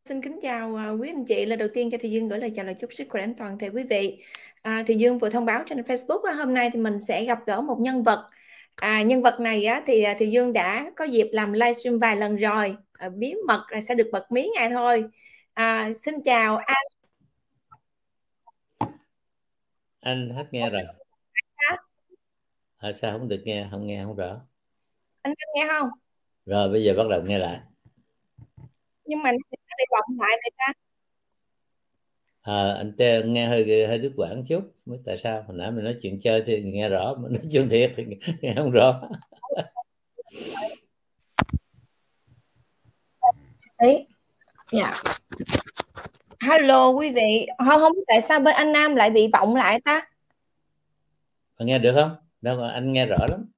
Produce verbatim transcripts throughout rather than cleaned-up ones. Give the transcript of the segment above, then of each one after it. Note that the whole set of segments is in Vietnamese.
Xin kính chào, à, quý anh chị. Lời đầu tiên cho Thị Dương gửi lời chào, lời chúc sức khỏe đến toàn thể quý vị. À, Thị Dương vừa thông báo trên Facebook á, hôm nay thì mình sẽ gặp gỡ một nhân vật. À, nhân vật này á, thì à, Thị Dương đã có dịp làm livestream vài lần rồi. À, bí mật là sẽ được bật mí ngay thôi. À, xin chào anh. Anh hết nghe rồi. À, sao không được nghe, không nghe không rõ. Anh nghe không? Rồi bây giờ bắt đầu nghe lại. Nhưng mà nó bị vọng lại người ta. À, anh tê, nghe hơi hơi đứt quãng chút. Mới tại sao hồi nãy mình nói chuyện chơi thì nghe rõ, mà nói chuyện thiệt thì nghe không rõ. Đấy. Dạ. Hello quý vị. Không không biết tại sao bên anh Nam lại bị vọng lại ta. Mà nghe được không? Đâu mà anh nghe rõ lắm.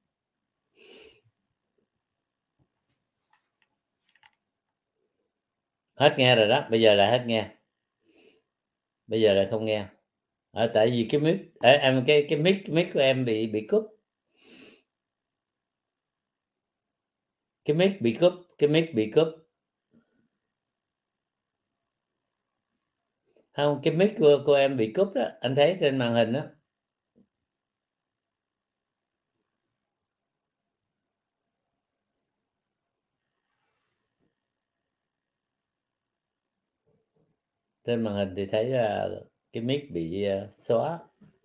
Hết nghe rồi đó, bây giờ lại hết nghe. Bây giờ lại không nghe. À, tại vì cái mic à, em cái cái mic mic của em bị bị cúp. Cái mic bị cúp, cái mic bị cúp. Không, cái mic của, của em bị cúp đó, anh thấy trên màn hình đó. Trên màn hình thì thấy uh, cái mic bị uh, xóa.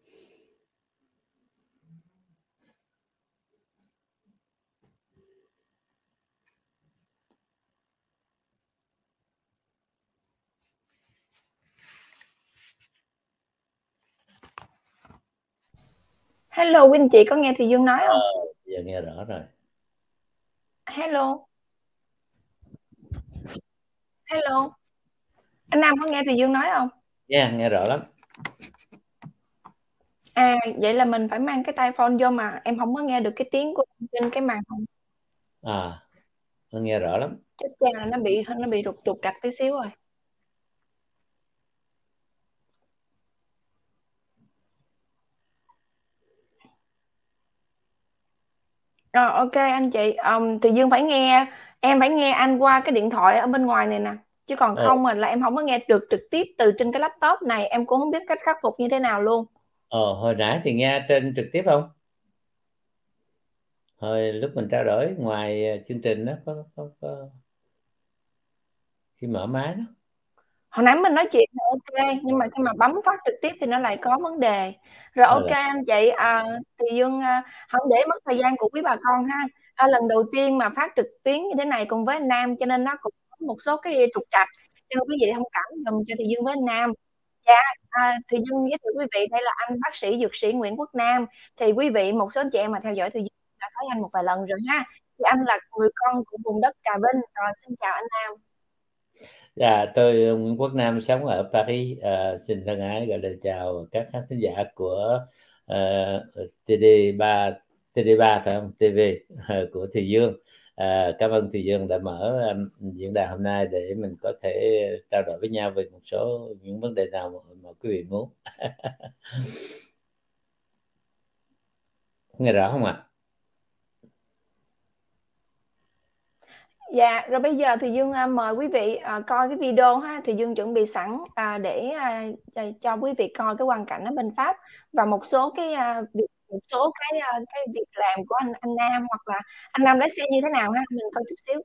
Hello quý anh chị, có nghe Thị Dương nói không? Ờ, giờ nghe rõ rồi. Hello. Hello. Anh Nam có nghe Thị Dương nói không? Nghe yeah, nghe rõ lắm. À, vậy là mình phải mang cái tai phone vô mà em không có nghe được cái tiếng của trên cái màn hình. À, nó nghe rõ lắm. Chết cha là nó bị nó bị rụt trục trặc tí xíu rồi. Rồi ok anh chị, um, Thị Dương phải nghe, em phải nghe anh qua cái điện thoại ở bên ngoài này nè. Chứ còn Ờ. không là em không có nghe được trực tiếp từ trên cái laptop này, em cũng không biết cách khắc phục như thế nào luôn. Ờ, hồi nãy thì nghe trên trực tiếp không? Hồi lúc mình trao đổi ngoài chương trình đó có, có, có khi mở máy đó. Hồi nãy mình nói chuyện là ok, nhưng mà khi mà bấm phát trực tiếp thì nó lại có vấn đề. Rồi Ờ, ok là anh chị, à, Thị Dương à, không để mất thời gian của quý bà con ha. À, lần đầu tiên mà phát trực tuyến như thế này cùng với anh Nam cho nên nó cũng có một số cái trục trặc. Cho nên quý vị thông cảm dùm cho Thị Dương với anh Nam. Dạ, à, Thị Dương giới thiệu quý vị đây là anh bác sĩ dược sĩ Nguyễn Quốc Nam. Thì quý vị một số anh chị em mà theo dõi Thị Dương đã thấy anh một vài lần rồi ha. Thì anh là người con của vùng đất Trà Vinh. Rồi xin chào anh Nam. dạ, tôi Nguyễn Quốc Nam sống ở Paris. À, xin thân ái gửi lời chào các khán thính giả của uh, tê đê ba tê đê ba phải không? ti vi uh, của Thị Dương. À, cảm ơn Thị Dương đã mở um, diễn đàn hôm nay để mình có thể trao đổi với nhau về một số những vấn đề nào mà, mà quý vị muốn. Nghe rõ không ạ? Dạ, rồi bây giờ thì Dương à, mời quý vị à, coi cái video ha. Thì Dương chuẩn bị sẵn à, để à, cho, cho quý vị coi cái hoàn cảnh ở bên Pháp và một số cái à, việc, một số cái à, cái việc làm của anh anh Nam, hoặc là anh Nam lái xe như thế nào ha. Mình coi chút xíu.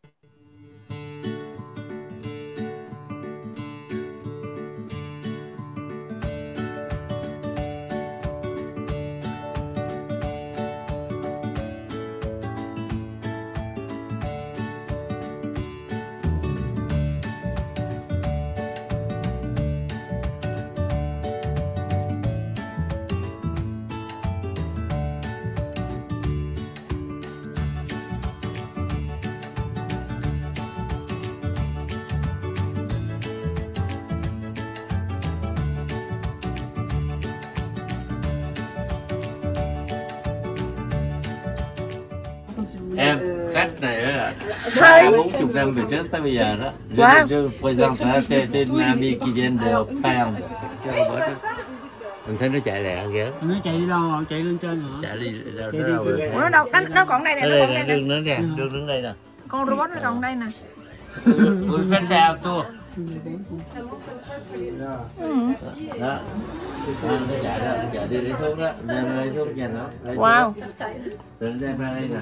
Em khách này là ba bốn chục năm về trước tới bây giờ đó. Wow. Je présente c'est une amie qui vient de Ferme. Mình thấy nó chạy lẹ kìa. Nó chạy đi đâu rồi? Chạy lên trên hả? Chạy đi đâu Chạy đó đi. đâu rồi. Ủa, nó đâu? Nó, nó còn đây nè, nó còn đây nè. Đường nó nè, đường đứng đây nè. Con robot nó còn đây nè. Vous faites faire un tour. Đó, nó chạy đó, nó chạy đi lấy thuốc đó, đem lấy thuốc nhà nó. Wow. Rồi đem ra đây nè.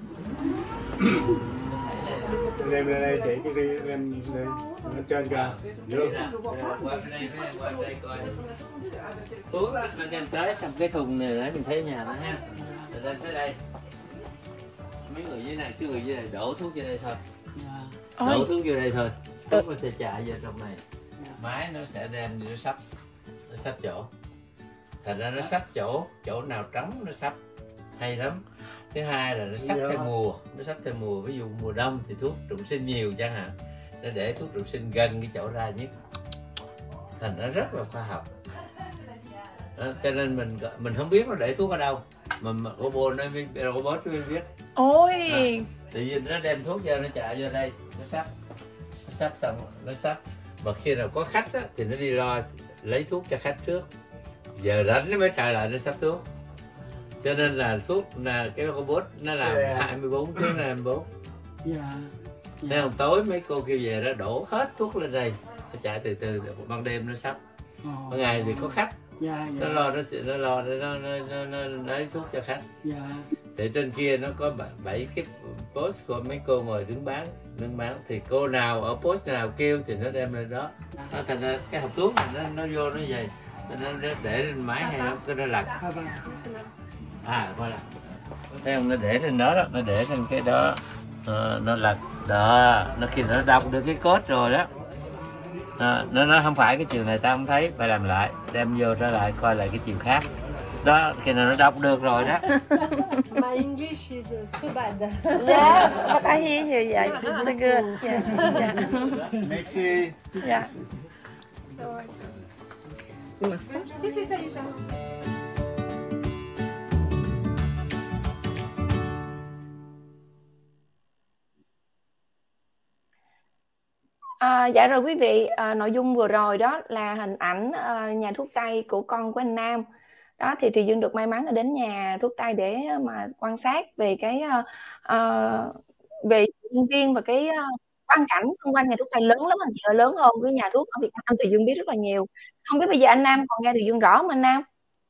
Đem ra đây chị, cái đi đem lên lên trên kìa. Qua bên đây, qua bên đây coi. Xuống đó, mình đem tới trong cái thùng này để mình thấy nhà nó ha. Rồi đem tới đây. Mấy người dưới này, cái người dưới này đổ thuốc vô đây thôi. Đổ thuốc vô đây thôi. Thuốc nó sẽ chạy vào trong này. Máy nó sẽ đem đi nó sắp, nó sắp chỗ. Thành ra nó sắp chỗ, chỗ nào trống nó sắp, hay lắm. Thứ hai là nó sắp theo mùa, nó sắp theo mùa. Ví dụ mùa đông thì thuốc trùng sinh nhiều chẳng hạn, nó để thuốc trùng sinh gần cái chỗ ra nhất. Thành nó rất là khoa học. Đó, cho nên mình mình không biết nó để thuốc ở đâu, mà, mà robot nó biết, robot nó biết. Ôi. À, tự nhiên nó đem thuốc vô, nó chạy vô đây, nó sắp, nó sắp xong, nó sắp. Và khi nào có khách á, thì nó đi lo lấy thuốc cho khách trước. Giờ rảnh nó mới chạy lại nó sắp thuốc. Cho nên là thuốc là cái robot nó làm yeah. hai mươi bốn tiếng hai mươi bốn. Dạ. Nên hôm tối mấy cô kêu về đó đổ hết thuốc lên đây, nó chạy từ từ, ban đêm nó sắp. Ban ngày thì có khách. Dạ, dạ. Nó lo nó nó lo nó nó, nó, nó, nó lấy thuốc cho khách. Dạ. Thì trên kia nó có bảy cái post của mấy cô ngồi đứng bán, đứng bán thì cô nào ở post nào kêu thì nó đem lên đó. Nó thành ra cái hộp thuốc nó nó vô nó vậy. Nó để lên máy hay lắm, cái nó lật. À, coi là thấy không, nó để lên đó đó, nó để lên cái đó, à, nó lật đó, nó khi nó đọc được cái code rồi đó, à, nó nó không phải cái chiều này ta không thấy, phải làm lại, đem vô trở lại coi lại cái chiều khác đó, khi nào nó đọc được rồi đó. My English is uh, so bad. Yes, but I hear you. Yeah, it's so good. Yeah, yeah. Merci. Yeah. Si, si, ça y est, ça. À, dạ rồi quý vị, à, nội dung vừa rồi đó là hình ảnh à, nhà thuốc tây của con của anh Nam. Đó thì Thùy Dương được may mắn là đến nhà thuốc tây để mà quan sát về cái uh, về nhân viên và cái uh, quang cảnh xung quanh nhà thuốc tây lớn lắm, anh chị ơi, lớn hơn cái nhà thuốc ở Việt Nam Thùy Dương biết rất là nhiều. Không biết bây giờ anh Nam còn nghe Thùy Dương rõ không anh Nam?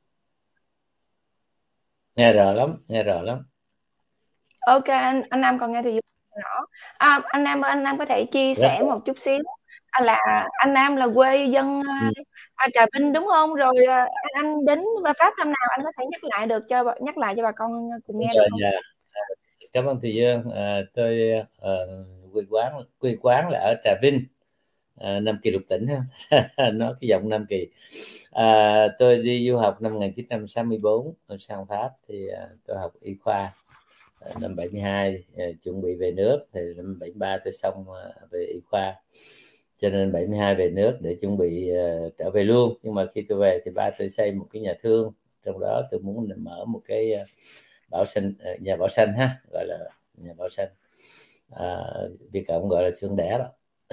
Nghe rõ lắm, nghe rõ lắm. Ok, anh, anh Nam còn nghe Thùy Dương rõ. À, anh Nam anh Nam có thể chia sẻ rất một chút xíu à, là anh Nam là quê dân ừ. à, Trà Vinh đúng không? Rồi à, anh đến Pháp năm nào, anh có thể nhắc lại được cho nhắc lại cho bà con cùng nghe được không? Dạ. Cảm ơn Thùy Dương. À, tôi à, quê quán quê quán là ở Trà Vinh, à, Nam Kỳ lục tỉnh ha. Nói cái giọng Nam Kỳ. À, tôi đi du học năm một nghìn chín trăm sáu mươi tư sang Pháp thì à, tôi học y khoa. Năm bảy mươi hai chuẩn bị về nước thì năm bảy mươi ba tôi xong về y khoa, cho nên bảy mươi hai về nước để chuẩn bị uh, trở về luôn. Nhưng mà khi tôi về thì ba tôi xây một cái nhà thương, trong đó tôi muốn mở một cái uh, bảo xanh, uh, nhà bảo xanh ha, gọi là nhà bảo xanh, uh, Việt Cộng gọi là xưởng đẻ đó.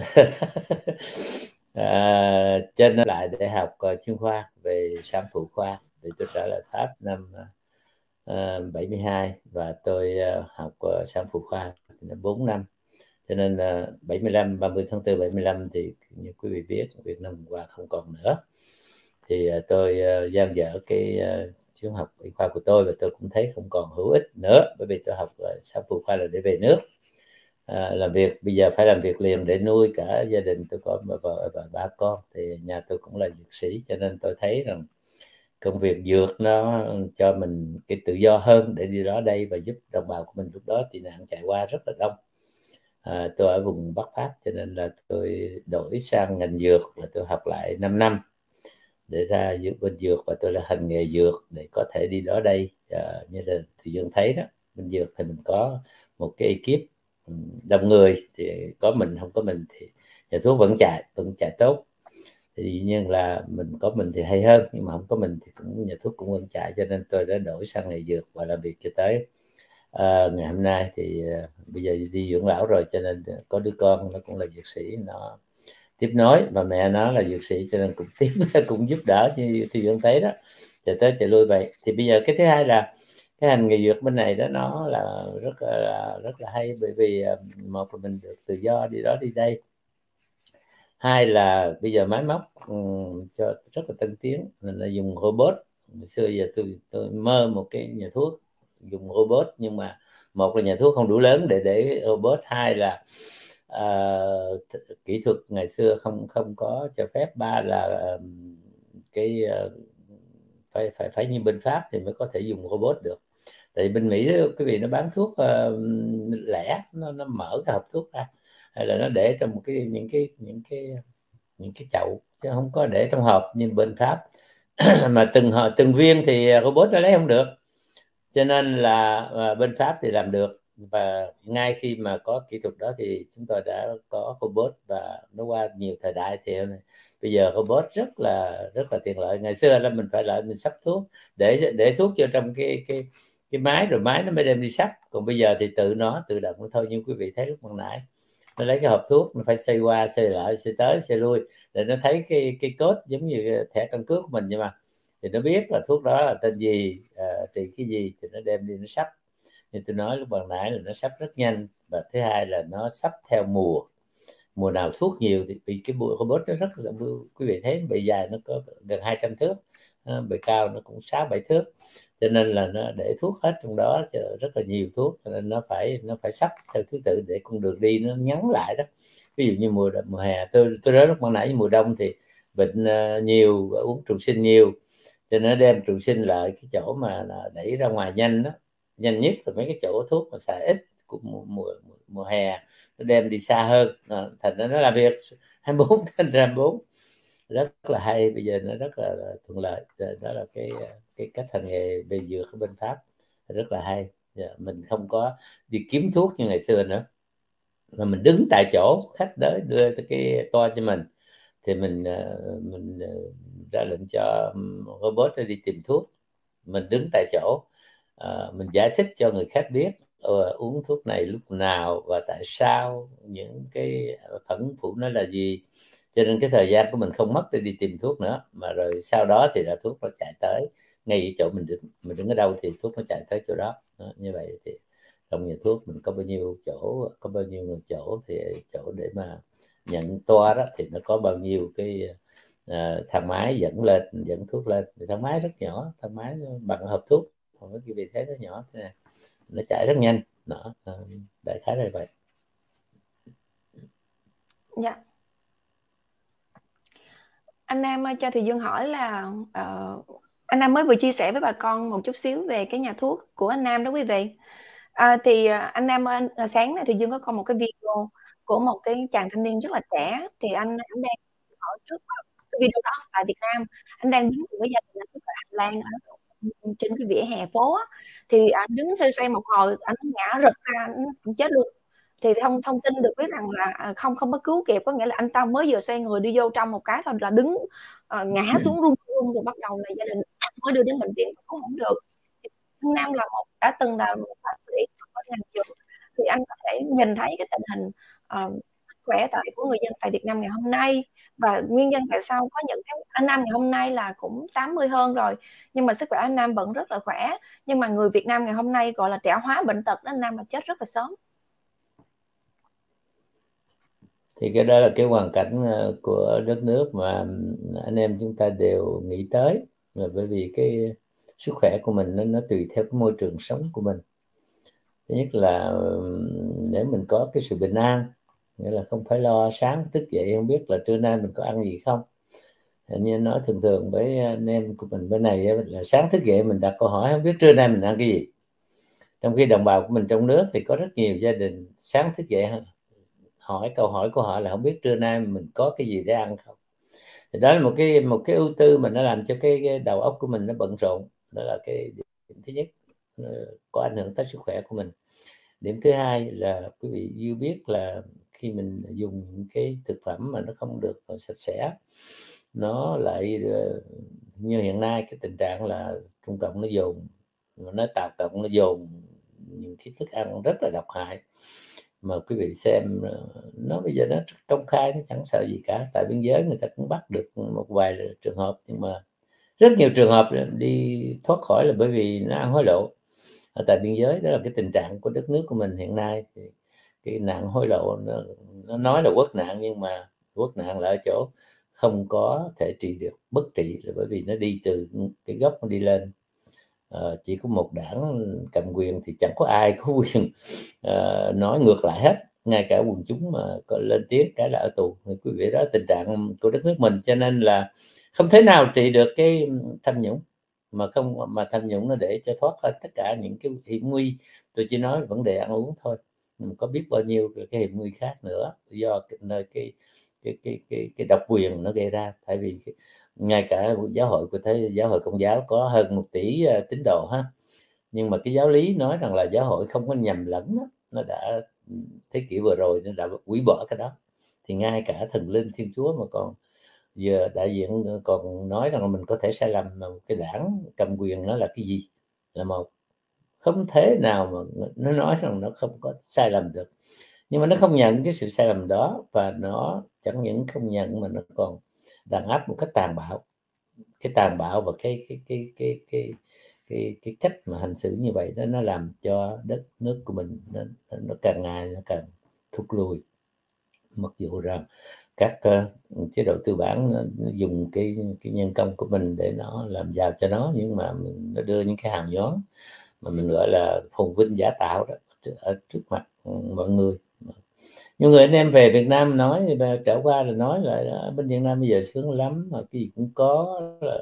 uh, cho nên lại để học uh, chuyên khoa về sản phụ khoa để tôi trở lại Pháp năm uh, Uh, bảy mươi hai và tôi uh, học uh, sản phụ khoa bốn năm, cho nên uh, bảy mươi lăm ba mươi tháng tư bảy mươi lăm thì như quý vị biết Việt Nam qua không còn nữa, thì uh, tôi uh, dang dở cái uh, chuyên học y khoa của tôi và tôi cũng thấy không còn hữu ích nữa, bởi vì tôi học uh, sản phụ khoa là để về nước uh, làm việc, bây giờ phải làm việc liền để nuôi cả gia đình. Tôi có vợ và ba con, thì nhà tôi cũng là dược sĩ, cho nên tôi thấy rằng công việc dược nó cho mình cái tự do hơn để đi đó đây và giúp đồng bào của mình. Lúc đó tị nạn chạy qua rất là đông, à, tôi ở vùng Bắc Pháp, cho nên là tôi đổi sang ngành dược, là tôi học lại năm năm để ra bên dược và tôi là hành nghề dược để có thể đi đó đây. À, như là Thùy Dương thấy đó, bên dược thì mình có một cái ekip đông người, thì có mình không có mình thì nhà thuốc vẫn chạy vẫn chạy tốt, thì dĩ nhiên là mình có mình thì hay hơn, nhưng mà không có mình thì cũng nhà thuốc cũng vẫn chạy, cho nên tôi đã đổi sang nghề dược và làm việc cho tới uh, ngày hôm nay. Thì uh, bây giờ đi dưỡng lão rồi, cho nên có đứa con nó cũng là dược sĩ, nó tiếp nối, và mẹ nó là dược sĩ cho nên cũng tiếp cũng giúp đỡ như Thùy Dương thấy đó, chạy tới chạy lui vậy. Thì bây giờ cái thứ hai là cái hành nghề dược bên này đó nó là rất là rất là hay, bởi vì uh, một là mình được tự do đi đó đi đây. Hai là bây giờ máy móc um, cho rất là tân tiến, mình là dùng robot. Hồi xưa giờ tôi tôi mơ một cái nhà thuốc dùng robot, nhưng mà một là nhà thuốc không đủ lớn để để robot, hai là uh, kỹ thuật ngày xưa không không có cho phép, ba là uh, cái uh, phải phải phải như bên Pháp thì mới có thể dùng robot được. Tại vì bên Mỹ đó, quý vị, nó bán thuốc uh, lẻ, nó nó mở cái hộp thuốc ra, hay là nó để trong một cái những cái những cái những cái chậu, chứ không có để trong hộp như bên Pháp. Mà từng từng viên thì robot nó lấy không được, cho nên là uh, bên Pháp thì làm được. Và ngay khi mà có kỹ thuật đó thì chúng tôi đã có robot, và nó qua nhiều thời đại thì bây giờ robot rất là rất là tiện lợi. Ngày xưa là mình phải lại mình sắp thuốc để để thuốc vô trong cái cái cái máy, rồi máy nó mới đem đi sắp. Còn bây giờ thì tự nó tự động thôi, như quý vị thấy lúc ban nãy, nó lấy cái hộp thuốc, nó phải xoay qua xoay lại, xoay tới xoay lui để nó thấy cái cái code giống như thẻ căn cước của mình, nhưng mà thì nó biết là thuốc đó là tên gì, uh, trị cái gì, thì nó đem đi nó sắp. Như tôi nói lúc ban nãy là nó sắp rất nhanh. Và thứ hai là nó sắp theo mùa, mùa nào thuốc nhiều thì vì cái bụi robot nó rất là, quý vị thấy bề dài nó có gần hai trăm thước, bề cao nó cũng sáu bảy thước, cho nên là nó để thuốc hết trong đó, rất là nhiều thuốc, cho nên nó phải nó phải sắp theo thứ tự để con đường đi nó ngắn lại đó. Ví dụ như mùa mùa hè, tôi tôi nói lúc ban nãy mùa đông thì bệnh uh, nhiều, uống trụ sinh nhiều, cho nên nó đem trụ sinh lại cái chỗ mà đẩy ra ngoài nhanh đó, nhanh nhất là mấy cái chỗ thuốc mà xài ít của mùa, mùa, mùa hè, nó đem đi xa hơn, à, thành ra nó làm việc hai mươi bốn trên hai mươi bốn, rất là hay. Bây giờ nó rất là thuận lợi. Đó là cái cái cách hành nghề về dược ở bên Pháp rất là hay. Mình không có đi kiếm thuốc như ngày xưa nữa, mà mình đứng tại chỗ, khách tới đưa cái toa cho mình thì mình mình ra lệnh cho robot đi tìm thuốc, mình đứng tại chỗ, à, mình giải thích cho người khách biết uh, uống thuốc này lúc nào và tại sao, những cái phản phụ nó là gì, cho nên cái thời gian của mình không mất để đi tìm thuốc nữa, mà rồi sau đó thì là thuốc nó chạy tới ngay chỗ mình đứng. Mình đứng ở đâu thì thuốc nó chạy tới chỗ đó. Đó, như vậy thì trong nhà thuốc mình có bao nhiêu chỗ, có bao nhiêu người chỗ, thì chỗ để mà nhận toa đó thì nó có bao nhiêu cái uh, thang máy dẫn lên, dẫn thuốc lên. Thì thang máy rất nhỏ, thang máy bằng hộp thuốc, còn cái vị thế nó nhỏ thế này, nó chạy rất nhanh. Đó, đại khái là vậy. Dạ. Anh Nam cho Thùy Dương hỏi là uh, anh Nam mới vừa chia sẻ với bà con một chút xíu về cái nhà thuốc của anh Nam đó quý vị. À, thì anh Nam ơi, sáng nay Thùy Dương có coi một cái video của một cái chàng thanh niên rất là trẻ, thì anh anh đang ở trước cái video đó tại Việt Nam, anh đang đứng cùng với gia đình anh ở hành lang ở trên cái vỉa hè phố á, thì anh đứng xoay xoay một hồi, anh ngã rực ra, anh chết luôn. Thì thông thông tin được biết rằng là không không có cứu kịp, có nghĩa là anh ta mới vừa xoay người đi vô trong một cái thôi là đứng uh, ngã xuống run run, rồi bắt đầu là gia đình mới đưa đến bệnh viện cũng không được. Anh Nam là một đã từng là một bác sĩ ở ngành dược, thì anh có thể nhìn thấy cái tình hình uh, sức khỏe tại của người dân tại Việt Nam ngày hôm nay, và nguyên nhân tại sao có những cái anh Nam ngày hôm nay là cũng tám mươi hơn rồi nhưng mà sức khỏe anh Nam vẫn rất là khỏe, nhưng mà người Việt Nam ngày hôm nay gọi là trẻ hóa bệnh tật đó anh Nam, mà chết rất là sớm. Thì cái đó là cái hoàn cảnh của đất nước mà anh em chúng ta đều nghĩ tới, là bởi vì cái sức khỏe của mình nó, nó tùy theo cái môi trường sống của mình. Thứ nhất là để mình có cái sự bình an, nghĩa là không phải lo sáng thức dậy không biết là trưa nay mình có ăn gì không. Như nói thường thường với anh em của mình bên này là sáng thức dậy mình đặt câu hỏi không biết trưa nay mình ăn cái gì, trong khi đồng bào của mình trong nước thì có rất nhiều gia đình sáng thức dậy hỏi câu hỏi của họ là không biết trưa nay mình có cái gì để ăn không. Thì đó là một cái một cái ưu tư mà nó làm cho cái, cái đầu óc của mình nó bận rộn. Đó là cái điểm thứ nhất, có ảnh hưởng tới sức khỏe của mình. Điểm thứ hai là quý vị yêu biết là khi mình dùng những cái thực phẩm mà nó không được sạch sẽ, nó lại như hiện nay cái tình trạng là Trung Cộng nó dồn, nó Tàu Cộng nó dồn những cái thức ăn rất là độc hại, mà quý vị xem nó bây giờ nó công khai, nó chẳng sợ gì cả. Tại biên giới người ta cũng bắt được một vài trường hợp, nhưng mà rất nhiều trường hợp đi thoát khỏi là bởi vì nó ăn hối lộ ở tại biên giới. Đó là cái tình trạng của đất nước của mình hiện nay. Thì cái nạn hối lộ nó, nó nói là quốc nạn, nhưng mà Uất nạn là ở chỗ không có thể trị được, bất trị, là bởi vì nó đi từ cái gốc nó đi lên. Uh, chỉ có một đảng cầm quyền thì chẳng có ai có quyền uh, nói ngược lại hết, ngay cả quần chúng mà có lên tiếng cái là ở tù. Thì quý vị, đó tình trạng của đất nước mình, cho nên là không thể nào trị được cái tham nhũng, mà không mà tham nhũng nó để cho thoát hết tất cả những cái hiểm nguy. Tôi chỉ nói vấn đề ăn uống thôi, mình có biết bao nhiêu cái hiểm nguy khác nữa do cái nơi cái cái cái cái cái độc quyền nó gây ra. Tại vì ngay cả giáo hội của thế giáo hội Công giáo có hơn một tỷ uh, tín đồ ha, nhưng mà cái giáo lý nói rằng là giáo hội không có nhầm lẫn đó. Nó đã thế kỷ vừa rồi nó đã hủy bỏ cái đó, thì ngay cả thần linh Thiên Chúa mà còn giờ đại diện còn nói rằng là mình có thể sai lầm, mà cái đảng cầm quyền nó là cái gì, là một không thể nào mà nó nói rằng nó không có sai lầm được. Nhưng mà nó không nhận cái sự sai lầm đó, và nó chẳng những không nhận mà nó còn đàn áp một cách tàn bạo. Cái tàn bạo và cái cái cái cái cái cái cái cách mà hành xử như vậy đó, nó làm cho đất nước của mình nó, nó càng ngày nó càng thụt lùi. Mặc dù rằng các uh, chế độ tư bản nó, nó dùng cái cái nhân công của mình để nó làm giàu cho nó, nhưng mà mình, nó đưa những cái hào nhoáng mà mình gọi là phồn vinh giả tạo đó ở trước mặt mọi người. Nhiều người anh em về Việt Nam nói, trở qua là nói là bên Việt Nam bây giờ sướng lắm, mà cái gì cũng có, là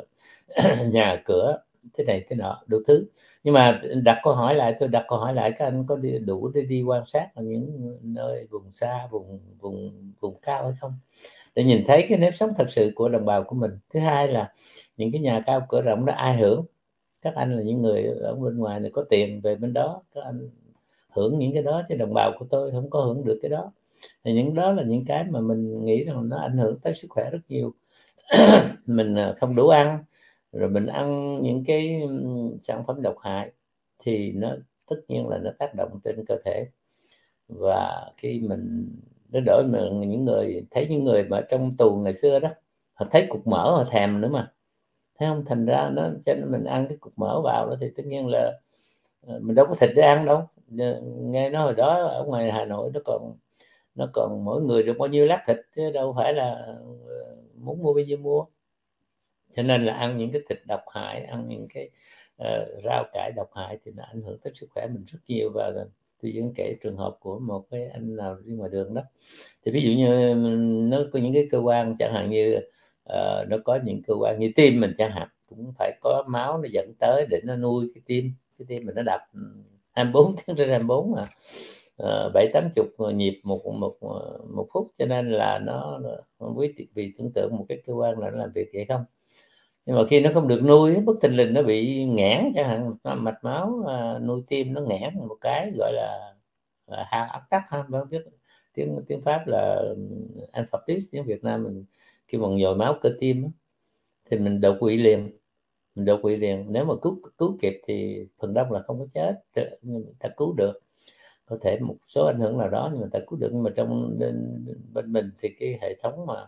nhà cửa thế này thế nọ đủ thứ. Nhưng mà đặt câu hỏi lại, tôi đặt câu hỏi lại, các anh có đi, đủ để đi quan sát ở những nơi vùng xa, vùng vùng vùng cao hay không, để nhìn thấy cái nếp sống thật sự của đồng bào của mình. Thứ hai là những cái nhà cao cửa rộng đó ai hưởng? Các anh là những người ở bên ngoài này có tiền, về bên đó các anh hưởng những cái đó, chứ đồng bào của tôi không có hưởng được cái đó. Thì những đó là những cái mà mình nghĩ rằng nó ảnh hưởng tới sức khỏe rất nhiều. Mình không đủ ăn, rồi mình ăn những cái sản phẩm độc hại, thì nó tất nhiên là nó tác động trên cơ thể. Và khi mình nó đổi mà những người thấy những người mà trong tù ngày xưa đó, họ thấy cục mỡ họ thèm nữa mà, thấy không? Thành ra nó cho nên mình ăn cái cục mỡ vào đó thì tất nhiên là mình đâu có thịt để ăn đâu. Nghe nói hồi đó ở ngoài Hà Nội nó còn nó còn mỗi người được bao nhiêu lát thịt, chứ đâu phải là muốn mua bao nhiêu mua. Cho nên là ăn những cái thịt độc hại, ăn những cái uh, rau cải độc hại thì nó ảnh hưởng tới sức khỏe mình rất nhiều. Và tôi vẫn kể trường hợp của một cái anh nào đi ngoài đường đó, thì ví dụ như nó có những cái cơ quan chẳng hạn như uh, nó có những cơ quan như tim mình chẳng hạn, cũng phải có máu nó dẫn tới để nó nuôi cái tim. Cái tim mình nó đập hai mươi bốn tiếng trên hai mươi bốn mà bảy tám chục nhịp một một một phút, cho nên là nó không biết vì tưởng tượng một cái cơ quan là nó làm việc vậy không. Nhưng mà khi nó không được nuôi, bất thình lình nó bị nghẽn chẳng hạn, mạch máu à, nuôi tim nó nghẽn một cái, gọi là hang áp tắc ha, không biết tiếng tiếng Pháp là infarctus, tiếng Việt Nam mình khi mà nhồi máu cơ tim thì mình đột quỵ liền, mình đột quỵ liền. Nếu mà cứu cứu kịp thì phần đông là không có chết, ta cứu được, có thể một số ảnh hưởng nào đó nhưng mà ta cứu được. Nhưng mà trong bên, bên mình thì cái hệ thống mà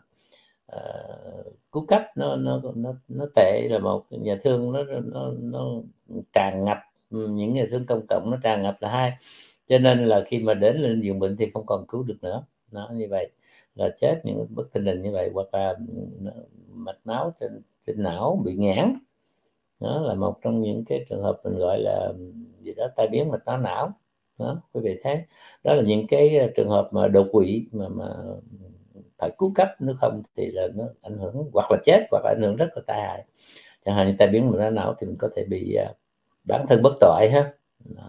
uh, cứu cấp nó nó nó nó tệ, là một nhà thương nó nó nó tràn ngập, những nhà thương công cộng nó tràn ngập là hai, cho nên là khi mà đến lên giường bệnh thì không còn cứu được nữa. Nó như vậy là chết những bất thình lình như vậy, hoặc là mạch máu trên trên não bị nghẽn, đó là một trong những cái trường hợp mình gọi là gì đó, tai biến mạch máu não. Đó, quý vị thấy, đó là những cái trường hợp mà đột quỵ mà mà phải cứu cấp, nếu không thì là nó ảnh hưởng hoặc là chết, hoặc là ảnh hưởng rất là tai hại. Chẳng hạn như tai biến mạch máu não thì mình có thể bị uh, bản thân bất tội ha. Đó,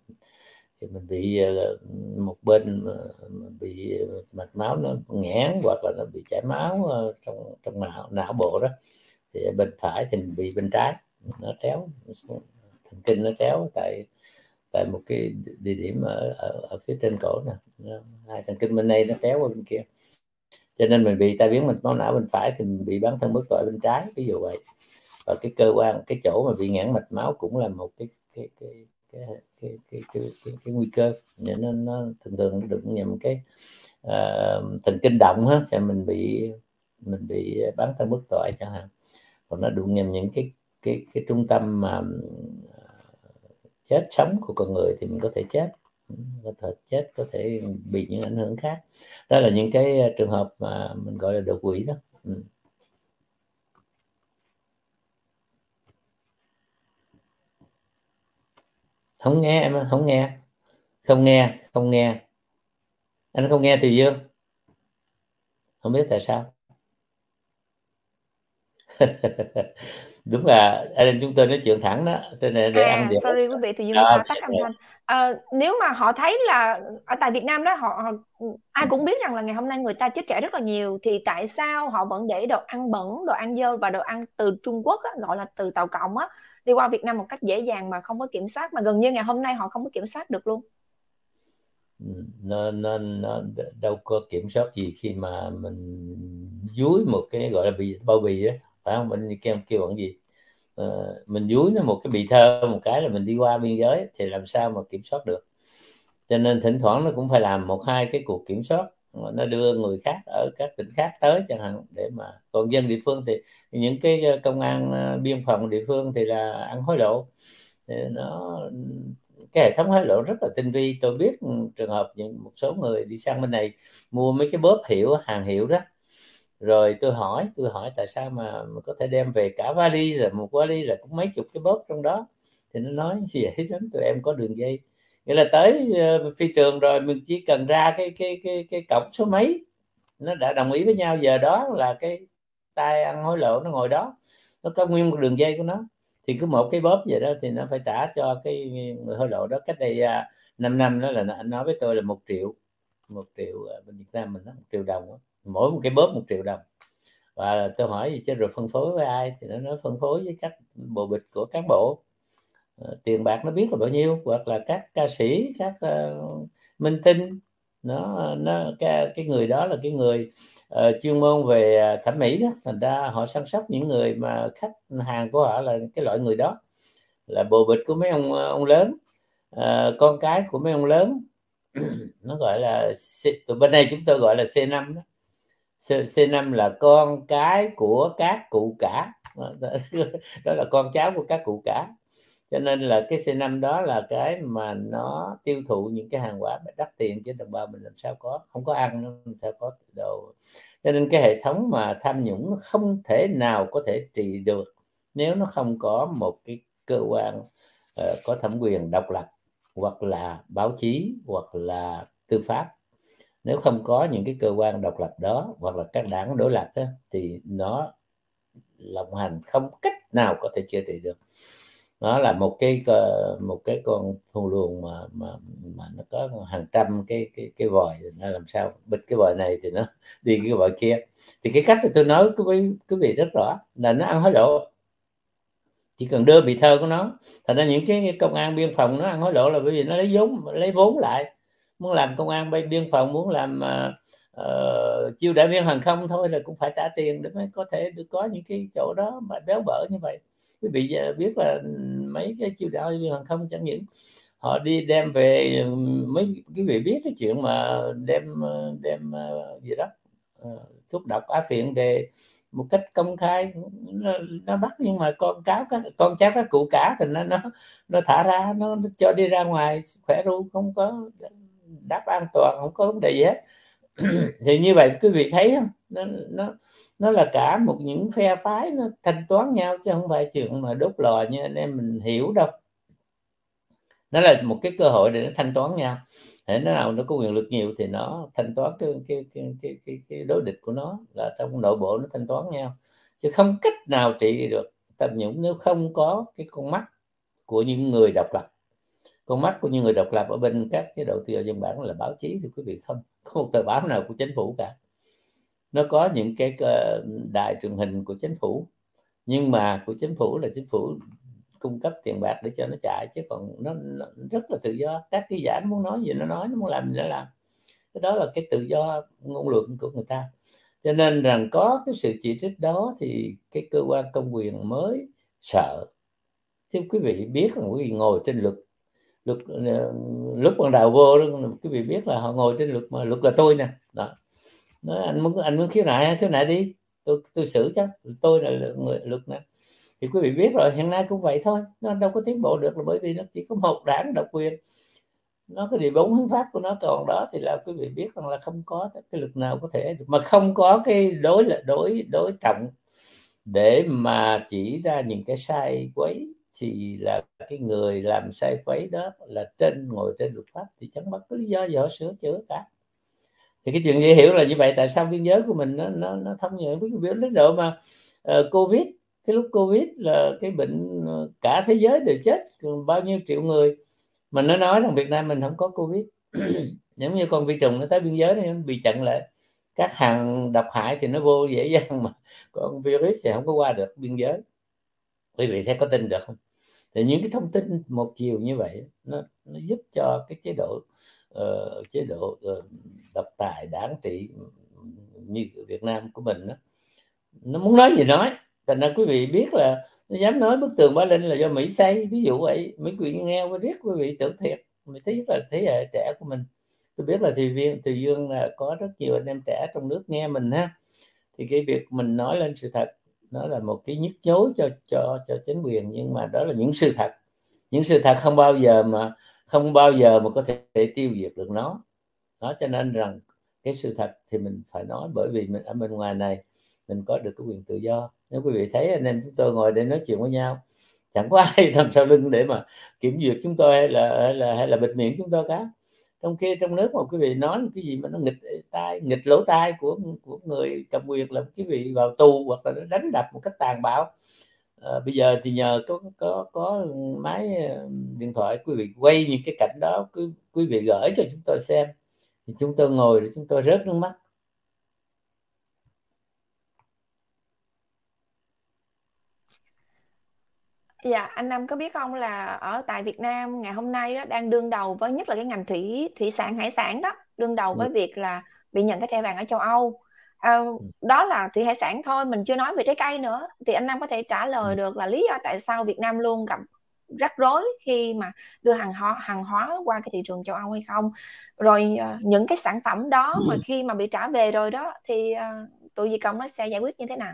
thì mình bị uh, một bên uh, bị mạch máu nó nghẽn, hoặc là nó bị chảy máu uh, trong trong não não bộ đó, thì bên phải thì mình bị bên trái, nó tréo, thần kinh nó tréo tại tại một cái địa điểm ở, ở, ở phía trên cổ nè, hai thần kinh bên đây nó tréo qua bên kia, cho nên mình bị tai biến mạch máu não bên phải thì mình bị bán thân bất tội bên trái, ví dụ vậy. Và cái cơ quan, cái chỗ mà bị nghẽn mạch máu cũng là một cái cái cái cái cái cái cái, cái, cái, cái nguy cơ. Nên nó, nó thường thường nó đụng nhầm cái uh, thần kinh động á, sẽ mình bị mình bị bán thân bất tội chẳng hạn. Còn nó đụng nhầm những cái cái cái trung tâm mà chết sống của con người thì mình có thể chết. có thể chết, có thể bị những ảnh hưởng khác. Đó là những cái trường hợp mà mình gọi là đột quỵ đó. Ừ. Không nghe em, không nghe, không nghe, không nghe. Anh không nghe Thùy Dương, không biết tại sao. Đúng là anh chúng tôi nói chuyện thẳng đó, cho nên để ăn À, dẻo. sorry quý vị, Thùy Dương Đó, à, tắt âm thanh. À, nếu mà họ thấy là ở tại Việt Nam đó họ, họ ai cũng biết rằng là ngày hôm nay người ta chết trẻ rất là nhiều, thì tại sao họ vẫn để đồ ăn bẩn, đồ ăn dơ và đồ ăn từ Trung Quốc á, gọi là từ Tàu Cộng á, đi qua Việt Nam một cách dễ dàng mà không có kiểm soát, mà gần như ngày hôm nay họ không có kiểm soát được luôn. nó, nó, nó đâu có kiểm soát gì khi mà mình dúi một cái gọi là bì, bao bì đó, phải không? Mình kêu kêu bằng gì, ờ, mình dúi nó một cái bì thơ một cái là mình đi qua biên giới, thì làm sao mà kiểm soát được. Cho nên thỉnh thoảng nó cũng phải làm một hai cái cuộc kiểm soát, nó đưa người khác ở các tỉnh khác tới chẳng hạn, để mà còn dân địa phương thì những cái công an biên phòng địa phương thì là ăn hối lộ. Thì nó cái hệ thống hối lộ rất là tinh vi. Tôi biết trường hợp những một số người đi sang bên này mua mấy cái bóp hiệu, hàng hiệu đó, rồi tôi hỏi tôi hỏi tại sao mà, mà có thể đem về cả vali, rồi một vali là cũng mấy chục cái bóp trong đó. Thì nó nói vậy lắm, tụi em có đường dây, nghĩa là tới uh, phi trường rồi mình chỉ cần ra cái cái cái cái cổng số mấy, nó đã đồng ý với nhau, giờ đó là cái tay ăn hối lộ nó ngồi đó, nó có nguyên một đường dây của nó. Thì cứ một cái bóp vậy đó thì nó phải trả cho cái người hối lộ đó. Cách đây uh, năm năm đó là anh nói với tôi là một triệu một triệu uh, bên Việt Nam mình đó, một triệu đồng đó. Mỗi một cái bóp một triệu đồng. Và tôi hỏi gì chứ rồi phân phối với ai, thì nó nói phân phối với các bộ bịch của cán bộ. Uh, tiền bạc nó biết là bao nhiêu, hoặc là các ca sĩ, các uh, minh tinh, nó nó cái, cái người đó là cái người uh, chuyên môn về thẩm mỹ đó, thành ra họ săn sóc những người mà khách hàng của họ là cái loại người đó, là bộ bịch của mấy ông ông lớn, uh, con cái của mấy ông lớn. Nó gọi là tụi bên đây chúng tôi gọi là C năm đó. C năm là con cái của các cụ cả, đó là con cháu của các cụ cả. Cho nên là cái C năm đó là cái mà nó tiêu thụ những cái hàng hóa đắt tiền, chứ đồng bào mình làm sao có, không có ăn nó làm sao có đồ. Cho nên cái hệ thống mà tham nhũng nó không thể nào có thể trị được nếu nó không có một cái cơ quan uh, có thẩm quyền độc lập, hoặc là báo chí, hoặc là tư pháp. Nếu không có những cái cơ quan độc lập đó, hoặc là các đảng đối lập đó, thì nó lộng hành không cách nào có thể chữa trị được. Nó là một cái một cái con thù luồng mà mà mà nó có hàng trăm cái cái cái vòi, nó làm sao bịt cái vòi này thì nó đi cái vòi kia. Thì cái cách tôi nói với quý vị rất rõ là nó ăn hối lộ, chỉ cần đưa bì thơ của nó. Thành ra những cái công an biên phòng nó ăn hối lộ là bởi vì nó lấy vốn lấy vốn lại. Muốn làm công an biên phòng, muốn làm uh, uh, chiêu đại viên hàng không thôi là cũng phải trả tiền để mới có thể được có những cái chỗ đó mà béo bở như vậy. Quý vị biết là mấy cái chiêu đại viên hàng không chẳng những họ đi đem về, mấy quý vị biết cái chuyện mà đem đem uh, gì đó uh, thuốc độc á phiện về một cách công khai, nó, nó bắt, nhưng mà con cáo các con cháu các cụ cả thì nó nó nó thả ra, nó, nó cho đi ra ngoài khỏe ru, không có đáp an toàn, không có vấn đề gì hết. Thì như vậy quý vị thấy không, nó nó nó là cả một những phe phái nó thanh toán nhau, chứ không phải chuyện mà đốt lò như anh em mình hiểu đâu. Nó là một cái cơ hội để nó thanh toán nhau. Thế nó nào nó có quyền lực nhiều thì nó thanh toán cái cái cái cái cái, cái đối địch của nó, là trong nội bộ nó thanh toán nhau, chứ không cách nào trị được tham nhũng nếu không có cái con mắt của những người độc lập. Con mắt của những người độc lập ở bên các chế độ tự do dân bản là báo chí, thì quý vị không có một tờ báo nào của chính phủ cả. Nó có những cái đài truyền hình của chính phủ, nhưng mà của chính phủ là chính phủ cung cấp tiền bạc để cho nó chạy, chứ còn nó, nó rất là tự do. Các ký giả nó muốn nói gì nó nói, nó muốn làm gì nó làm. Cái đó là cái tự do ngôn luận của người ta. Cho nên rằng có cái sự chỉ trích đó thì cái cơ quan công quyền mới sợ. Chứ quý vị biết là quý vị ngồi trên luật, luật lúc ban đầu vô đó, quý vị biết là họ ngồi trên luật, mà luật là tôi nè đó. Nói anh muốn anh muốn khiếu nại khiếu nại đi, tôi tôi xử chứ, tôi là người luật nè. Thì quý vị biết rồi, hiện nay cũng vậy thôi, nó đâu có tiến bộ được, là bởi vì nó chỉ có một đảng độc quyền. nó cái điều bốn hiến pháp của nó còn đó, thì là quý vị biết rằng là không có cái lực nào có thể mà không có cái đối là đối đối trọng để mà chỉ ra những cái sai quấy, thì là cái người làm sai quấy đó là trên ngồi trên luật pháp thì chẳng bất cứ lý do gì họ sửa chữa cả. Thì cái chuyện dễ hiểu là như vậy. Tại sao biên giới của mình nó nó nó thông nhờ với cái đến độ mà uh, Covid, cái lúc Covid là cái bệnh cả thế giới đều chết bao nhiêu triệu người, mà nó nói rằng Việt Nam mình không có Covid. Giống như con vi trùng nó tới biên giới này bị chặn lại, các hàng độc hại thì nó vô dễ dàng, mà con virus thì không có qua được biên giới. Quý vị thấy có tin được không? Thì những cái thông tin một chiều như vậy nó, nó giúp cho cái chế độ uh, chế độ uh, độc tài đảng trị như Việt Nam của mình đó, nó muốn nói gì nói. Thành ra quý vị biết là nó dám nói bức tường Ba Linh là do Mỹ xây, ví dụ vậy. Mấy quý vị nghe qua riết quý vị tưởng thiệt. Mình thấy là thế hệ trẻ của mình, tôi biết là Thùy Viên, Thùy Dương là có rất nhiều anh em trẻ trong nước nghe mình ha, thì cái việc mình nói lên sự thật nó là một cái nhức nhối cho cho cho chính quyền, nhưng mà đó là những sự thật. Những sự thật không bao giờ mà không bao giờ mà có thể tiêu diệt được nó. Đó, cho nên rằng cái sự thật thì mình phải nói, bởi vì mình ở bên ngoài này mình có được cái quyền tự do. Nếu quý vị thấy anh em chúng tôi ngồi để nói chuyện với nhau, chẳng có ai làm sau lưng để mà kiểm duyệt chúng tôi hay là hay là hay là bịt miệng chúng tôi cả. Trong khi trong nước mà quý vị nói cái gì mà nó nghịch tai, nghịch lỗ tai của của người cầm quyền là quý vị vào tù hoặc là đánh đập một cách tàn bạo. À, bây giờ thì nhờ có có có máy điện thoại, quý vị quay những cái cảnh đó, quý, quý vị gửi cho chúng tôi xem, thì chúng tôi ngồi để chúng tôi rớt nước mắt. Dạ, anh Năm có biết không là ở tại Việt Nam ngày hôm nay đó đang đương đầu với, nhất là cái ngành thủy thủy sản hải sản đó, đương đầu với việc là bị nhận cái thẻ vàng ở châu Âu. À, đó là thủy hải sản thôi, mình chưa nói về trái cây nữa. Thì anh Năm có thể trả lời được là lý do tại sao Việt Nam luôn gặp rắc rối khi mà đưa hàng hóa hàng hóa qua cái thị trường châu Âu hay không? Rồi uh, những cái sản phẩm đó mà khi mà bị trả về rồi đó thì uh, tụi Việt Cộng nó sẽ giải quyết như thế nào?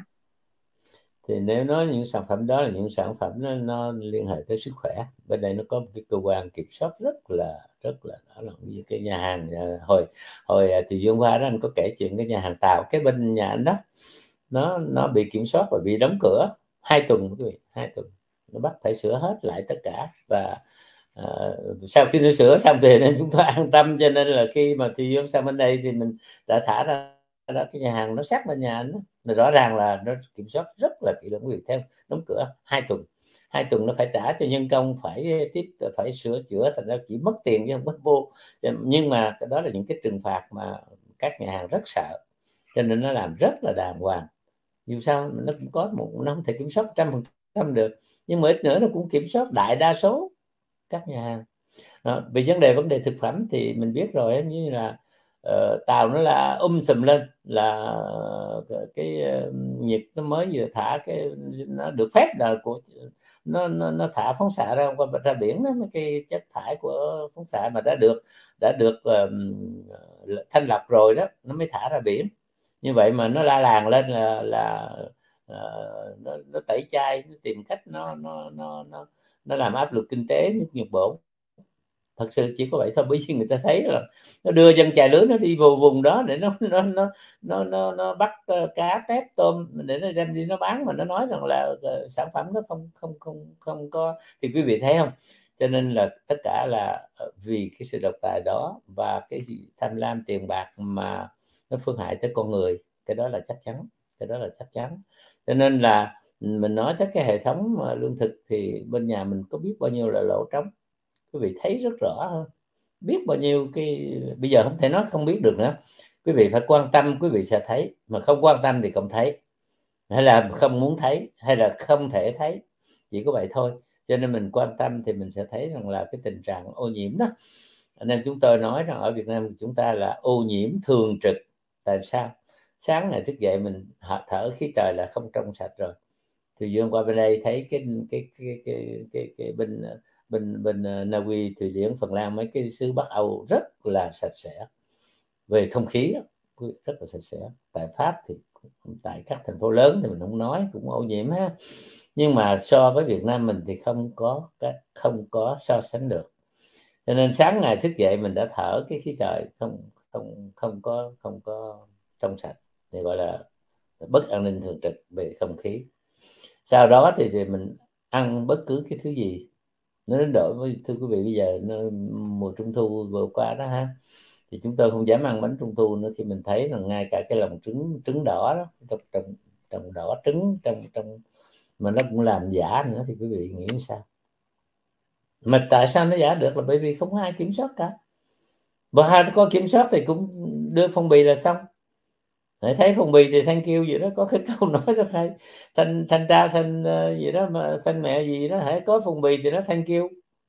Thì nếu nói những sản phẩm đó là những sản phẩm nó, nó liên hệ tới sức khỏe, bên đây nó có một cái cơ quan kiểm soát rất là rất là đó là như cái nhà hàng hồi hồi từ dương qua đó anh có kể chuyện cái nhà hàng Tàu, cái bên nhà anh đó nó nó bị kiểm soát và bị đóng cửa hai tuần, quý vị, hai tuần nó bắt phải sửa hết lại tất cả. Và uh, sau khi nó sửa xong thì nên chúng tôi an tâm, cho nên là khi mà thì dương sang bên đây thì mình đã thả ra đó, cái nhà hàng nó sát bên nhà anh đó. Rõ ràng là nó kiểm soát rất là kỹ lưỡng. Việc theo đóng cửa hai tuần, hai tuần nó phải trả cho nhân công, phải tiếp phải sửa chữa, thành ra chỉ mất tiền chứ không mất vô. Nhưng mà cái đó là những cái trừng phạt mà các nhà hàng rất sợ, cho nên nó làm rất là đàng hoàng. Dù sao nó cũng có một, nó không thể kiểm soát trăm phần trăm được, nhưng mà ít nữa nó cũng kiểm soát đại đa số các nhà hàng. Đó, về vấn đề vấn đề thực phẩm thì mình biết rồi, như là Uh, Tàu nó là um sùm lên là cái, cái uh, nhiệt nó mới vừa thả cái nó được phép là của nó nó, nó thả phóng xạ ra qua ra biển đó, mấy cái chất thải của phóng xạ mà đã được đã được uh, thanh lọc rồi đó nó mới thả ra biển. Như vậy mà nó la làng lên là là uh, nó, nó tẩy chay, nó tìm cách nó nó nó nó nó làm áp lực kinh tế nước Nhật Bản. Thật sự chỉ có vậy thôi, bởi vì người ta thấy là nó đưa dân chài lưới nó đi vào vùng đó để nó nó nó nó nó, nó bắt cá tép tôm để nó đem đi nó bán, mà nó nói rằng là uh, sản phẩm nó không không không không có, thì quý vị thấy không? Cho nên là tất cả là vì cái sự độc tài đó và cái gì tham lam tiền bạc mà nó phương hại tới con người, cái đó là chắc chắn, cái đó là chắc chắn. Cho nên là mình nói tới cái hệ thống lương thực thì bên nhà mình có biết bao nhiêu là lỗ trống, quý vị thấy rất rõ hơn, biết bao nhiêu cái bây giờ không thể nói không biết được nữa. Quý vị phải quan tâm quý vị sẽ thấy, mà không quan tâm thì không thấy, hay là không muốn thấy, hay là không thể thấy, chỉ có vậy thôi. Cho nên mình quan tâm thì mình sẽ thấy rằng là cái tình trạng ô nhiễm đó, nên chúng tôi nói rằng ở Việt Nam chúng ta là ô nhiễm thường trực. Tại sao? Sáng ngày thức dậy mình thở khí trời là không trong sạch rồi. Thì dương qua bên đây thấy cái cái cái cái cái, cái bên bên bên Na Uy, Thụy Điển, Phần Lan, mấy cái xứ Bắc Âu rất là sạch sẽ về không khí, rất là sạch sẽ. Tại Pháp thì tại các thành phố lớn thì mình không nói, cũng ô nhiễm ha, nhưng mà so với Việt Nam mình thì không có không có so sánh được. Cho nên sáng ngày thức dậy mình đã thở cái khí trời không không không có không có trong sạch, thì gọi là bất an ninh thường trực về không khí. Sau đó thì, thì mình ăn bất cứ cái thứ gì nó đến độ với, thưa quý vị, bây giờ nó, mùa trung thu vừa qua đó ha, thì chúng tôi không dám ăn bánh trung thu nữa, khi mình thấy rằng ngay cả cái lòng trứng trứng đỏ đó, trong trong trong đỏ trứng trong trong mà nó cũng làm giả nữa, thì quý vị nghĩ sao? Mà tại sao nó giả được? Là bởi vì không ai kiểm soát cả. Và có kiểm soát thì cũng đưa phong bì là xong. Để thấy phong bì thì thank you gì đó, có cái câu nói rất hay, thanh thanh tra thanh uh, gì đó mà thanh mẹ gì đó, hãy có phong bì thì nó thank you.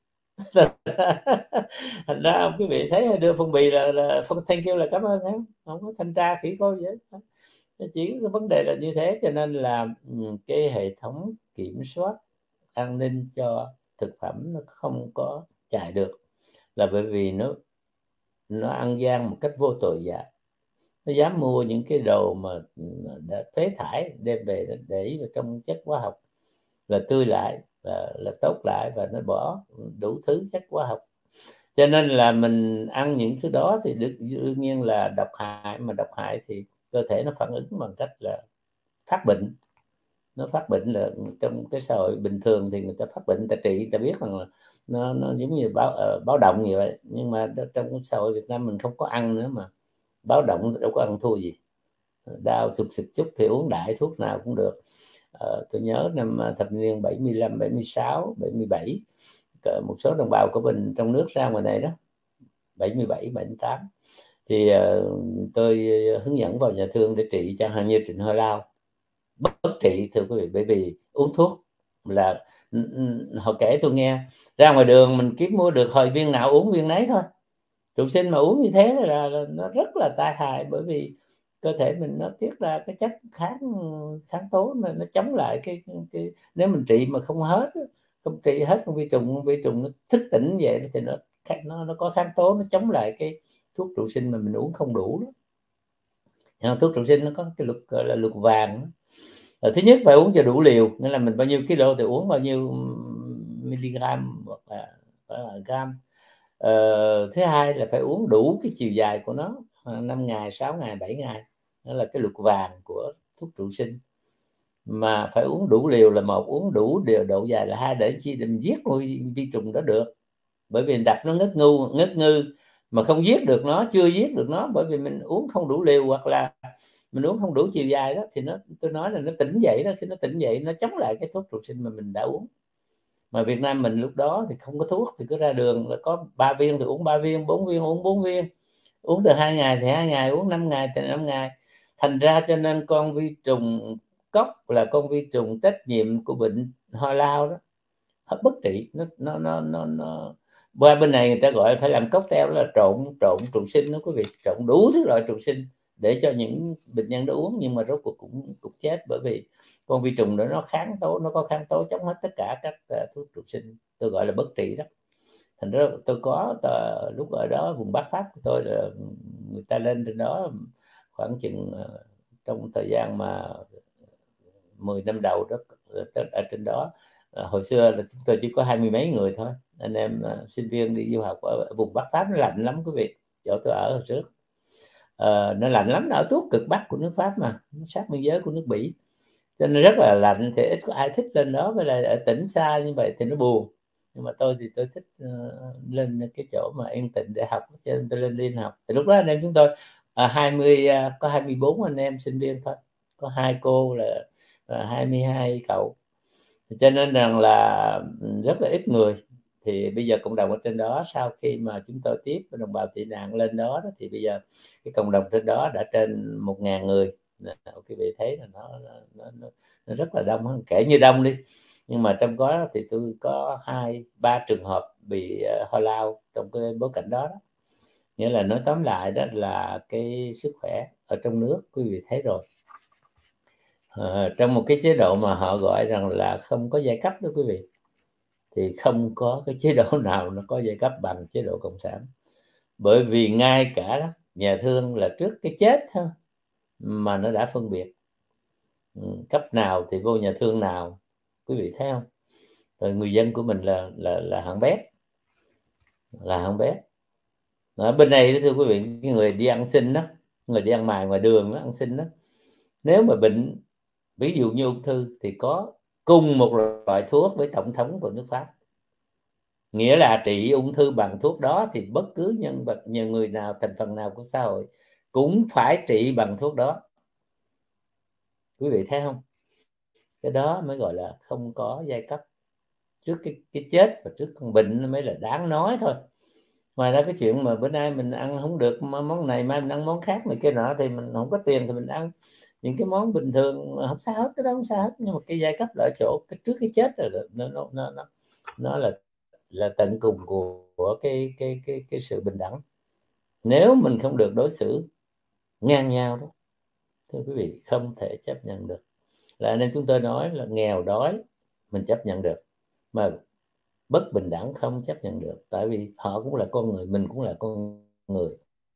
Thành ra quý vị thấy đưa phong bì là, là thank you là cảm ơn, không không có thanh tra khỉ coi gì hết. Chỉ cái vấn đề là như thế. Cho nên là cái hệ thống kiểm soát an ninh cho thực phẩm nó không có chạy được, là bởi vì nó nó ăn gian một cách vô tội vạ. Nó dám mua những cái đồ mà đã phế thải đem về để vào trong chất hóa học là tươi lại, là, là tốt lại, và nó bỏ đủ thứ chất hóa học. Cho nên là mình ăn những thứ đó thì đương nhiên là độc hại, mà độc hại thì cơ thể nó phản ứng bằng cách là phát bệnh. Nó phát bệnh là trong cái xã hội bình thường thì người ta phát bệnh, người ta trị, người ta biết rằng là nó, nó giống như báo uh, báo động như vậy. Nhưng mà trong xã hội Việt Nam mình không có ăn nữa, mà báo động đâu có ăn thua gì. Đau sụp sụt chút thì uống đại thuốc nào cũng được. Uh, tôi nhớ năm thập niên bảy mươi lăm, bảy mươi sáu, bảy mươi bảy, một số đồng bào của mình trong nước ra ngoài này đó, bảy mươi bảy, bảy mươi tám, thì uh, tôi hướng dẫn vào nhà thương để trị, chẳng hạn như Trịnh Hoa Lao bất trị, thưa quý vị, bởi vì uống thuốc là họ kể tôi nghe, ra ngoài đường mình kiếm mua được hồi viên nào uống viên nấy thôi. Trụ sinh mà uống như thế là, là nó rất là tai hại, bởi vì cơ thể mình nó tiết ra cái chất kháng kháng tố, nó, nó chống lại cái, cái nếu mình trị mà không hết, không trị hết con vi trùng, con vi trùng nó thức tỉnh vậy thì nó nó nó có kháng tố, nó chống lại cái thuốc trụ sinh mà mình uống không đủ đó. Thuốc trụ sinh nó có cái luật gọi là luật vàng. Thứ nhất phải uống cho đủ liều, nghĩa là mình bao nhiêu kilo thì uống bao nhiêu miligam hoặc là, là gram. Ờ, thứ hai là phải uống đủ cái chiều dài của nó, năm ngày, sáu ngày, bảy ngày, đó là cái luật vàng của thuốc trụ sinh. Mà phải uống đủ liều là một, uống đủ điều độ dài là hai, để chi mình giết vi trùng đó được. Bởi vì đập nó ngất ngu ngất ngư mà không giết được nó, chưa giết được nó, bởi vì mình uống không đủ liều hoặc là mình uống không đủ chiều dài đó, thì nó, tôi nói là nó tỉnh dậy đó. Khi nó tỉnh dậy nó chống lại cái thuốc trụ sinh mà mình đã uống. Mà Việt Nam mình lúc đó thì không có thuốc, thì cứ ra đường là có ba viên thì uống ba viên, bốn viên uống bốn viên, uống được hai ngày thì hai ngày, uống năm ngày thì năm ngày. Thành ra cho nên con vi trùng cóc là con vi trùng trách nhiệm của bệnh ho lao đó, bất trị. Nó nó nó nó, nó qua bên này người ta gọi là phải làm cocktail, là trộn trộn trụ sinh đó quý vị, trộn đủ thứ loại trụ sinh để cho những bệnh nhân đó uống, nhưng mà rốt cuộc cũng cũng chết, bởi vì con vi trùng đó nó kháng tố, nó có kháng tố chống hết tất cả các uh, thuốc trụ sinh, tôi gọi là bất trị đó. Thành ra tôi có tờ, lúc ở đó vùng Bắc Pháp của tôi là người ta lên trên đó khoảng chừng uh, trong thời gian mà mười năm đầu đó, ở trên đó uh, hồi xưa là chúng tôi chỉ có hai mươi mấy người thôi, anh em uh, sinh viên đi du học ở, ở vùng Bắc Pháp. Nó lạnh lắm quý vị, chỗ tôi ở hồi trước. Uh, nó lạnh lắm, nó ở tuốt cực Bắc của nước Pháp mà, nó sát biên giới của nước Bỉ, cho nên rất là lạnh, thì ít có ai thích lên đó. Với lại ở tỉnh xa như vậy thì nó buồn, nhưng mà tôi thì tôi thích uh, lên cái chỗ mà yên tĩnh để học, cho nên tôi lên Liên học. Thì lúc đó anh em chúng tôi uh, hai mươi uh, có hai mươi bốn anh em sinh viên thôi, có hai cô là uh, hai mươi hai cậu, cho nên rằng là rất là ít người. Thì bây giờ cộng đồng ở trên đó, sau khi mà chúng tôi tiếp đồng bào tị nạn lên đó, đó thì bây giờ cái cộng đồng trên đó đã trên một ngàn người. Quý vị thấy là nó, nó, nó, nó rất là đông, kể như đông đi, nhưng mà trong đó thì tôi có hai ba trường hợp bị uh, ho lao trong cái bối cảnh đó, đó. Nghĩa là nói tóm lại đó là cái sức khỏe ở trong nước quý vị thấy rồi. À, trong một cái chế độ mà họ gọi rằng là không có giai cấp đó quý vị, thì không có cái chế độ nào nó có giai cấp bằng chế độ cộng sản. Bởi vì ngay cả nhà thương là trước cái chết ha, mà nó đã phân biệt cấp nào thì vô nhà thương nào, quý vị thấy không? Rồi người dân của mình là là là hạng bét. là không bé. Ở bên này thưa quý vị, cái người đi ăn xin đó, người đi ăn mài ngoài đường đó, ăn xin đó, nếu mà bệnh ví dụ như ung thư thì có cùng một loại thuốc với tổng thống của nước Pháp, nghĩa là trị ung thư bằng thuốc đó thì bất cứ nhân vật nhiều người nào, thành phần nào của xã hội cũng phải trị bằng thuốc đó. Quý vị thấy không? Cái đó mới gọi là không có giai cấp. Trước cái, cái chết và trước con bệnh mới là đáng nói thôi. Ngoài ra cái chuyện mà bữa nay mình ăn không được món này, mai mình ăn món khác này kia nọ, thì mình không có tiền thì mình ăn những cái món bình thường không sao hết, cái đó không sao hết. Nhưng mà cái giai cấp là ở chỗ cái trước cái chết rồi nó nó nó nó, nó là là tận cùng của, của cái, cái cái cái sự bình đẳng. Nếu mình không được đối xử ngang nhau đó, thưa quý vị, không thể chấp nhận được. Là nên chúng tôi nói là nghèo đói mình chấp nhận được, mà bất bình đẳng không chấp nhận được. Tại vì họ cũng là con người, mình cũng là con người.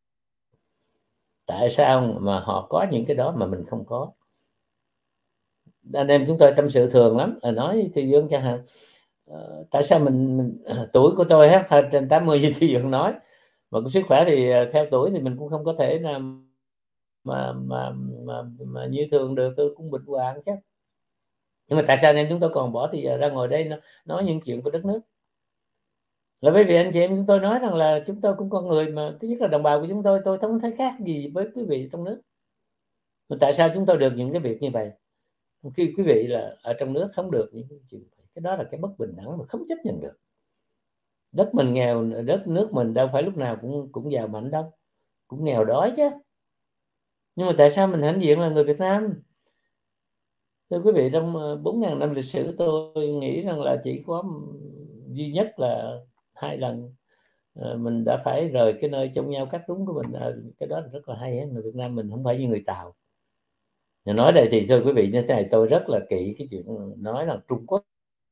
Tại sao mà họ có những cái đó mà mình không có? Anh em chúng tôi tâm sự thường lắm, nói Thi Dương chẳng hạn, uh, tại sao mình, mình tuổi của tôi hết hơn trên tám mươi như Thi Dương nói, mà có sức khỏe thì theo tuổi thì mình cũng không có thể là mà mà mà, mà như thường được. Tôi cũng bình hoàng chứ, nhưng mà tại sao anh em chúng tôi còn bỏ thì giờ ra ngồi đây nói, nói những chuyện của đất nước? Là bởi vì anh chị em chúng tôi nói rằng là chúng tôi cũng con người mà. Thứ nhất là đồng bào của chúng tôi, tôi không thấy khác gì với quý vị trong nước. Mà tại sao chúng tôi được những cái việc như vậy, khi quý vị là ở trong nước không được những cái chuyện này? Cái đó là cái bất bình đẳng mà không chấp nhận được. Đất mình nghèo, đất nước mình đâu phải lúc nào cũng cũng giàu mạnh đâu, cũng nghèo đói chứ. Nhưng mà tại sao mình hãnh diện là người Việt Nam? Thưa quý vị, trong bốn nghìn năm lịch sử tôi nghĩ rằng là chỉ có duy nhất là hai lần mình đã phải rời cái nơi trông nhau cắt rúng của mình. Cái đó là rất là hay ấy. Người Việt Nam mình không phải như người Tàu. Nói đây thì thưa quý vị, như thế này, tôi rất là kỹ cái chuyện nói là Trung Quốc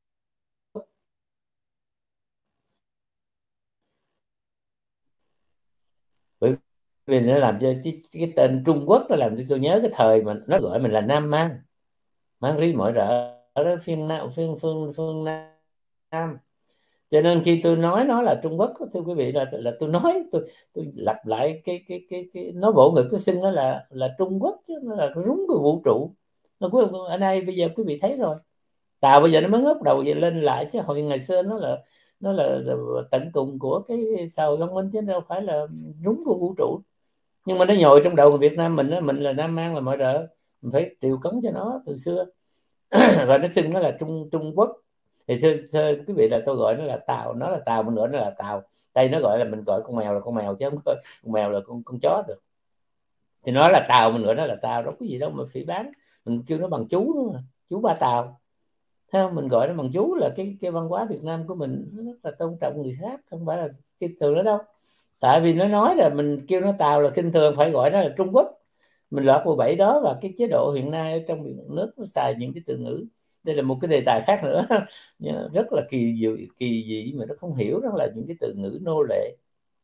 bởi vì nó làm cho cái, cái tên Trung Quốc nó làm cho tôi nhớ cái thời mà nó gọi mình là Nam Mang, mang ri mọi rợ ở đó phiên nam phương phương phương Nam. Cho nên khi tôi nói nó là Trung Quốc, thưa quý vị, là là tôi nói tôi tôi lặp lại cái cái cái cái nó vỗ ngực cái xưng đó là là Trung Quốc, chứ nó là rúng của vũ trụ. Nó cuối cùng ở đây bây giờ quý vị thấy rồi, Tàu bây giờ nó mới ngóc đầu về lên lại, chứ hồi ngày xưa nó là nó là, là tận cùng của cái xã hội văn minh, chứ đâu phải là rúng của vũ trụ. Nhưng mà nó nhồi trong đầu người Việt Nam mình đó, mình là Nam Mang là mọi rợ, mình phải triều cống cho nó từ xưa. Và nó xưng nó là Trung Trung Quốc. Thì thưa, thưa quý vị, là tôi gọi nó là Tàu, nó là Tàu, mình gọi nó là Tàu. Đây nó gọi là mình gọi con mèo là con mèo, chứ không có con mèo là con con chó được. Thì nó là Tàu, mình gọi nó là Tàu, đâu có gì đâu mà phỉ báng. Mình kêu nó bằng chú nữa mà, chú Ba Tàu. Thấy không? Mình gọi nó bằng chú là cái cái văn hóa Việt Nam của mình, nó rất là tôn trọng người khác, không phải là khinh thường nó đâu. Tại vì nó nói là mình kêu nó Tàu là khinh thường, phải gọi nó là Trung Quốc. Mình lọt vào bẫy đó, và cái chế độ hiện nay ở trong nước nó xài những cái từ ngữ. Đây là một cái đề tài khác nữa rất là kỳ dị, kỳ dị mà nó không hiểu, đó là những cái từ ngữ nô lệ.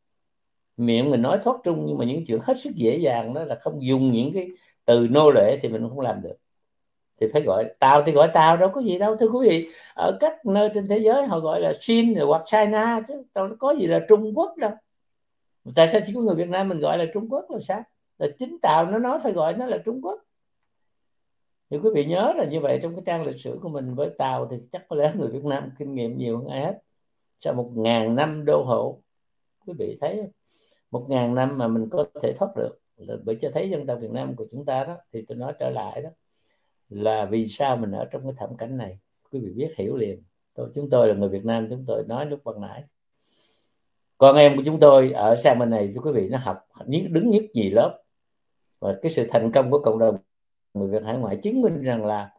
Miệng mình nói thoát trung, nhưng mà những chuyện hết sức dễ dàng đó là không dùng những cái từ nô lệ thì mình không làm được. Thì phải gọi Tàu thì gọi Tàu, đâu có gì đâu. Thưa quý vị, ở các nơi trên thế giới họ gọi là Xin hoặc China, chứ đâu có gì là Trung Quốc đâu. Tại sao chỉ có người Việt Nam mình gọi là Trung Quốc là sao? Là chính Tàu nó nói phải gọi nó là Trung Quốc. Thì quý vị nhớ là như vậy, trong cái trang lịch sử của mình với Tàu thì chắc có lẽ người Việt Nam kinh nghiệm nhiều hơn ai hết. Sau một ngàn năm đô hộ, quý vị thấy một ngàn năm mà mình có thể thoát được, là bởi cho thấy dân tộc Việt Nam của chúng ta đó. Thì tôi nói trở lại đó là vì sao mình ở trong cái thảm cảnh này, quý vị biết hiểu liền. Tôi, chúng tôi là người Việt Nam, chúng tôi nói lúc ban nãy, con em của chúng tôi ở sang bên này, thưa quý vị, nó học đứng nhất nhì lớp, và cái sự thành công của cộng đồng người Việt hải ngoại chứng minh rằng là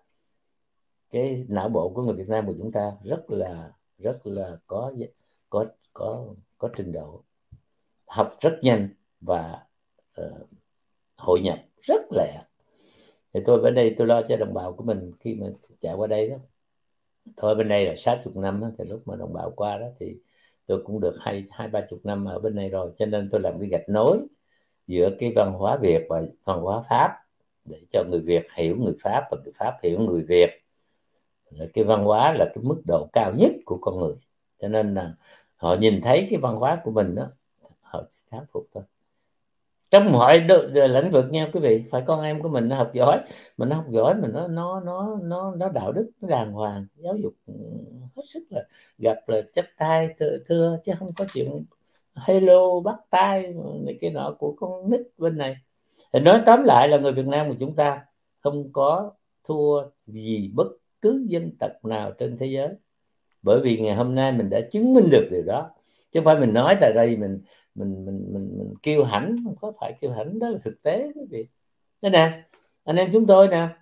cái não bộ của người Việt Nam của chúng ta rất là rất là có có có có trình độ, học rất nhanh và uh, hội nhập rất lẹ. Thì tôi bên đây tôi lo cho đồng bào của mình khi mà chạy qua đây đó. Thôi bên đây là sáu chục năm đó, thì lúc mà đồng bào qua đó thì tôi cũng được hai hai ba chục năm ở bên này rồi, cho nên tôi làm cái gạch nối giữa cái văn hóa Việt và văn hóa Pháp, để cho người Việt hiểu người Pháp và người Pháp hiểu người Việt. Cái văn hóa là cái mức độ cao nhất của con người, cho nên là họ nhìn thấy cái văn hóa của mình đó, họ thán phục thôi. Trong mọi lĩnh vực nha quý vị, phải con em của mình nó học giỏi, mình nó học giỏi mình nó nó nó nó nó đạo đức, nó đàng hoàng, giáo dục hết sức là gặp là chấp tay thưa, thưa chứ không có chuyện hello bắt tay này cái nọ của con nít bên này. Thì nói tóm lại là người Việt Nam của chúng ta không có thua gì bất cứ dân tộc nào trên thế giới, bởi vì ngày hôm nay mình đã chứng minh được điều đó, chứ không phải mình nói tại đây mình mình mình mình, mình kiêu hãnh, không có phải kiêu hãnh, đó là thực tế quý vị. Thế nè, anh em chúng tôi nè,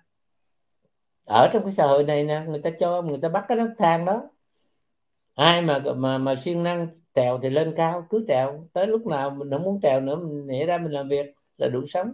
ở trong cái xã hội này nè, người ta cho người ta bắt cái nấc thang đó, ai mà mà mà siêng năng trèo thì lên cao, cứ trèo tới lúc nào mình không muốn trèo nữa mình nhảy ra mình làm việc là đủ sống.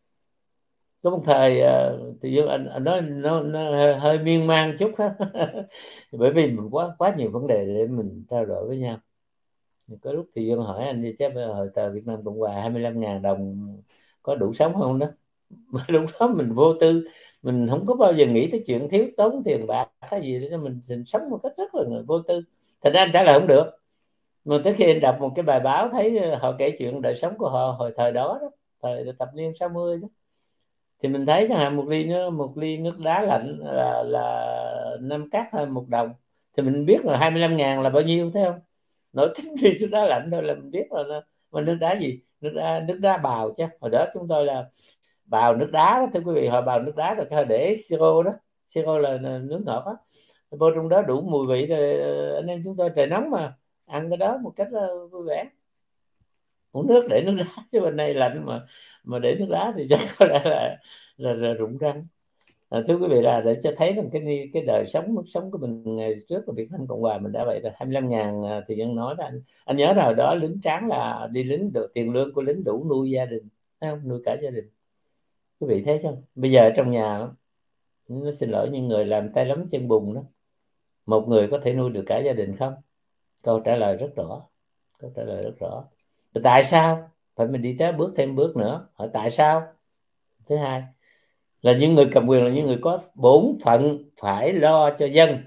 Có một thời thì anh, anh nói nó, nó hơi miên man chút đó. Bởi vì mình quá quá nhiều vấn đề để mình trao đổi với nhau. Có lúc thì Dương hỏi anh đi chứ hồi tờ Việt Nam Cộng Hòa hai mươi lăm ngàn đồng có đủ sống không đó. Mà lúc đó mình vô tư, mình không có bao giờ nghĩ tới chuyện thiếu tốn tiền bạc cái gì để cho mình, mình sống một cách rất là vô tư. Thành ra anh trả lời không được. Mà tới khi anh đọc một cái bài báo thấy họ kể chuyện đời sống của họ hồi thời đó, đó thời thập niên sáu mươi đó, thì mình thấy chẳng hạn một ly nó một ly nước đá lạnh là là năm cát thôi một đồng, thì mình biết là hai mươi lăm ngàn là bao nhiêu, thấy không? Nói tính ly nước đá lạnh thôi là mình biết rồi. Mà nước đá gì? Nước đá nước đá bào chứ. Hồi đó chúng tôi là bào nước đá đó, thưa quý vị, họ bào nước đá rồi cái để siro đó, siro là nước ngọt đó, vô trong đó đủ mùi vị rồi. Anh em chúng tôi trời nóng mà ăn cái đó một cách vui vẻ, uống nước để nước đá, chứ bên này lạnh mà mà để nước đá thì chắc có lẽ là là, là rụng răng. À, thưa quý vị, là để cho thấy rằng cái cái đời sống mức sống của mình ngày trước là Việt Nam Cộng Hòa mình đã vậy rồi. Hai mươi lăm ngàn thì dân nói là anh, anh nhớ rồi đó, lính tráng là đi lính được tiền lương của lính đủ nuôi gia đình, không? Nuôi cả gia đình. Quý vị thấy không? Bây giờ trong nhà nó xin lỗi những người làm tay lấm chân bùn đó, một người có thể nuôi được cả gia đình không? Câu trả lời rất rõ, câu trả lời rất rõ. Tại sao? Phải mình đi tới bước thêm bước nữa, hỏi tại sao? Thứ hai là những người cầm quyền là những người có bổn phận phải lo cho dân,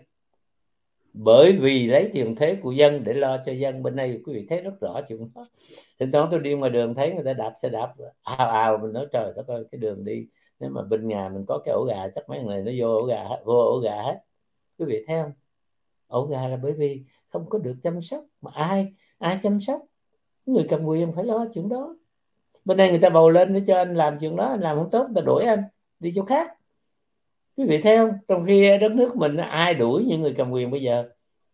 bởi vì lấy tiền thuế của dân để lo cho dân. Bên đây quý vị thấy rất rõ chuyện đó. Thỉnh thoảng tôi đi ngoài đường thấy người ta đạp xe đạp ào ào, mình nói trời đất ơi, cái đường đi, nếu mà bên nhà mình có cái ổ gà chắc mấy người nó vô ổ gà vô ổ gà hết. Quý vị thấy không? Ổ gà là bởi vì không có được chăm sóc, mà ai ai chăm sóc? Người cầm quyền phải lo chuyện đó. Bên đây người ta bầu lên để cho anh làm chuyện đó, anh làm không tốt người ta đuổi anh đi chỗ khác. Quý vị thấy không? Trong khi đất nước mình ai đuổi những người cầm quyền bây giờ?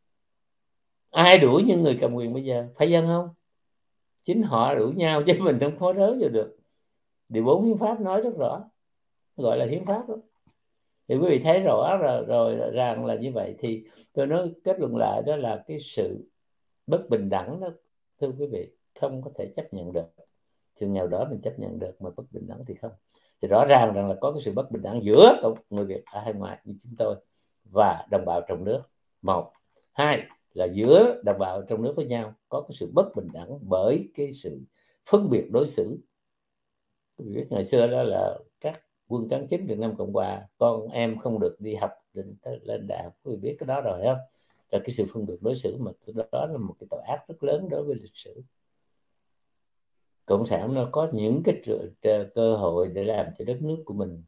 Ai đuổi những người cầm quyền bây giờ? Phải dân không? Chính họ đuổi nhau chứ mình không khó rớ vô được. Điều bốn hiến pháp nói rất rõ, gọi là hiến pháp đó. Thì quý vị thấy rõ rồi, rồi rằng là như vậy. Thì tôi nói kết luận lại đó là cái sự bất bình đẳng đó, thưa quý vị, không có thể chấp nhận được. Chừng nào đó mình chấp nhận được, mà bất bình đẳng thì không. Thì rõ ràng rằng là có cái sự bất bình đẳng giữa người Việt ở hải ngoại như chúng tôi và đồng bào trong nước. Một, hai là giữa đồng bào trong nước với nhau có cái sự bất bình đẳng bởi cái sự phân biệt đối xử. Quý vị biết ngày xưa đó là các quân cán chính Việt Nam Cộng Hòa, con em không được đi học lên, lên đại học, quý vị biết cái đó rồi không? Là cái sự phân biệt đối xử, mà đó là một cái tội ác rất lớn đối với lịch sử. Cộng sản nó có những cái cơ hội để làm cho đất nước của mình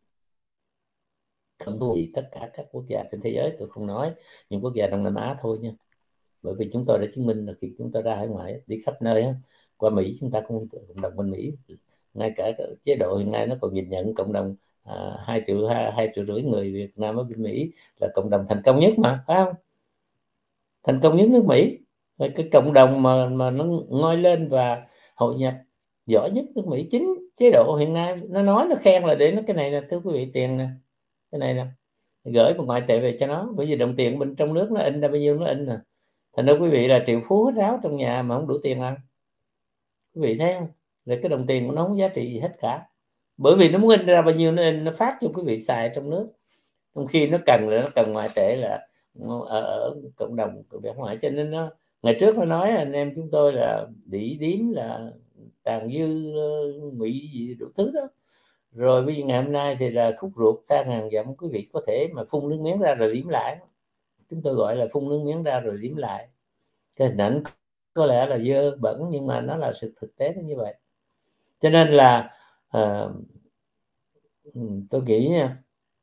không thua gì tất cả các quốc gia trên thế giới. Tôi không nói những quốc gia Đông Nam Á thôi nha, bởi vì chúng tôi đã chứng minh là khi chúng tôi ra hải ngoại đi khắp nơi, qua Mỹ chúng ta cũng cộng đồng bên Mỹ, ngay cả chế độ hiện nay nó còn nhìn nhận cộng đồng à, hai triệu hai, hai triệu rưỡi người Việt Nam ở bên Mỹ là cộng đồng thành công nhất mà, phải không? Thành công nhất nước Mỹ, cái cộng đồng mà mà nó ngoi lên và hội nhập giỏi nhất nước Mỹ. Chính chế độ hiện nay nó nói, nó khen là để nó cái này là thưa quý vị, tiền nè, cái này nè, gửi một ngoại tệ về cho nó, bởi vì đồng tiền bên trong nước nó in ra bao nhiêu nó in nè. Thành ra quý vị là triệu phú hết ráo trong nhà mà không đủ tiền ăn. Quý vị thấy không? Là cái đồng tiền của nó không giá trị gì hết cả, bởi vì nó muốn in ra bao nhiêu nó in, nó phát cho quý vị xài trong nước, trong khi nó cần là nó cần ngoại tệ là ở, ở cộng đồng của Việt ngoại. Cho nên nó ngày trước nó nói anh em chúng tôi là đĩ điếm, là tàn dư ngụy gì đủ thứ đó. Rồi bây giờ ngày hôm nay thì là khúc ruột xa ngàn dặm, quý vị có thể mà phun nước miếng ra rồi liếm lại. Chúng tôi gọi là phun nước miếng ra rồi liếm lại. Cái hình ảnh có lẽ là dơ bẩn, nhưng mà nó là sự thực tế như vậy. Cho nên là à, tôi nghĩ nha,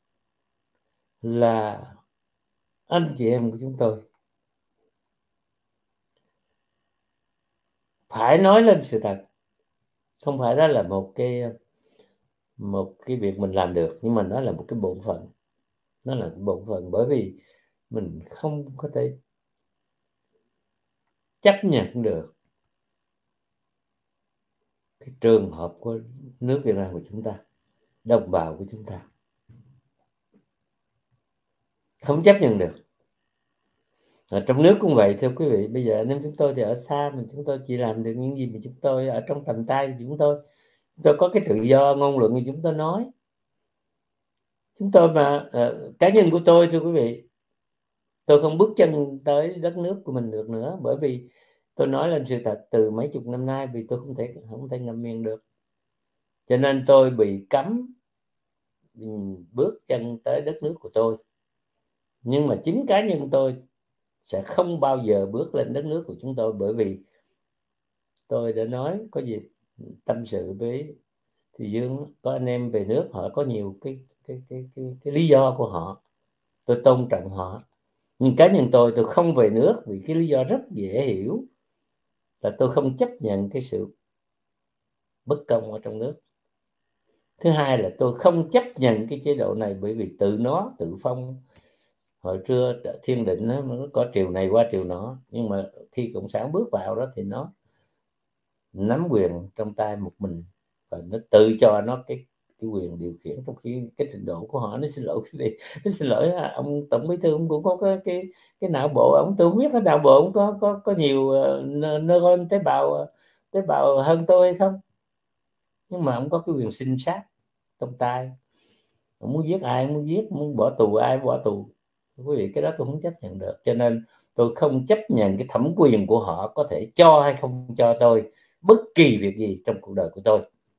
là anh chị em của chúng tôi phải nói lên sự thật. Không phải đó là một cái một cái việc mình làm được, nhưng mà nó là một cái bổn phận. Nó là bổn phận, bởi vì mình không có thể chấp nhận được cái trường hợp của nước Việt Nam của chúng ta, đồng bào của chúng ta, không chấp nhận được. Ở trong nước cũng vậy thưa quý vị. Bây giờ anh em chúng tôi thì ở xa, mà chúng tôi chỉ làm được những gì mà chúng tôi ở trong tầm tay của chúng tôi. Chúng tôi có cái tự do ngôn luận như chúng tôi nói. Chúng tôi mà uh, cá nhân của tôi thưa quý vị, tôi không bước chân tới đất nước của mình được nữa, bởi vì tôi nói lên sự thật từ mấy chục năm nay, vì tôi không thể không thể ngậm miệng được, cho nên tôi bị cấm bước chân tới đất nước của tôi. Nhưng mà chính cá nhân tôi sẽ không bao giờ bước lên đất nước của chúng tôi, bởi vì tôi đã nói có dịp tâm sự với Thị Dương, có anh em về nước họ có nhiều cái cái cái cái, cái lý do của họ, tôi tôn trọng họ. Nhưng cá nhân tôi tôi không về nước vì cái lý do rất dễ hiểu, là tôi không chấp nhận cái sự bất công ở trong nước. Thứ hai là tôi không chấp nhận cái chế độ này, bởi vì tự nó tự phong. Hồi trưa Thiên Định nó có triều này qua triều nọ, nhưng mà khi Cộng sản bước vào đó thì nó nắm quyền trong tay một mình, và nó tự cho nó cái cái quyền điều khiển, trong khi cái trình độ của họ, nó xin lỗi cái gì, nó xin lỗi ông Tổng Bí thư, ông cũng có cái cái cái não bộ, ông tôi không biết cái não bộ ông có có có nhiều neuron tế bào tế bào hơn tôi hay không, nhưng mà ông có cái quyền sinh sát trong tay. Ông muốn giết ai muốn giết, muốn bỏ tù ai bỏ tù. Quý vị, cái đó tôi không chấp nhận được, cho nên tôi không chấp nhận cái thẩm quyền của họ có thể cho hay không cho tôi bất kỳ việc gì trong cuộc đời của tôi.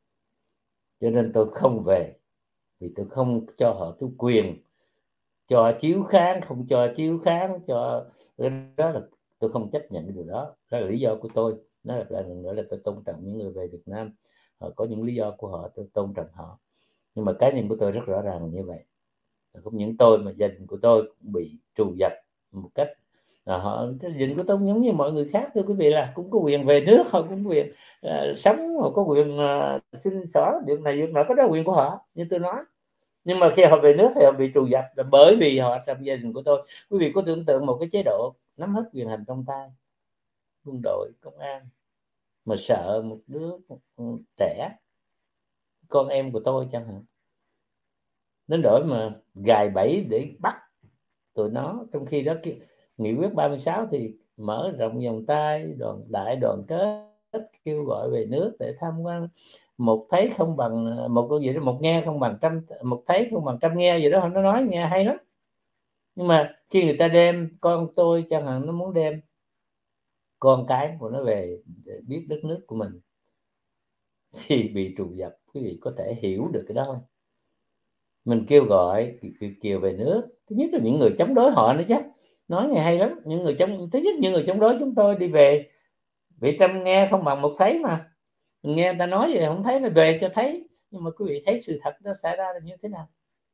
Cho nên tôi không về, vì tôi không cho họ cái quyền cho chiếu kháng, không cho chiếu kháng, cho đó là tôi không chấp nhận cái điều đó. Đó là lý do của tôi. Nó là lần nữa là tôi tôn trọng những người về Việt Nam, họ có những lý do của họ, tôi tôn trọng họ. Nhưng mà cá nhân của tôi rất rõ ràng như vậy. Không những tôi mà gia đình của tôi cũng bị trù dập một cách à, họ gia đình của tôi giống như mọi người khác, thưa quý vị, là cũng có quyền về nước, họ cũng có quyền uh, sống, họ có quyền uh, sinh xỏ việc này việc nọ, có đó quyền của họ như tôi nói. Nhưng mà khi họ về nước thì họ bị trù dập là bởi vì họ trong gia đình của tôi. Quý vị có tưởng tượng một cái chế độ nắm hết quyền hành trong tay, quân đội, công an, mà sợ một đứa một trẻ, con em của tôi chẳng hạn, đến đổi mà gài bẫy để bắt tụi nó. Trong khi đó nghị quyết ba mươi sáu thì mở rộng vòng tay, đoàn đại đoàn kết, kêu gọi về nước để tham quan. Một thấy không bằng một câu gì đó, một nghe không bằng trăm, một thấy không bằng trăm nghe gì đó, nó nói nghe hay lắm. Nhưng mà khi người ta đem con tôi chẳng hạn, nó muốn đem con cái của nó về để biết đất nước của mình thì bị trù dập. Quý vị có thể hiểu được cái đó không? Mình kêu gọi Việt kiều về nước, thứ nhất là những người chống đối họ nữa chứ, nói nghe hay lắm. Những người chống thứ nhất những người chống đối chúng tôi đi về, vì trăm nghe không bằng một thấy mà. Mình nghe người ta nói vậy không thấy, là về cho thấy. Nhưng mà quý vị thấy sự thật nó xảy ra là như thế nào?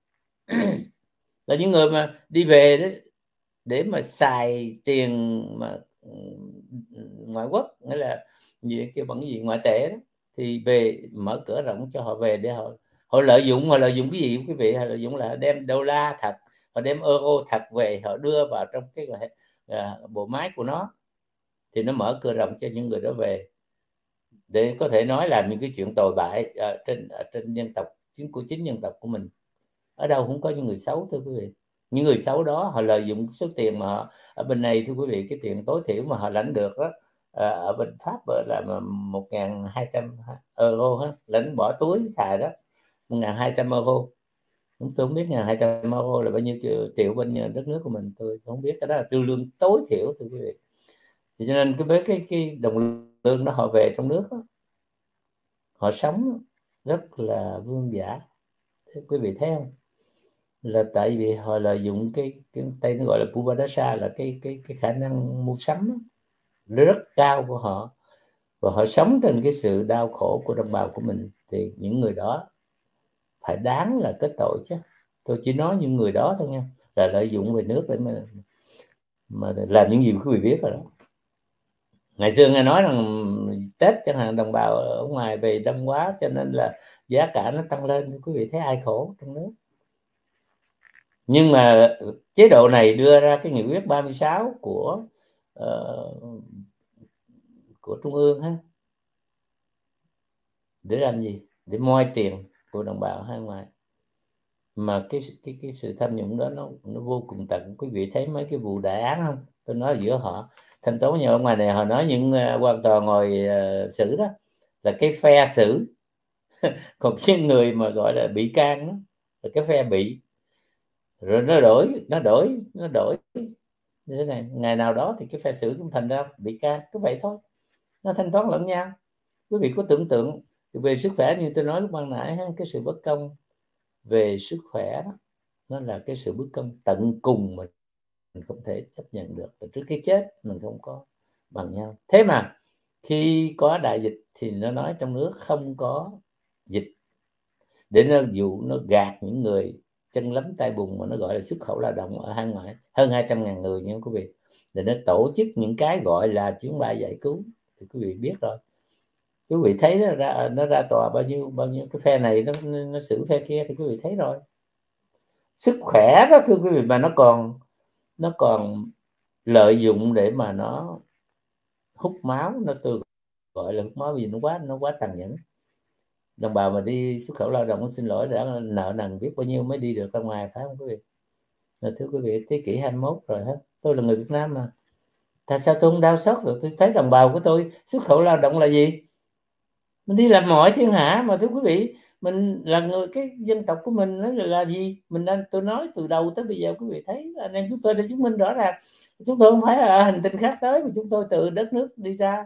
Là những người mà đi về đó để mà xài tiền mà ngoại quốc, nghĩa là gì kêu bằng cái gì, ngoại tệ đó, thì về mở cửa rộng cho họ về để họ họ lợi dụng. Họ lợi dụng cái gì quý vị? Họ lợi dụng là đem đô la thật, họ đem euro thật về, họ đưa vào trong cái uh, bộ máy của nó, thì nó mở cửa rộng cho những người đó về để có thể nói làm những cái chuyện tồi bại ở trên ở trên dân tộc chính của chính dân tộc của mình. Ở đâu cũng có những người xấu thưa quý vị. Những người xấu đó họ lợi dụng số tiền mà họ, ở bên này thưa quý vị, cái tiền tối thiểu mà họ lãnh được đó, ở bên Pháp là một nghìn hai trăm euro ha, lãnh bỏ túi xài đó, một nghìn hai trăm euro. Tôi không biết một nghìn hai trăm euro là bao nhiêu triệu, triệu bên đất nước của mình, tôi không biết. Cái đó là tiêu lương tối thiểu thưa quý vị. Thì cho nên cái với cái cái đồng lương đó họ về trong nước đó, họ sống rất là vương giả. Thế quý vị thấy không? Là tại vì họ lợi dụng cái cái tay nó gọi là Puvadasa, là cái cái cái khả năng mua sắm đó, rất cao của họ, và họ sống trên cái sự đau khổ của đồng bào của mình, thì những người đó phải đáng là kết tội chứ. Tôi chỉ nói những người đó thôi nha, là lợi dụng về nước để mà mà làm những gì quý vị biết rồi đó. Ngày xưa nghe nói rằng Tết chẳng hạn đồng bào ở ngoài về đông quá cho nên là giá cả nó tăng lên, quý vị thấy ai khổ trong nước. Nhưng mà chế độ này đưa ra cái nghị quyết ba mươi sáu của uh, của trung ương ha, để làm gì? Để moi tiền của đồng bào hai ngoài. Mà cái cái cái sự tham nhũng đó nó nó vô cùng tận. Quý vị thấy mấy cái vụ đại án không? Tôi nói giữa họ thanh toán nhau ở ngoài này, họ nói những uh, quan tòa ngồi uh, xử đó là cái phe xử còn cái người mà gọi là bị can đó là cái phe bị, rồi nó đổi nó đổi nó đổi như thế này, ngày nào đó thì cái phe xử cũng thành ra bị can, cứ vậy thôi, nó thanh toán lẫn nhau. Quý vị có tưởng tượng về sức khỏe như tôi nói lúc ban nãy, cái sự bất công về sức khỏe đó, nó là cái sự bất công tận cùng mà mình không thể chấp nhận được. Trước cái chết mình không có bằng nhau. Thế mà khi có đại dịch thì nó nói trong nước không có dịch, để nó dụ nó gạt những người chân lấm tay bùn mà nó gọi là xuất khẩu lao động ở hải ngoại hơn hai trăm ngàn người nha quý vị, để nó tổ chức những cái gọi là chuyến bay giải cứu. Thì quý vị biết rồi, quý vị thấy nó ra nó ra tòa bao nhiêu bao nhiêu cái phe này nó nó xử phe kia, thì quý vị thấy rồi. Sức khỏe đó thưa quý vị, mà nó còn nó còn lợi dụng để mà nó hút máu, nó tôi gọi là hút máu vì nó quá nó quá tàn nhẫn. Đồng bào mà đi xuất khẩu lao động, xin lỗi, đã nợ nần biết bao nhiêu mới đi được ra ngoài, phải không quý vị? Rồi, thưa quý vị, thế kỷ hai mươi mốt rồi hết, tôi là người Việt Nam mà, tại sao tôi không đau xót được? Tôi thấy đồng bào của tôi xuất khẩu lao động là gì? Mình đi làm mọi thiên hạ mà thưa quý vị, mình là người cái dân tộc của mình nó là, là gì? Mình đang tôi nói từ đầu tới bây giờ, quý vị thấy anh em chúng tôi đã chứng minh rõ ràng, chúng tôi không phải là ở hành tinh khác tới, mà chúng tôi từ đất nước đi ra.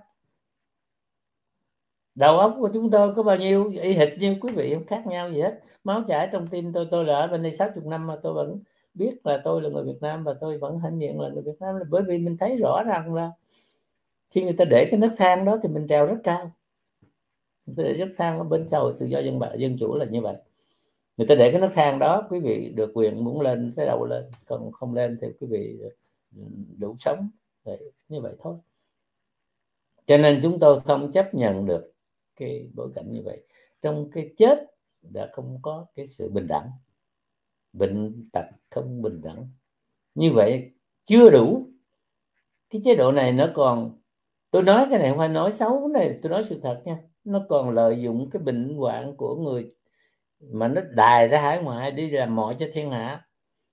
Đầu óc của chúng tôi có bao nhiêu y hệt như quý vị, không khác nhau gì hết. Máu chảy trong tim tôi, tôi là ở bên đây sáu mươi năm mà tôi vẫn biết là tôi là người Việt Nam, và tôi vẫn hãnh diện là người Việt Nam, là bởi vì mình thấy rõ ràng là khi người ta để cái nấc thang đó thì mình trèo rất cao. Người ta để nấc thang ở bên sau tự do dân bạo dân chủ là như vậy. Người ta để cái nấc thang đó, quý vị được quyền muốn lên tới đầu lên, còn không lên thì quý vị đủ sống. Vậy, như vậy thôi. Cho nên chúng tôi không chấp nhận được cái bối cảnh như vậy. Trong cái chết đã không có cái sự bình đẳng, bệnh tật không bình đẳng, như vậy chưa đủ. Cái chế độ này nó còn, tôi nói cái này không phải nói xấu này, tôi nói sự thật nha, nó còn lợi dụng cái bệnh hoạn của người mà nó đài ra hải ngoại đi làm mọi cho thiên hạ.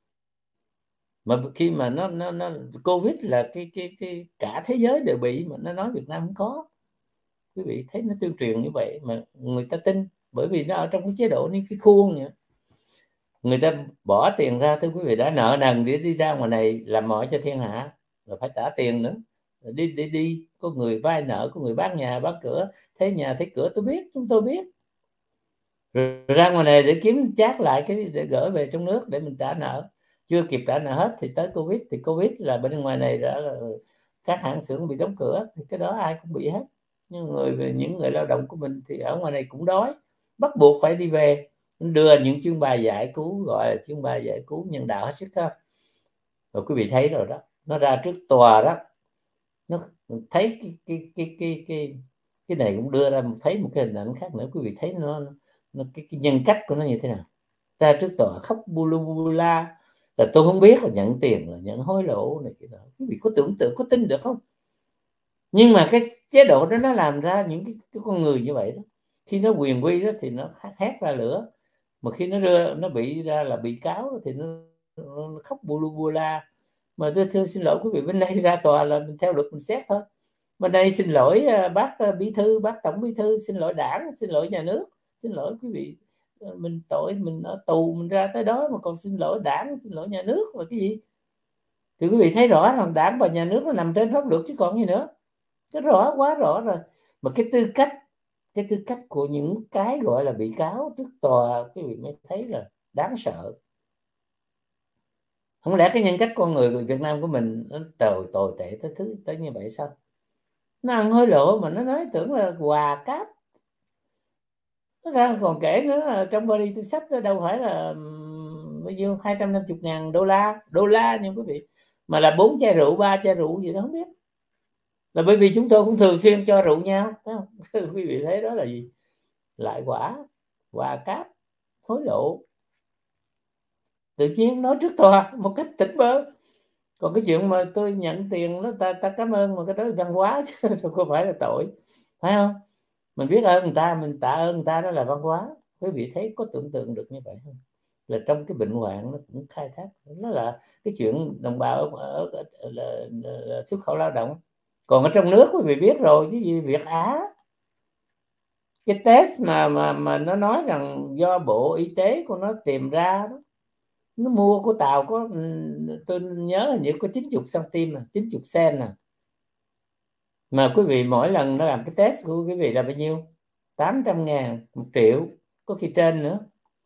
Mà khi mà nó nó nó Covid là cái cái cái cả thế giới đều bị, mà nó nói Việt Nam không có. Quý vị thấy nó tuyên truyền như vậy mà người ta tin, bởi vì nó ở trong cái chế độ như cái khuôn vậy. Người ta bỏ tiền ra, thưa quý vị, đã nợ nần để đi ra ngoài này làm mọi cho thiên hạ, là phải trả tiền nữa. Đi đi đi có người vay nợ, có người bán nhà bán cửa, thấy nhà thấy cửa, tôi biết, chúng tôi biết. Rồi ra ngoài này để kiếm chát lại cái để gửi về trong nước để mình trả nợ, chưa kịp trả nợ hết thì tới Covid. Thì Covid là bên ngoài này đã là các hãng xưởng bị đóng cửa, thì cái đó ai cũng bị hết. Nhưng người về những người lao động của mình thì ở ngoài này cũng đói, bắt buộc phải đi về, đưa những chuyến bay giải cứu, gọi là chuyến bay giải cứu nhân đạo hết sức thôi. Rồi quý vị thấy rồi đó, nó ra trước tòa đó, nó thấy cái cái cái cái cái cái này cũng đưa ra thấy một cái hình ảnh khác nữa. Quý vị thấy nó, nó cái, cái nhân cách của nó như thế nào. Ra trước tòa khóc bu lu bu la, là tôi không biết là nhận tiền, là nhận hối lộ này kia đó. Quý vị có tưởng tượng, có tin được không? Nhưng mà cái chế độ đó nó làm ra những cái, cái con người như vậy đó. Khi nó quyền quy đó thì nó hét ra lửa, mà khi nó đưa nó bị ra là bị cáo thì nó, nó khóc bu lu bu la. Mà tôi thưa xin lỗi quý vị, bên đây ra tòa là mình theo luật mình xét thôi. Bên đây xin lỗi bác bí thư, bác tổng bí thư, xin lỗi đảng, xin lỗi nhà nước, xin lỗi quý vị, mình tội mình ở tù mình ra tới đó mà còn xin lỗi đảng, xin lỗi nhà nước là cái gì? Thì quý vị thấy rõ rằng đảng và nhà nước nó nằm trên pháp luật chứ còn gì nữa. Cái rõ, quá rõ rồi. Mà cái tư cách cái tư cách của những cái gọi là bị cáo trước tòa, quý vị mới thấy là đáng sợ. Không lẽ cái nhân cách con người của Việt Nam của mình nó tồi tồi tệ tới thứ tới như vậy sao? nó ăn hối lộ mà nó nói tưởng là quà cáp. Nó ra còn kể nữa là trong body tôi sách đâu phải là bao nhiêu hai trăm năm mươi ngàn đô la đô la nha quý vị, mà là bốn chai rượu ba chai rượu gì đó không biết. Là bởi vì chúng tôi cũng thường xuyên cho rượu nhau, thấy không? Quý vị thấy đó là gì? Lại quả, quà cáp, hối lộ. Tự nhiên nói trước tòa một cách tỉnh bơ. Còn cái chuyện mà tôi nhận tiền đó ta ta cảm ơn, mà cái đó là văn hóa chứ không phải là tội, phải không? Mình biết ơn người ta, mình tạ ơn người ta, đó là văn hóa. Quý vị thấy có tưởng tượng được như vậy không? Là trong cái bệnh hoạn nó cũng khai thác, nó là cái chuyện đồng bào ở, ở, ở, là, là xuất khẩu lao động. Còn ở trong nước quý vị biết rồi chứ gì, Việt Á cái test mà mà mà nó nói rằng do Bộ Y tế của nó tìm ra đó, nó mua của Tàu có, tôi nhớ hình như có chín mươi cm nè, chín mươi sen nè, mà quý vị mỗi lần nó làm cái test của quý vị là bao nhiêu? tám trăm ngàn, một triệu, có khi trên nữa.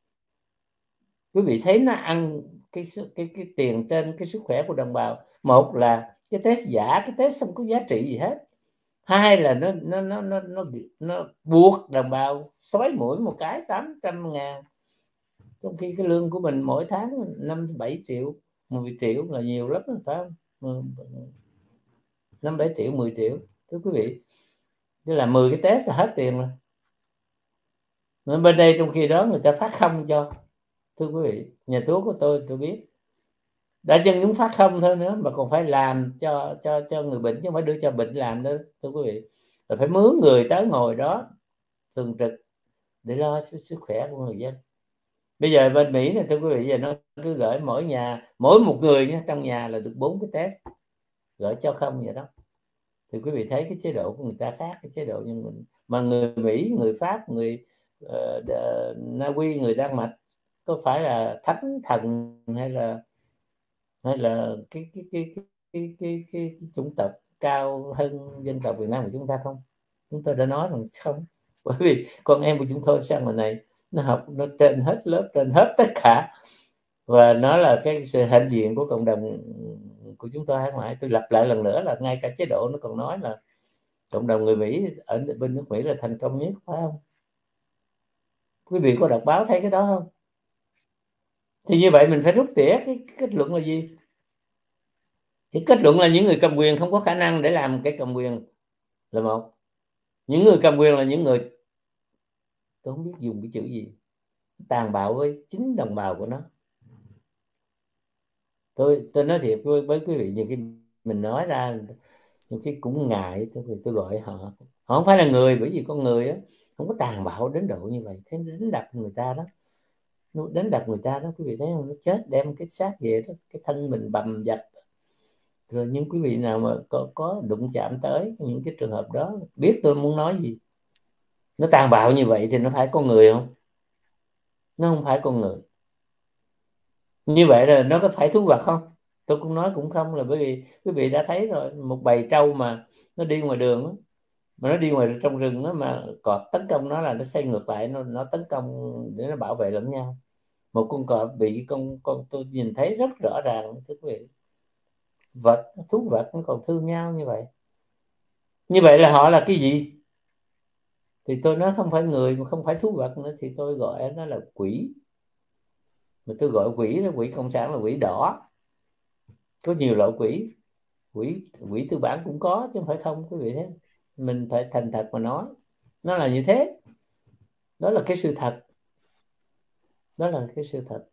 Quý vị thấy nó ăn cái cái cái tiền trên cái sức khỏe của đồng bào. Một là cái test giả, cái test không có giá trị gì hết. Hai là nó nó nó nó nó, nó buộc đồng bào xói mũi một cái tám trăm ngàn, trong khi cái lương của mình mỗi tháng năm bảy triệu, mười triệu là nhiều lắm, phải không? Năm bảy triệu, mười triệu, thưa quý vị, tức là mười cái test là hết tiền rồi. Nên bên đây trong khi đó người ta phát không cho. Thưa quý vị, nhà thuốc của tôi tôi biết đã chân chúng phát không thôi nữa mà còn phải làm cho cho cho người bệnh, chứ không phải đưa cho bệnh làm đó. Thưa quý vị, là phải mướn người tới ngồi đó thường trực để lo sức, sức khỏe của người dân. Bây giờ bên Mỹ này thưa quý vị, giờ nó cứ gửi mỗi nhà, mỗi một người nhé, trong nhà là được bốn cái test, gửi cho không vậy đó. Thì quý vị thấy cái chế độ của người ta khác cái chế độ như mình. Mà người Mỹ, người Pháp, người uh, Na Uy, người Đan Mạch có phải là thánh thần hay là hay là cái cái cái cái cái, cái, cái, cái chủng tộc cao hơn dân tộc Việt Nam của chúng ta không? Chúng tôi đã nói rằng không, bởi vì con em của chúng tôi sang ngoài này nó học, nó trên hết lớp, trên hết tất cả, và nó là cái sự hiện diện của cộng đồng của chúng tôi hải ngoại. Tôi lặp lại lần nữa là ngay cả chế độ nó còn nói là cộng đồng người Mỹ ở bên nước Mỹ là thành công nhất, phải không? Quý vị có đọc báo thấy cái đó không? Thì như vậy mình phải rút tỉa cái kết luận là gì? Cái kết luận là những người cầm quyền không có khả năng để làm cái cầm quyền là một. Những người cầm quyền là những người, tôi không biết dùng cái chữ gì, tàn bạo với chính đồng bào của nó. Tôi tôi nói thiệt với, với quý vị, nhiều khi mình nói ra nhiều khi cũng ngại. Tôi tôi gọi họ, họ không phải là người, bởi vì con người á không có tàn bạo đến độ như vậy. Thế đánh đập người ta đó, nó đánh đập người ta đó, quý vị thấy không? Nó chết đem cái xác về đó, cái thân mình bầm dập. Rồi nhưng quý vị nào mà có, có đụng chạm tới những cái trường hợp đó biết tôi muốn nói gì. Nó tàn bạo như vậy thì nó phải con người không? Nó không phải con người. Như vậy là nó có phải thú vật không? Tôi cũng nói cũng không, là bởi vì quý vị đã thấy rồi, một bầy trâu mà nó đi ngoài đường đó, mà nó đi ngoài trong rừng đó, mà cọp tấn công nó là nó xoay ngược lại, nó nó tấn công để nó bảo vệ lẫn nhau. Một con cọp bị con con tôi nhìn thấy rất rõ ràng, thưa quý vị. Vật, thú vật nó còn thương nhau như vậy. Như vậy là họ là cái gì? Thì tôi nói không phải người mà không phải thú vật nữa, thì tôi gọi nó là quỷ. Mà tôi gọi quỷ là quỷ cộng sản, là quỷ đỏ. Có nhiều loại quỷ, quỷ quỷ tư bản cũng có chứ không phải không, quý vị thấy. Mình phải thành thật mà nói, nó là như thế. Đó là cái sự thật. Đó là cái sự thật.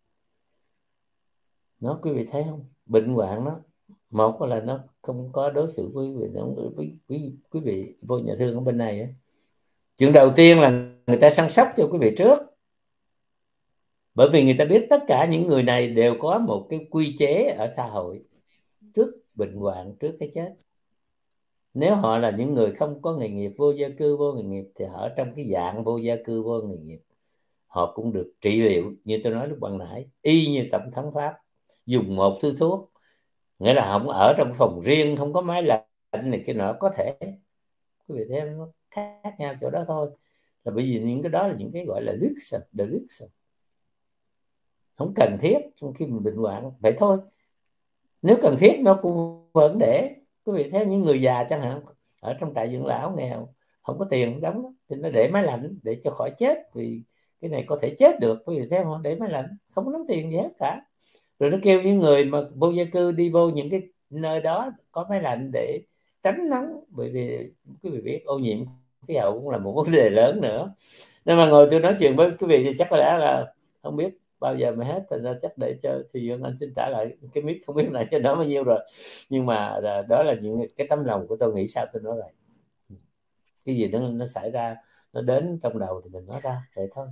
Nó quý vị thấy không? Bệnh hoạn nó, một là nó không có đối xử với quý vị, với quý, quý vị vô nhà thương ở bên này á. Chuyện đầu tiên là người ta săn sóc cho quý vị trước, bởi vì người ta biết tất cả những người này đều có một cái quy chế ở xã hội trước bệnh hoạn, trước cái chết. Nếu họ là những người không có nghề nghiệp, vô gia cư, vô nghề nghiệp, thì họ trong cái dạng vô gia cư, vô nghề nghiệp, họ cũng được trị liệu như tôi nói lúc ban nãy, y như tổng thống Pháp, dùng một thứ thuốc, nghĩa là không ở trong phòng riêng, không có máy lạnh này kia nọ, có thể. Quý vị thấy nó khác nhau chỗ đó thôi, là bởi vì những cái đó là những cái gọi là luxe, the luxe, không cần thiết trong khi mình bệnh hoạn. Vậy thôi, nếu cần thiết nó cũng vẫn để. Quý vị thấy những người già chẳng hạn, ở trong trại dưỡng lão nghèo, không có tiền đóng đó. Thì nó để máy lạnh để cho khỏi chết, vì cái này có thể chết được, quý vị thấy không? Để máy lạnh không có đóng tiền gì hết cả. Rồi nó kêu những người mà vô gia cư đi vô những cái nơi đó có máy lạnh để tránh nóng, bởi vì quý vị biết ô nhiễm khí hậu cũng là một vấn đề lớn nữa. Nên mà ngồi tôi nói chuyện với quý vị thì chắc có lẽ là không biết bao giờ mà hết, thành ra chắc để cho Thì Dương anh xin trả lại cái mic, không biết là cho đó bao nhiêu rồi, nhưng mà đó là những cái tấm lòng của tôi nghĩ sao tôi nói vậy. Cái gì nó nó xảy ra, nó đến trong đầu thì mình nói ra vậy thôi.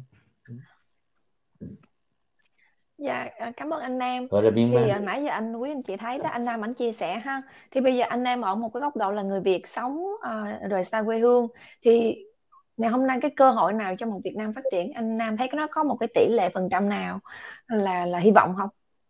Dạ, cảm ơn anh Nam. Gọi là miên Thì man. nãy giờ anh quý anh chị thấy đó, anh Nam ảnh chia sẻ ha. Thì bây giờ anh Nam ở một cái góc độ là người Việt sống uh, rời xa quê hương, thì ngày hôm nay cái cơ hội nào cho một Việt Nam phát triển, anh Nam thấy nó có một cái tỷ lệ phần trăm nào là là hy vọng không?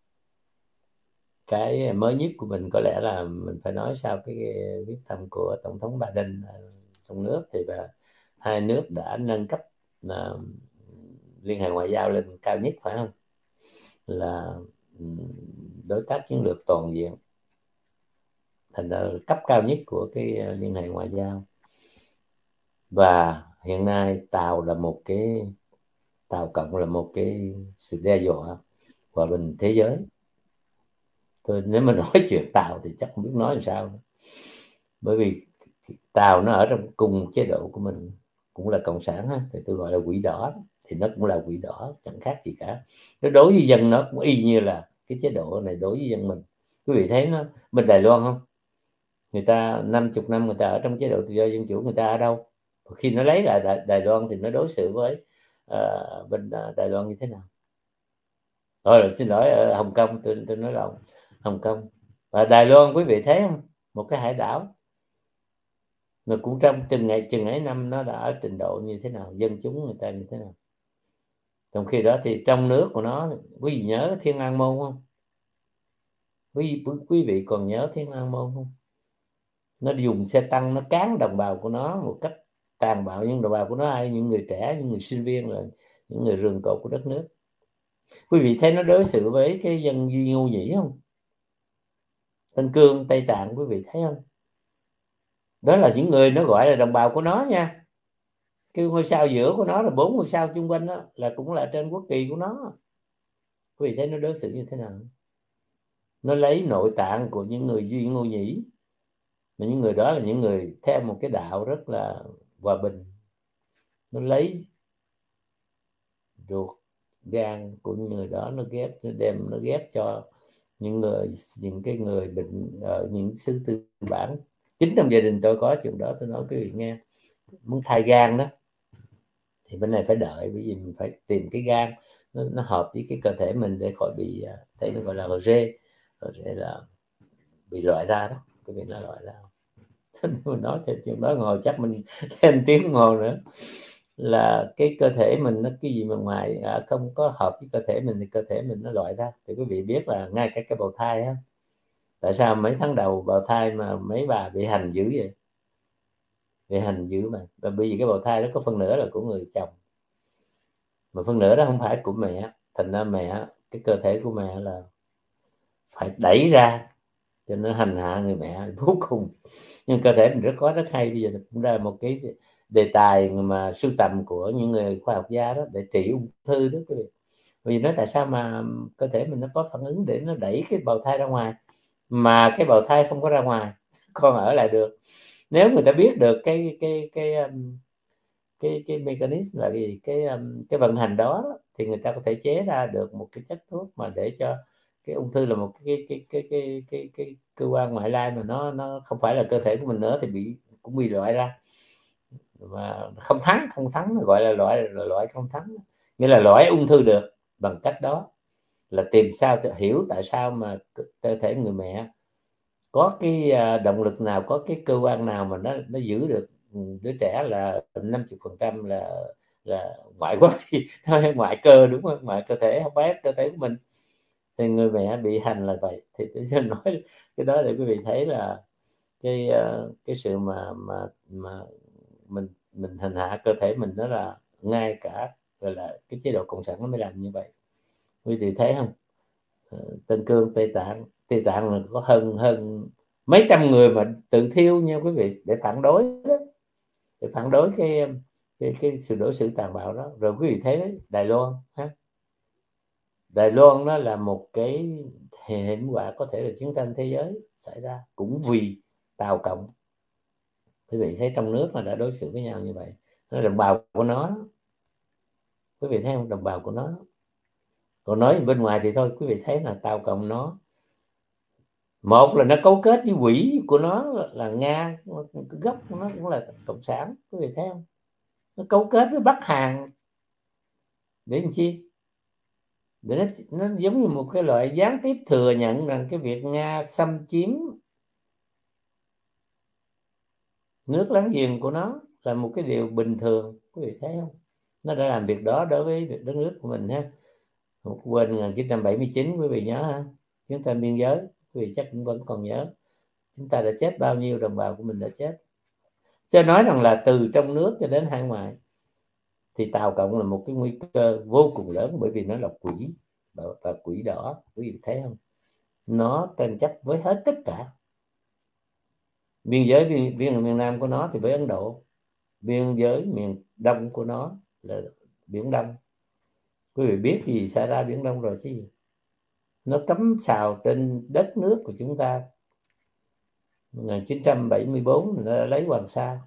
Cái mới nhất của mình có lẽ là mình phải nói sau cái viếng thăm của Tổng thống Biden trong nước, thì và hai nước đã nâng cấp uh, liên hệ ngoại giao lên cao nhất, phải không? Là đối tác chiến lược toàn diện, thành ra cấp cao nhất của cái liên hệ ngoại giao. Và hiện nay Tàu là một cái Tàu Cộng là một cái sự đe dọa hòa bình thế giới. Tôi nếu mà nói chuyện Tàu thì chắc không biết nói làm sao nữa. Bởi vì Tàu nó ở trong cùng chế độ của mình, cũng là cộng sản ha, thì tôi gọi là quỷ đỏ, thì nó cũng là quỷ đỏ, chẳng khác gì cả. Nó đối với dân nó cũng y như là cái chế độ này đối với dân mình. Quý vị thấy nó bên Đài Loan không? Người ta năm chục năm người ta ở trong chế độ tự do dân chủ, người ta ở đâu? Khi nó lấy lại Đài, Đài Loan thì nó đối xử với uh, bên Đài Loan như thế nào? Rồi xin lỗi, ở Hồng Kông, tôi tôi nói lộn, Hồng Kông và Đài Loan, quý vị thấy không? Một cái hải đảo mà cũng trong từng ngày chừng ấy năm nó đã ở trình độ như thế nào, dân chúng người ta như thế nào. Trong khi đó thì trong nước của nó, quý vị nhớ Thiên An Môn không? Quý, quý vị còn nhớ Thiên An Môn không? Nó dùng xe tăng nó cán đồng bào của nó một cách tàn bạo. Nhưng đồng bào của nó ai? Những người trẻ, những người sinh viên, là những người rường cột của đất nước. Quý vị thấy nó đối xử với cái dân Duy Ngô Nhĩ không? Tân Cương, Tây Tạng, quý vị thấy không? Đó là những người nó gọi là đồng bào của nó nha. Cái ngôi sao giữa của nó là bốn ngôi sao chung quanh đó là cũng là trên quốc kỳ của nó. Quý vị thấy nó đối xử như thế nào? Nó lấy nội tạng của những người Duy Ngô Nhĩ, mà những người đó là những người theo một cái đạo rất là hòa bình. Nó lấy ruột gan của những người đó, nó ghép, nó đem nó ghép cho những người, những cái người bệnh ở những xứ tư bản. Chính trong gia đình tôi có chuyện đó, tôi nói quý vị nghe. Muốn thay gan đó thì bên này phải đợi, bởi vì mình phải tìm cái gan nó, nó hợp với cái cơ thể mình để khỏi bị, thấy nó gọi là rê, rê là bị loại ra đó, cái việc nó loại ra. Mình nói thêm chuyện đó ngồi chắc mình thêm tiếng ngồi nữa, là cái cơ thể mình nó cái gì mà ngoài à, không có hợp với cơ thể mình thì cơ thể mình nó loại ra. Thì quý vị biết là ngay cả cái bào thai á, tại sao mấy tháng đầu bào thai mà mấy bà bị hành dữ vậy? Bị hành dữ mà, và bởi vì cái bào thai đó có phân nửa là của người chồng, mà phân nửa đó không phải của mẹ, thành ra mẹ, cái cơ thể của mẹ là phải đẩy ra, cho nên hành hạ người mẹ vô cùng. Nhưng cơ thể mình rất có rất hay. Bây giờ cũng ra một cái đề tài mà sưu tầm của những người khoa học gia đó để trị ung thư đó quý vị. Vì nói tại sao mà cơ thể mình nó có phản ứng để nó đẩy cái bào thai ra ngoài, mà cái bào thai không có ra ngoài, còn ở lại được. Nếu người ta biết được cái cái cái cái cái, cái mechanism là cái gì, cái cái vận hành đó, đó thì người ta có thể chế ra được một cái chất thuốc mà để cho cái ung thư là một cái cái cái cái cái cái cơ quan ngoại lai mà nó nó không phải là cơ thể của mình nữa, thì bị cũng bị loại ra, mà không thắng không thắng gọi là loại là loại không thắng, nghĩa là loại ung thư được bằng cách đó là tìm sao cho hiểu tại sao mà cơ thể người mẹ có cái động lực nào, có cái cơ quan nào mà nó nó giữ được đứa trẻ là năm mươi phần trăm là là ngoại quốc, thì nói ngoại cơ, đúng không? Ngoại cơ thể, không phải cơ thể của mình. Thì người mẹ bị hành là vậy. Thì tôi sẽ nói cái đó để quý vị thấy là cái cái sự mà mà mà mình mình hành hạ cơ thể mình, đó là ngay cả gọi là cái chế độ cộng sản nó mới làm như vậy. Quý vị thấy không? Tân Cương, Tây Tạng, Tây Tạng là có hơn hơn mấy trăm người mà tự thiêu nha quý vị, để phản đối đó, để phản đối cái cái, cái sự đối xử tàn bạo đó. Rồi quý vị thấy Đài Loan ha, Đài Loan nó là một cái hiểm họa có thể là chiến tranh thế giới xảy ra cũng vì Tàu Cộng. Quý vị thấy trong nước mà đã đối xử với nhau như vậy, nó là đồng bào của nó đó. Quý vị thấy không, đồng bào của nó đó. Còn nói bên ngoài thì thôi, quý vị thấy là Tàu Cộng nó, một là nó cấu kết với quỷ của nó là Nga, gốc của nó cũng là cộng sản, quý vị thấy không? Nó cấu kết với Bắc Hàn để làm chi? Để nó, nó giống như một cái loại gián tiếp thừa nhận rằng cái việc Nga xâm chiếm nước láng giềng của nó là một cái điều bình thường, quý vị thấy không? Nó đã làm việc đó đối với đất nước của mình ha. Quên một nghìn chín trăm bảy mươi chín, quý vị nhớ ha, chiến tranh biên giới, quý vị chắc cũng vẫn còn nhớ. Chúng ta đã chết bao nhiêu đồng bào của mình đã chết. Cho nói rằng là từ trong nước cho đến hải ngoại thì Tàu Cộng là một cái nguy cơ vô cùng lớn, bởi vì nó là quỷ và quỷ đỏ, quý vị thấy không? Nó tranh chấp với hết tất cả. Biên giới biên, biên miền Nam của nó thì với Ấn Độ, biên giới miền Đông của nó là Biển Đông. Quý vị biết gì xảy ra Biển Đông rồi chứ gì? Nó cấm sào trên đất nước của chúng ta. một nghìn chín trăm bảy mươi tư nó đã lấy Hoàng Sa,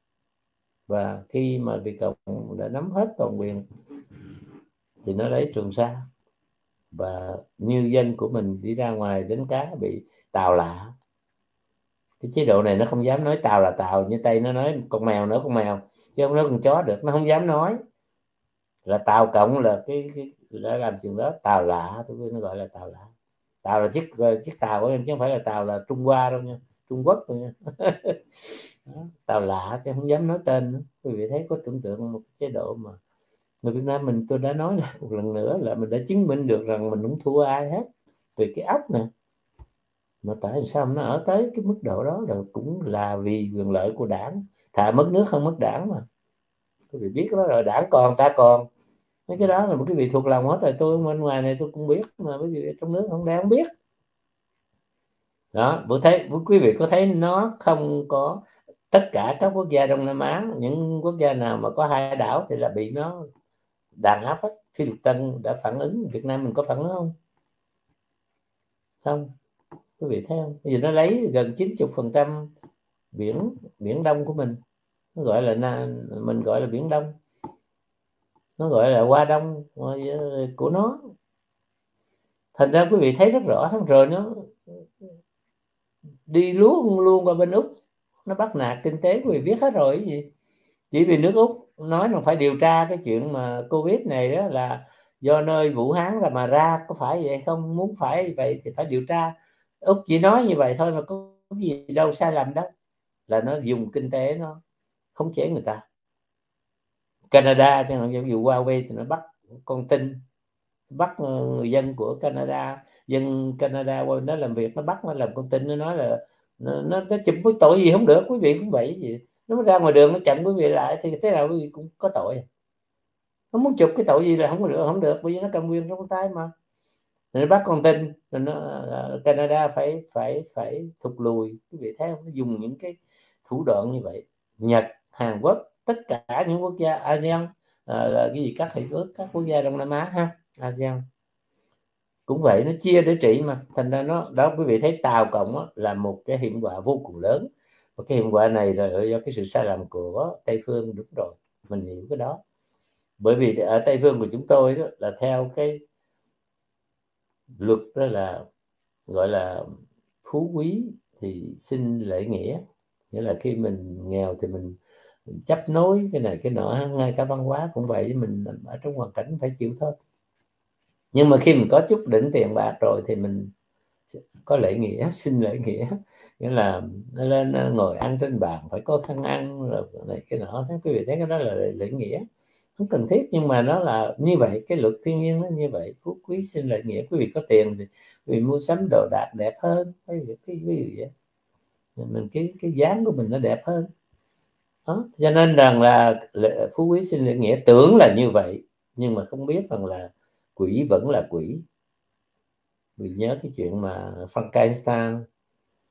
và khi mà Việt Cộng đã nắm hết toàn quyền thì nó lấy Trường Sa, và như dân của mình đi ra ngoài đánh cá bị Tàu lạ. Cái chế độ này nó không dám nói Tàu là Tàu, như Tây nó nói con mèo nữa con mèo, chứ không nói con chó được. Nó không dám nói là Tàu Cộng là cái, cái đã làm chuyện đó. Tàu lạ, tôi nó gọi là Tàu lạ. Tàu là chiếc chiếc tàu chứ không phải là Tàu là Trung Hoa đâu nha, Trung Quốc đâu nha. Tàu lạ chứ không dám nói tên nữa. Quý vị thấy, có tưởng tượng một chế độ mà người Việt Nam mình, tôi đã nói là một lần nữa là mình đã chứng minh được rằng mình không thua ai hết về cái óc nè. Mà tại sao nó ở tới cái mức độ đó là cũng là vì quyền lợi của đảng. Thà mất nước không mất đảng mà. Quý vị biết đó rồi, đảng còn ta còn. Mấy cái đó là một cái vị thuộc lòng hết rồi. Tôi bên ngoài này tôi cũng biết, mà quý vị trong nước không đang biết. Đó, bữa thấy quý vị có thấy nó không có, tất cả các quốc gia Đông Nam Á, những quốc gia nào mà có hai đảo thì là bị nó đàn áp hết. Philippines đã phản ứng, Việt Nam mình có phản ứng không? Không. Quý vị thấy không? Bây giờ nó lấy gần chín mươi phần trăm biển biển Đông của mình, nó gọi là mình gọi là Biển Đông, nó gọi là Hoa Đông của nó. Thành ra quý vị thấy rất rõ, rồi nó đi luôn luôn qua bên Úc, nó bắt nạt kinh tế, quý vị biết hết rồi. Cái gì chỉ vì nước Úc nói là phải điều tra cái chuyện mà Covid này đó là do nơi Vũ Hán là mà ra, có phải vậy không? Muốn phải vậy thì phải điều tra. Úc chỉ nói như vậy thôi mà có gì đâu sai lầm đâu, là nó dùng kinh tế nó khống chế người ta. Canada chẳng hạn, ví dụ Huawei thì nó bắt con tin, bắt người dân của Canada, dân Canada qua nó làm việc, nó bắt nó làm con tin, nó nói là nó, nó, nó chụp với tội gì không được. Quý vị cũng vậy gì, nó ra ngoài đường nó chặn quý vị lại thì thế nào quý vị cũng có tội. Nó muốn chụp cái tội gì là không có được, không được, bởi vì nó cầm quyền trong tay mà. Nó bắt con tin, rồi nó Canada phải phải phải thụt lùi. Quý vị thấy không? Nó dùng những cái thủ đoạn như vậy. Nhật, Hàn Quốc, tất cả những quốc gia a sê an, à, là cái gì các hiệp ước các quốc gia Đông Nam Á ha, a sê an cũng vậy, nó chia để trị mà. Thành ra nó đó, quý vị thấy Tàu Cộng đó, là một cái hiểm họa vô cùng lớn. Và cái hiểm họa này là do cái sự sai lầm của Tây phương. Đúng rồi, mình hiểu cái đó. Bởi vì ở Tây phương của chúng tôi đó, là theo cái luật đó là gọi là phú quý thì xin lễ nghĩa, nghĩa là khi mình nghèo thì mình, mình chấp nối cái này cái nọ. Ngay cả văn hóa cũng vậy, mình ở trong hoàn cảnh phải chịu thôi. Nhưng mà khi mình có chút đỉnh tiền bạc rồi thì mình có lễ nghĩa, xin lễ nghĩa, nghĩa là nó lên ngồi ăn trên bàn phải có khăn ăn rồi này cái nọ. Thế quý vị thấy cái đó là lễ nghĩa, không cần thiết, nhưng mà nó là như vậy, cái luật thiên nhiên nó như vậy. Phú quý xin lễ nghĩa. Quý vị có tiền thì quý vị mua sắm đồ đạc đẹp hơn, quý vị, quý vị vậy. Mình cái cái dáng của mình nó đẹp hơn đó. Cho nên rằng là phú quý xin lễ nghĩa tưởng là như vậy, nhưng mà không biết rằng là quỷ vẫn là quỷ. Vì nhớ cái chuyện mà Frankenstein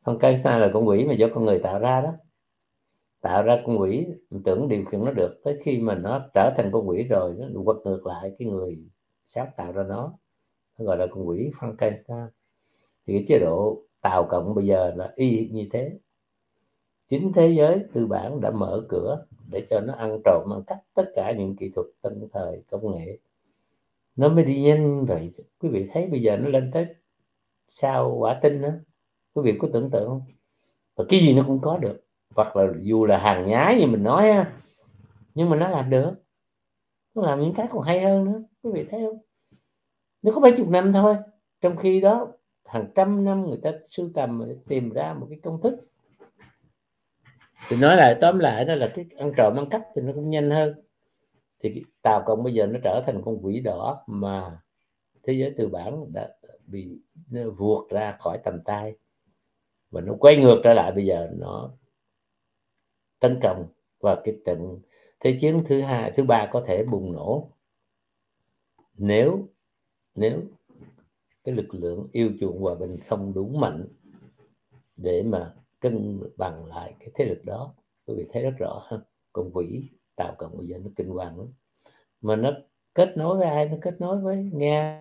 Frankenstein là con quỷ mà do con người tạo ra đó, tạo ra con quỷ, mình tưởng điều khiển nó được, tới khi mà nó trở thành con quỷ rồi nó quật ngược lại cái người sáng tạo ra nó, nó gọi là con quỷ Frankenstein. Thì cái chế độ Tàu Cộng bây giờ là y như thế. Chính thế giới tư bản đã mở cửa để cho nó ăn trộm ăn cắp tất cả những kỹ thuật tân thời công nghệ, nó mới đi nhanh vậy. Quý vị thấy bây giờ nó lên tới sao Hỏa Tinh đó, quý vị có tưởng tượng không? Và cái gì nó cũng có được, hoặc là dù là hàng nhái như mình nói á, nhưng mà nó làm được, nó làm những cái còn hay hơn nữa. Quý vị thấy không? Nó có mấy chục năm thôi, trong khi đó hàng trăm năm người ta sưu tầm để tìm ra một cái công thức. Thì nói lại tóm lại đó là cái ăn trộm ăn cắp thì nó cũng nhanh hơn. Thì cái Tàu Cộng bây giờ nó trở thành con quỷ đỏ mà thế giới tư bản đã bị vuột ra khỏi tầm tay, và nó quay ngược trở lại. Bây giờ nó tấn công vào cái trận thế chiến thứ hai thứ ba có thể bùng nổ nếu nếu cái lực lượng yêu chuộng hòa bình không đủ mạnh để mà cân bằng lại cái thế lực đó. Quý vị thấy rất rõ ha, con quỷ Tàu Cộng bây giờ nó kinh hoàng lắm, mà nó kết nối với ai? Nó kết nối với Nga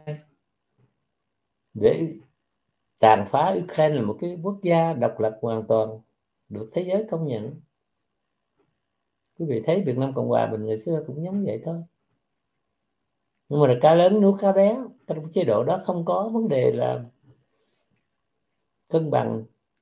để tàn phá Ukraine, là một cái quốc gia độc lập hoàn toàn được thế giới công nhận. Quý vị thấy Việt Nam Cộng Hòa mình ngày xưa cũng giống vậy thôi, nhưng mà là cá lớn nuốt cá bé. Trong chế độ đó không có vấn đề là cân bằng,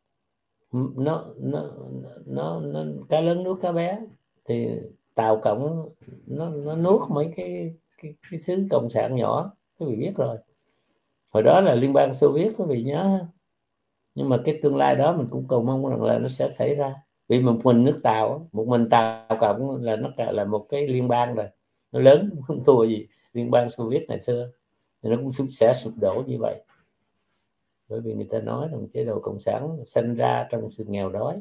nó nó nó, nó cá lớn nuốt cá bé. Thì Tàu Cộng nó nó nuốt mấy cái cái, cái xứ cộng sản nhỏ, quý vị biết rồi. Hồi đó là Liên bang Xô Viết, quý vị nhớ. Nhưng mà cái tương lai đó mình cũng cầu mong rằng là nó sẽ xảy ra. Vì một mình nước Tàu, một mình Tàu Cộng là nó là một cái liên bang rồi, nó lớn không thua gì Liên bang Xô Viết ngày xưa, thì nó cũng sẽ sụp đổ như vậy. Bởi vì người ta nói rằng chế độ cộng sản sinh ra trong sự nghèo đói,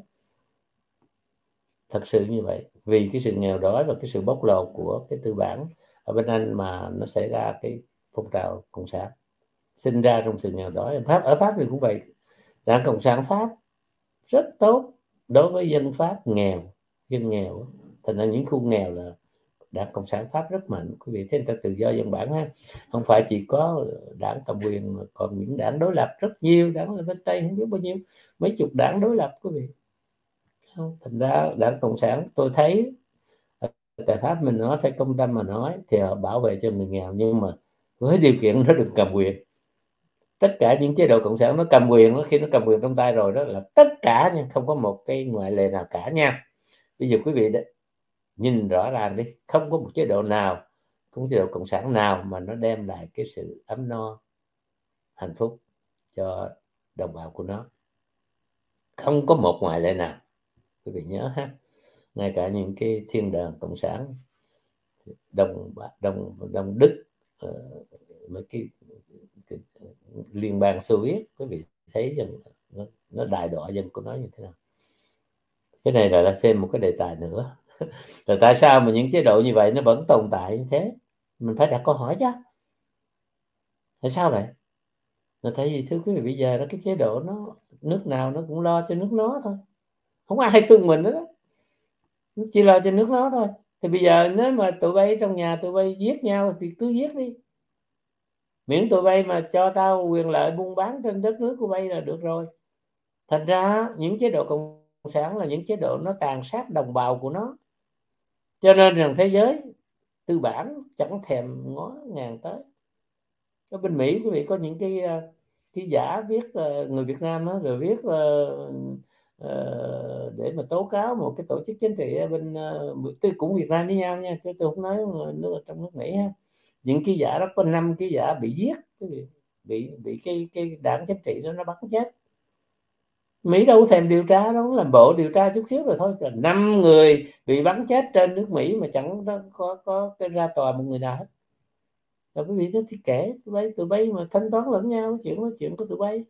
thật sự như vậy. Vì cái sự nghèo đói và cái sự bóc lột của cái tư bản ở bên Anh mà nó xảy ra cái phong trào cộng sản, sinh ra trong sự nghèo đói. Pháp ở Pháp thì cũng vậy, Đảng Cộng sản Pháp rất tốt đối với dân Pháp nghèo, dân nghèo. Thành ra những khu nghèo là Đảng Cộng sản Pháp rất mạnh. Quý vị thấy người ta tự do dân bản ha, không phải chỉ có đảng cầm quyền mà còn những đảng đối lập rất nhiều. Đảng ở bên Tây không biết bao nhiêu, mấy chục đảng đối lập quý vị. Thành ra Đảng Cộng sản, tôi thấy tại Pháp mình nói phải công tâm mà nói, thì họ bảo vệ cho người nghèo, nhưng mà với điều kiện nó đừng cầm quyền. Tất cả những chế độ cộng sản nó cầm quyền, nó khi nó cầm quyền trong tay rồi đó là tất cả nha, không có một cái ngoại lệ nào cả nha. Bây giờ quý vị đấy, nhìn rõ ràng đi, không có một chế độ nào, không có chế độ cộng sản nào mà nó đem lại cái sự ấm no hạnh phúc cho đồng bào của nó, không có một ngoại lệ nào. Quý vị nhớ ha, ngay cả những cái thiên đàng cộng sản đông đông đông Đức, uh, mấy cái, cái liên bang Xô Viết, quý vị thấy rằng nó, nó đại đọa dân của nó như thế nào. Cái này là, là thêm một cái đề tài nữa là tại sao mà những chế độ như vậy nó vẫn tồn tại như thế. Mình phải đặt câu hỏi chứ, tại sao vậy? Là tại vì thưa quý vị, bây giờ đó cái chế độ nó, nước nào nó cũng lo cho nước nó thôi, không ai thương mình nữa, nó chỉ lo cho nước nó thôi. Thì bây giờ nếu mà tụi bay trong nhà tụi bay giết nhau thì cứ giết đi, miễn tụi bay mà cho tao quyền lợi buôn bán trên đất nước của bay là được rồi. Thành ra những chế độ cộng sản là những chế độ nó tàn sát đồng bào của nó, cho nên rằng thế giới tư bản chẳng thèm ngó ngàng tới. Ở bên Mỹ quý vị có những cái cái giả viết uh, người Việt Nam đó, rồi viết uh, uh, để mà tố cáo một cái tổ chức chính trị ở bên uh, cũng Việt Nam với nhau nha, chứ tôi không nói nước trong nước Mỹ ha. Những cái giả đó có năm cái giả bị giết, quý vị, bị bị cái cái đảng chính trị đó nó bắn chết. Mỹ đâu có thèm điều tra đâu, làm bộ điều tra chút xíu rồi thôi. Năm người bị bắn chết trên nước Mỹ mà chẳng có có cái ra tòa một người nào hết. Rồi quý vị nói thì kể tụi bay tụi bay mà thanh toán lẫn nhau, chuyện nói chuyện của tụi bay.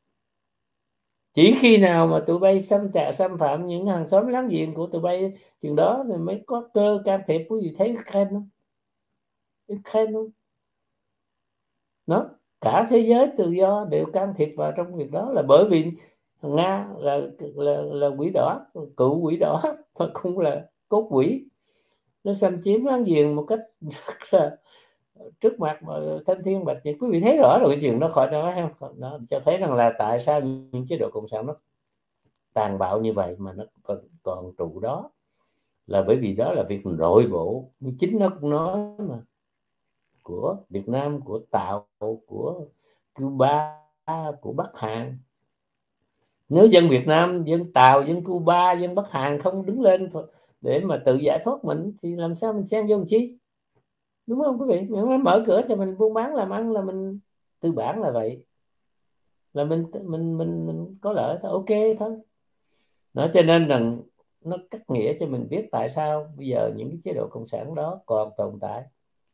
Chỉ khi nào mà tụi bay xâm tạ xâm phạm những hàng xóm láng giềng của tụi bay, chừng đó thì mới có cơ can thiệp. Quý vị thấy Ukraine không? Ukraine không? Nó cả thế giới tự do đều can thiệp vào trong việc đó, là bởi vì Nga là là, là quỷ đỏ, cựu quỷ đỏ và cũng là cốt quỷ, nó xâm chiếm láng giềng một cách rất là trước mặt mà thanh thiên bạch nhật. Quý vị thấy rõ rồi cái chuyện đó, khỏi nói không? Nó cho thấy rằng là tại sao những chế độ cộng sản nó tàn bạo như vậy mà nó còn, còn trụ đó, là bởi vì đó là việc nội bộ, chính nó cũng nói mà, của Việt Nam, của Tàu, của Cuba, của Bắc Hàn. Nếu dân Việt Nam, dân Tàu, dân Cuba, dân Bắc Hàn không đứng lên để mà tự giải thoát mình thì làm sao mình xen vô làm chi, đúng không quý vị? Mình mở cửa cho mình buôn bán làm ăn là mình tư bản là vậy, là mình mình mình, mình có lợi thôi, ok thôi. Nó cho nên rằng nó cắt nghĩa cho mình biết tại sao bây giờ những cái chế độ cộng sản đó còn tồn tại.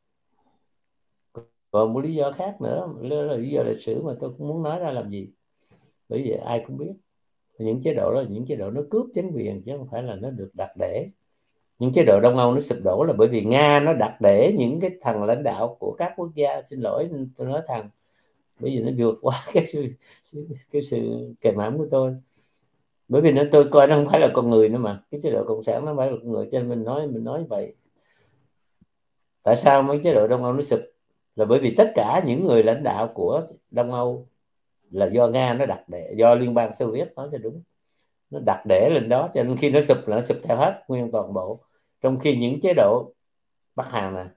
Còn một lý do khác nữa là lý do lịch sử mà tôi cũng muốn nói ra làm gì, bởi vì ai cũng biết những chế độ đó, những chế độ nó cướp chính quyền chứ không phải là nó được đặt để. Những chế độ Đông Âu nó sụp đổ là bởi vì Nga nó đặt để những cái thằng lãnh đạo của các quốc gia, xin lỗi tôi nói thằng, bởi vì nó vượt qua cái sự cái sự kềm hãm của tôi, bởi vì nó tôi coi nó không phải là con người nữa mà, cái chế độ cộng sản nó không phải là con người, cho nên mình nói mình nói vậy. Tại sao mấy chế độ Đông Âu nó sụp là bởi vì tất cả những người lãnh đạo của Đông Âu là do Nga nó đặt để, do Liên bang Xô Viết nói cho đúng, nó đặt để lên đó, cho nên khi nó sụp là nó sụp theo hết nguyên toàn bộ. Trong khi những chế độ Bắc Hàn nè,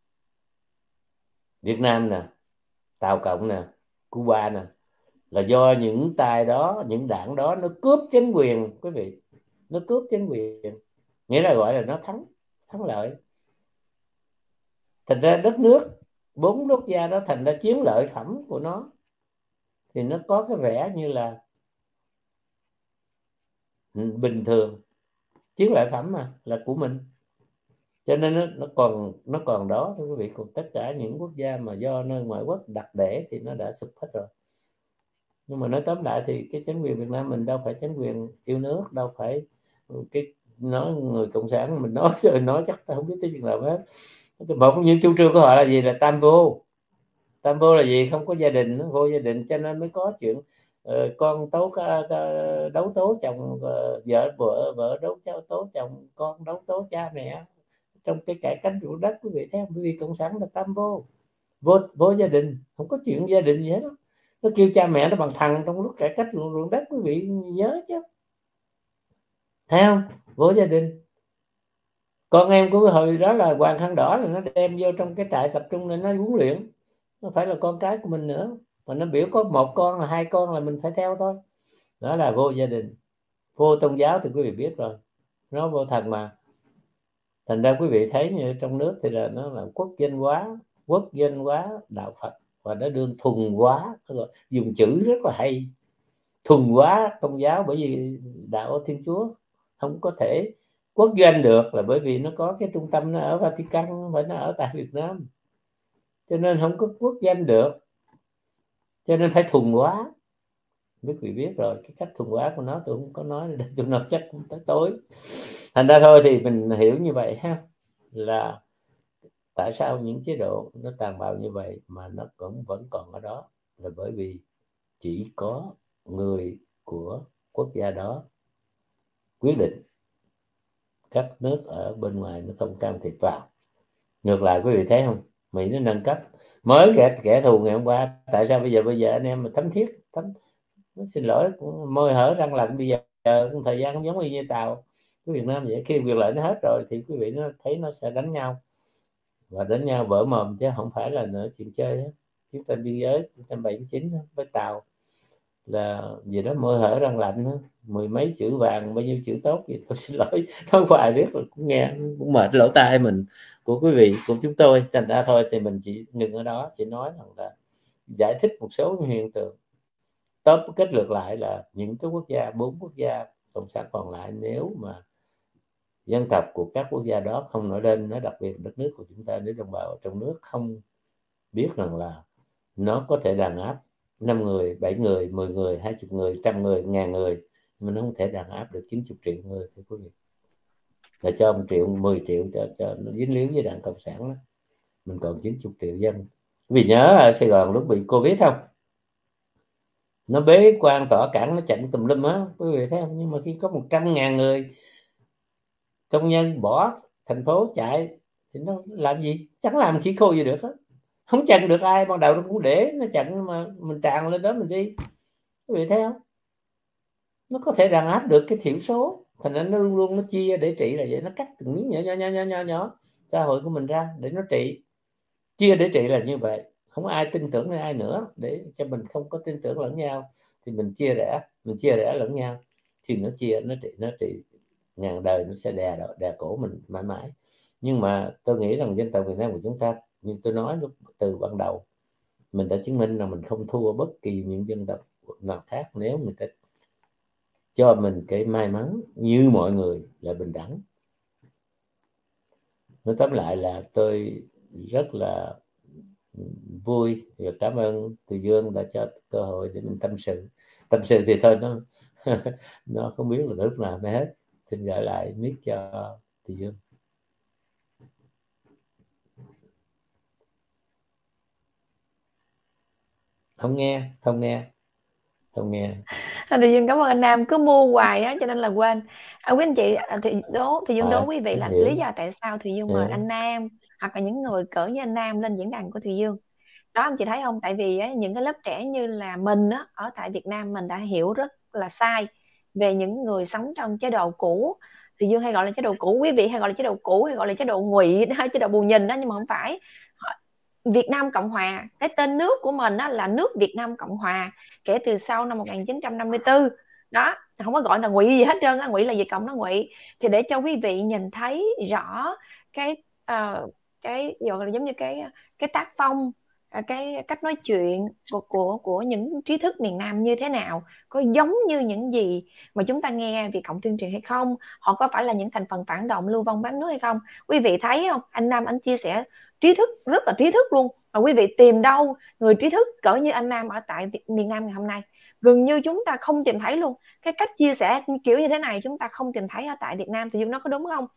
Việt Nam nè, Tàu Cộng nè, Cuba nè, là do những tay đó, những đảng đó nó cướp chính quyền quý vị, nó cướp chính quyền, nghĩa là gọi là nó thắng thắng lợi. Thành ra đất nước bốn quốc gia đó thành ra chiến lợi phẩm của nó, thì nó có cái vẻ như là bình thường, chiến lợi phẩm mà là của mình, cho nên nó, nó còn nó còn đó thưa quý vị. Còn tất cả những quốc gia mà do nơi ngoại quốc đặt để thì nó đã sụp hết rồi. Nhưng mà nói tóm lại thì cái chính quyền Việt Nam mình đâu phải chính quyền yêu nước, đâu phải cái nói người cộng sản mình nói rồi nói chắc ta không biết tới chừng nào hết. Một trong những chủ trương của họ là gì? Là tam vô. Tam vô là gì? Không có gia đình, vô gia đình, cho nên mới có chuyện uh, con tố uh, đấu tố chồng, uh, vợ vợ vợ đấu cháu tố chồng, con đấu tố cha mẹ trong cái cải cách ruộng đất, quý vị thấy không? Bởi vì cộng sản là tam vô, vô vô gia đình, không có chuyện gia đình gì hết đó. Nó kêu cha mẹ nó bằng thằng trong lúc cải cách ruộng, ruộng đất, quý vị nhớ chứ, thấy không? Vô gia đình. Con em của hồi đó là Hoàng Khăn Đỏ là nó đem vô trong cái trại tập trung để nó huấn luyện, nó phải là con cái của mình nữa, mà nó biểu có một con là hai con là mình phải theo thôi. Đó là vô gia đình. Vô tôn giáo thì quý vị biết rồi, nó vô thần mà. Thành ra quý vị thấy như trong nước thì là nó là quốc dân hóa, quốc dân hóa đạo Phật, và nó đương thuần hóa, dùng chữ rất là hay, thuần hóa tôn giáo, bởi vì đạo Thiên Chúa không có thể quốc doanh được, là bởi vì nó có cái trung tâm nó ở Vatican, và nó ở tại Việt Nam, cho nên không có quốc doanh được, cho nên phải thuần hóa. Quý vị biết rồi, cái cách thuần hóa của nó tôi không có nói để tôi nói chắc cũng tới tối. Thành ra thôi thì mình hiểu như vậy ha, là tại sao những chế độ nó tàn bạo như vậy mà nó cũng vẫn còn ở đó, là bởi vì chỉ có người của quốc gia đó quyết định, các nước ở bên ngoài nó không can thiệp vào. Ngược lại quý vị thấy không, Mỹ nó nâng cấp mới kẻ kẻ thù ngày hôm qua. Tại sao bây giờ bây giờ anh em mà thấm thiết thấm nó xin lỗi môi hở răng lạnh, bây giờ thời gian cũng giống như Tàu của Việt Nam vậy. Khi quyền lợi nó hết rồi thì quý vị nó thấy nó sẽ đánh nhau, và đánh nhau vỡ mồm chứ không phải là nữa chuyện chơi hết. Chiến tranh biên giới năm bảy chín với Tàu là gì đó môi hở răng lạnh đó. Mười mấy chữ vàng bao nhiêu chữ tốt gì tôi xin lỗi nói hoài riết rồi cũng nghe cũng mệt lỗ tai mình, của quý vị, của chúng tôi. Thành ra thôi thì mình chỉ ngừng ở đó, chỉ nói rằng là giải thích một số hiện tượng. Tóm kết lược lại là những cái quốc gia, bốn quốc gia cộng sản còn lại, nếu mà dân tộc của các quốc gia đó không nổi lên, nó đặc biệt đất nước của chúng ta, nếu đồng bào trong nước không biết rằng là nó có thể đàn áp năm người, bảy người, mười người, hai mươi người, trăm người, ngàn người, mà nó không thể đàn áp được chín mươi triệu người. Thưa quý vị, là cho một triệu, mười triệu cho, cho nó dính líu với đảng cộng sản đó. Mình còn chín mươi triệu dân. Vì nhớ ở Sài Gòn lúc bị Covid không, nó bế quan tỏa cảng, nó chặn tùm lum á, quý vị thấy không? Nhưng mà khi có một trăm ngàn người công nhân bỏ thành phố chạy thì nó làm gì? Chẳng làm khí khô gì được hết, không chặn được ai. Ban đầu nó cũng để nó chặn mà mình tràn lên đó mình đi, quý vị thấy không? Nó có thể đàn áp được cái thiểu số, thành ra nó luôn luôn nó chia để trị là vậy. Nó cắt từng miếng nhỏ nhỏ nhỏ nhỏ nhỏ nhỏ xã hội của mình ra để nó trị, chia để trị là như vậy. Không ai tin tưởng ai nữa, để cho mình không có tin tưởng lẫn nhau thì mình chia rẽ, mình chia rẽ lẫn nhau thì nó chia, nó trị, nó trị ngàn đời, nó sẽ đè đè cổ mình mãi mãi. Nhưng mà tôi nghĩ rằng dân tộc Việt Nam của chúng ta, như tôi nói lúc từ ban đầu, mình đã chứng minh là mình không thua bất kỳ những dân tộc nào khác nếu người ta cho mình cái may mắn như mọi người là bình đẳng. Nói tóm lại là tôi rất là vui và cảm ơn Từ Dương đã cho cơ hội để mình tâm sự. Tâm sự thì thôi nó nó không biết là lúc nào mới hết. Xin gửi lại mic cho Từ Dương. Không nghe, không nghe, không nghe. Từ Dương cảm ơn anh Nam, cứ mua hoài á cho nên là quên. À, quý anh chị thì đố thì Dương đố quý vị là hiểu. lý do tại sao Thùy Dương mời Hiểu. anh Nam hoặc là những người cỡ như anh Nam lên diễn đàn của Thùy Dương. Đó anh chị thấy không? Tại vì á, những cái lớp trẻ như là mình á, ở tại Việt Nam mình đã hiểu rất là sai về những người sống trong chế độ cũ. Thùy Dương hay gọi là chế độ cũ, quý vị hay gọi là chế độ cũ, hay gọi là chế độ ngụy, hay chế độ bù nhìn đó, nhưng mà không phải. Việt Nam Cộng Hòa, cái tên nước của mình đó là nước Việt Nam Cộng Hòa kể từ sau năm một nghìn chín trăm năm mươi tư đó, không có gọi là ngụy gì hết trơn á. Ngụy là Việt Cộng, nó ngụy. Thì để cho quý vị nhìn thấy rõ cái uh, cái gọi là giống như cái cái tác phong, cái cách nói chuyện của của của những trí thức miền Nam như thế nào, có giống như những gì mà chúng ta nghe Việt Cộng tuyên truyền hay không, họ có phải là những thành phần phản động lưu vong bán nước hay không. Quý vị thấy không, anh Nam anh chia sẻ trí thức, rất là trí thức luôn, mà quý vị tìm đâu người trí thức cỡ như anh Nam ở tại miền Nam ngày hôm nay? Gần như chúng ta không tìm thấy luôn. Cái cách chia sẻ kiểu như thế này chúng ta không tìm thấy ở tại Việt Nam. Thì Dương nó có đúng không?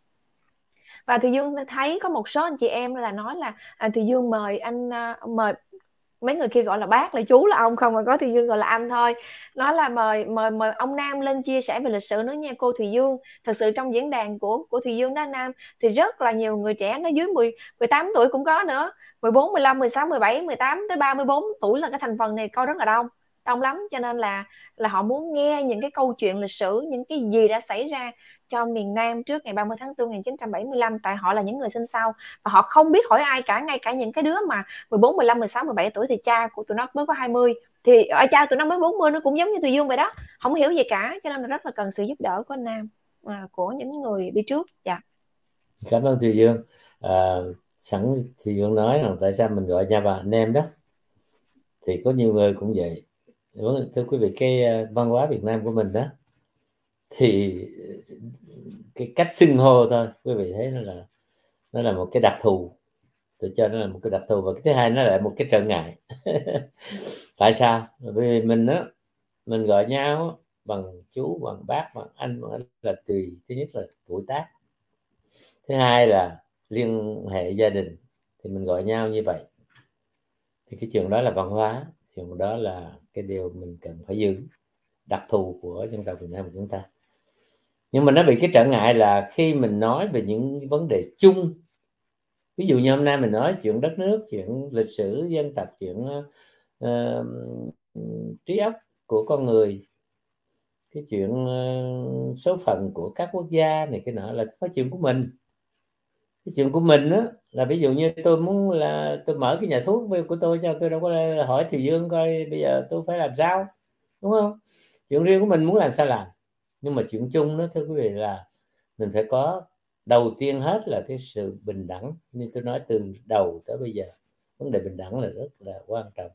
Và Thùy Dương thấy có một số anh chị em là nói là à, Thùy Dương mời anh uh, mời mấy người kia gọi là bác, là chú, là ông, không mà có Thùy Dương gọi là anh thôi. Nói là mời mời mời ông Nam lên chia sẻ về lịch sử nữa nha cô Thùy Dương. Thật sự trong diễn đàn của của Thùy Dương đó Nam thì rất là nhiều người trẻ, nó dưới mười, mười tám tuổi cũng có nữa, mười bốn, mười lăm, mười sáu, mười bảy, mười tám tới ba mươi bốn tuổi là cái thành phần này coi rất là đông, đông lắm. Cho nên là là họ muốn nghe những cái câu chuyện lịch sử, những cái gì đã xảy ra cho miền Nam trước ngày ba mươi tháng tư một nghìn chín trăm bảy mươi lăm, tại họ là những người sinh sau và họ không biết hỏi ai cả. Ngay cả những cái đứa mà mười bốn, mười lăm, mười sáu, mười bảy tuổi thì cha của tụi nó mới có hai mươi, thì ở cha tụi nó mới bốn mươi, nó cũng giống như Thùy Dương vậy đó, không hiểu gì cả. Cho nên là rất là cần sự giúp đỡ của anh Nam, à, của những người đi trước. Dạ. Cảm ơn Thùy Dương. À, sẵn Thùy Dương nói là tại sao mình gọi nhau là anh em đó, thì có nhiều người cũng vậy. Thưa quý vị, cái văn hóa Việt Nam của mình đó thì cái cách xưng hô thôi, quý vị thấy nó là nó là một cái đặc thù. Tôi cho nó là một cái đặc thù. Và cái thứ hai nó lại một cái trở ngại. Tại sao? Bởi vì mình đó, mình gọi nhau bằng chú, bằng bác, bằng anh, bằng anh là tùy. Thứ nhất là tuổi tác, thứ hai là liên hệ gia đình, thì mình gọi nhau như vậy. Thì cái chuyện đó là văn hóa, chuyện đó là cái điều mình cần phải giữ, đặc thù của dân tộc Việt Nam của chúng ta. Nhưng mà nó bị cái trở ngại là khi mình nói về những vấn đề chung, ví dụ như hôm nay mình nói chuyện đất nước, chuyện lịch sử dân tộc, chuyện uh, trí óc của con người, cái chuyện uh, số phận của các quốc gia này cái nọ, là có chuyện của mình. Cái chuyện của mình đó là ví dụ như tôi muốn là tôi mở cái nhà thuốc của tôi, cho tôi đâu có hỏi Thùy Dương coi bây giờ tôi phải làm sao, đúng không? Chuyện riêng của mình muốn làm sao làm. Nhưng mà chuyện chung đó, thưa quý vị, là mình phải có đầu tiên hết là cái sự bình đẳng. Như tôi nói từ đầu tới bây giờ, vấn đề bình đẳng là rất là quan trọng.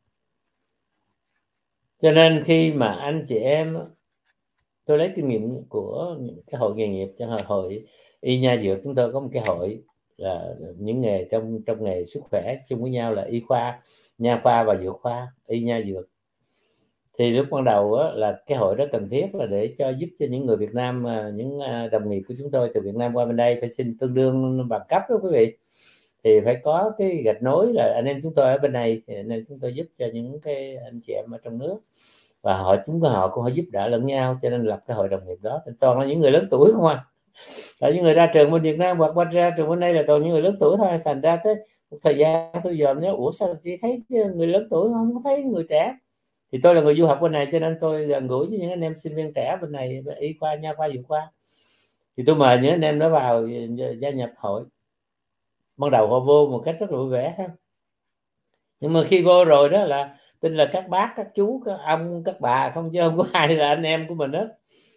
Cho nên khi mà anh chị em, tôi lấy kinh nghiệm của cái hội nghề nghiệp, cho hội y nha dược, chúng tôi có một cái hội là những nghề trong trong nghề sức khỏe chung với nhau là y khoa, nha khoa và dược khoa, y nha dược. Thì lúc ban đầu á, là cái hội đó cần thiết là để cho giúp cho những người Việt Nam, những đồng nghiệp của chúng tôi từ Việt Nam qua bên đây phải xin tương đương bằng cấp đó quý vị, thì phải có cái gạch nối là anh em chúng tôi ở bên này, thì anh em chúng tôi giúp cho những cái anh chị em ở trong nước. và họ chúng họ cũng họ giúp đỡ lẫn nhau, cho nên lập cái hội đồng nghiệp đó toàn là những người lớn tuổi không à. Tại những người ra trường bên Việt Nam hoặc qua ra trường bên đây là toàn những người lớn tuổi thôi, thành ra tới một thời gian tôi dòm nhớ ủa sao chỉ thấy người lớn tuổi không có thấy người trẻ. Thì tôi là người du học bên này cho nên tôi gần gũi với những anh em sinh viên trẻ bên này, y khoa, nha khoa, dược khoa, thì tôi mời những anh em đó vào gia nhập hội. Ban đầu họ vô một cách rất là vui vẻ ha, nhưng mà khi vô rồi đó là tin là các bác, các chú, các ông, các bà không, chứ không có ai là anh em của mình hết.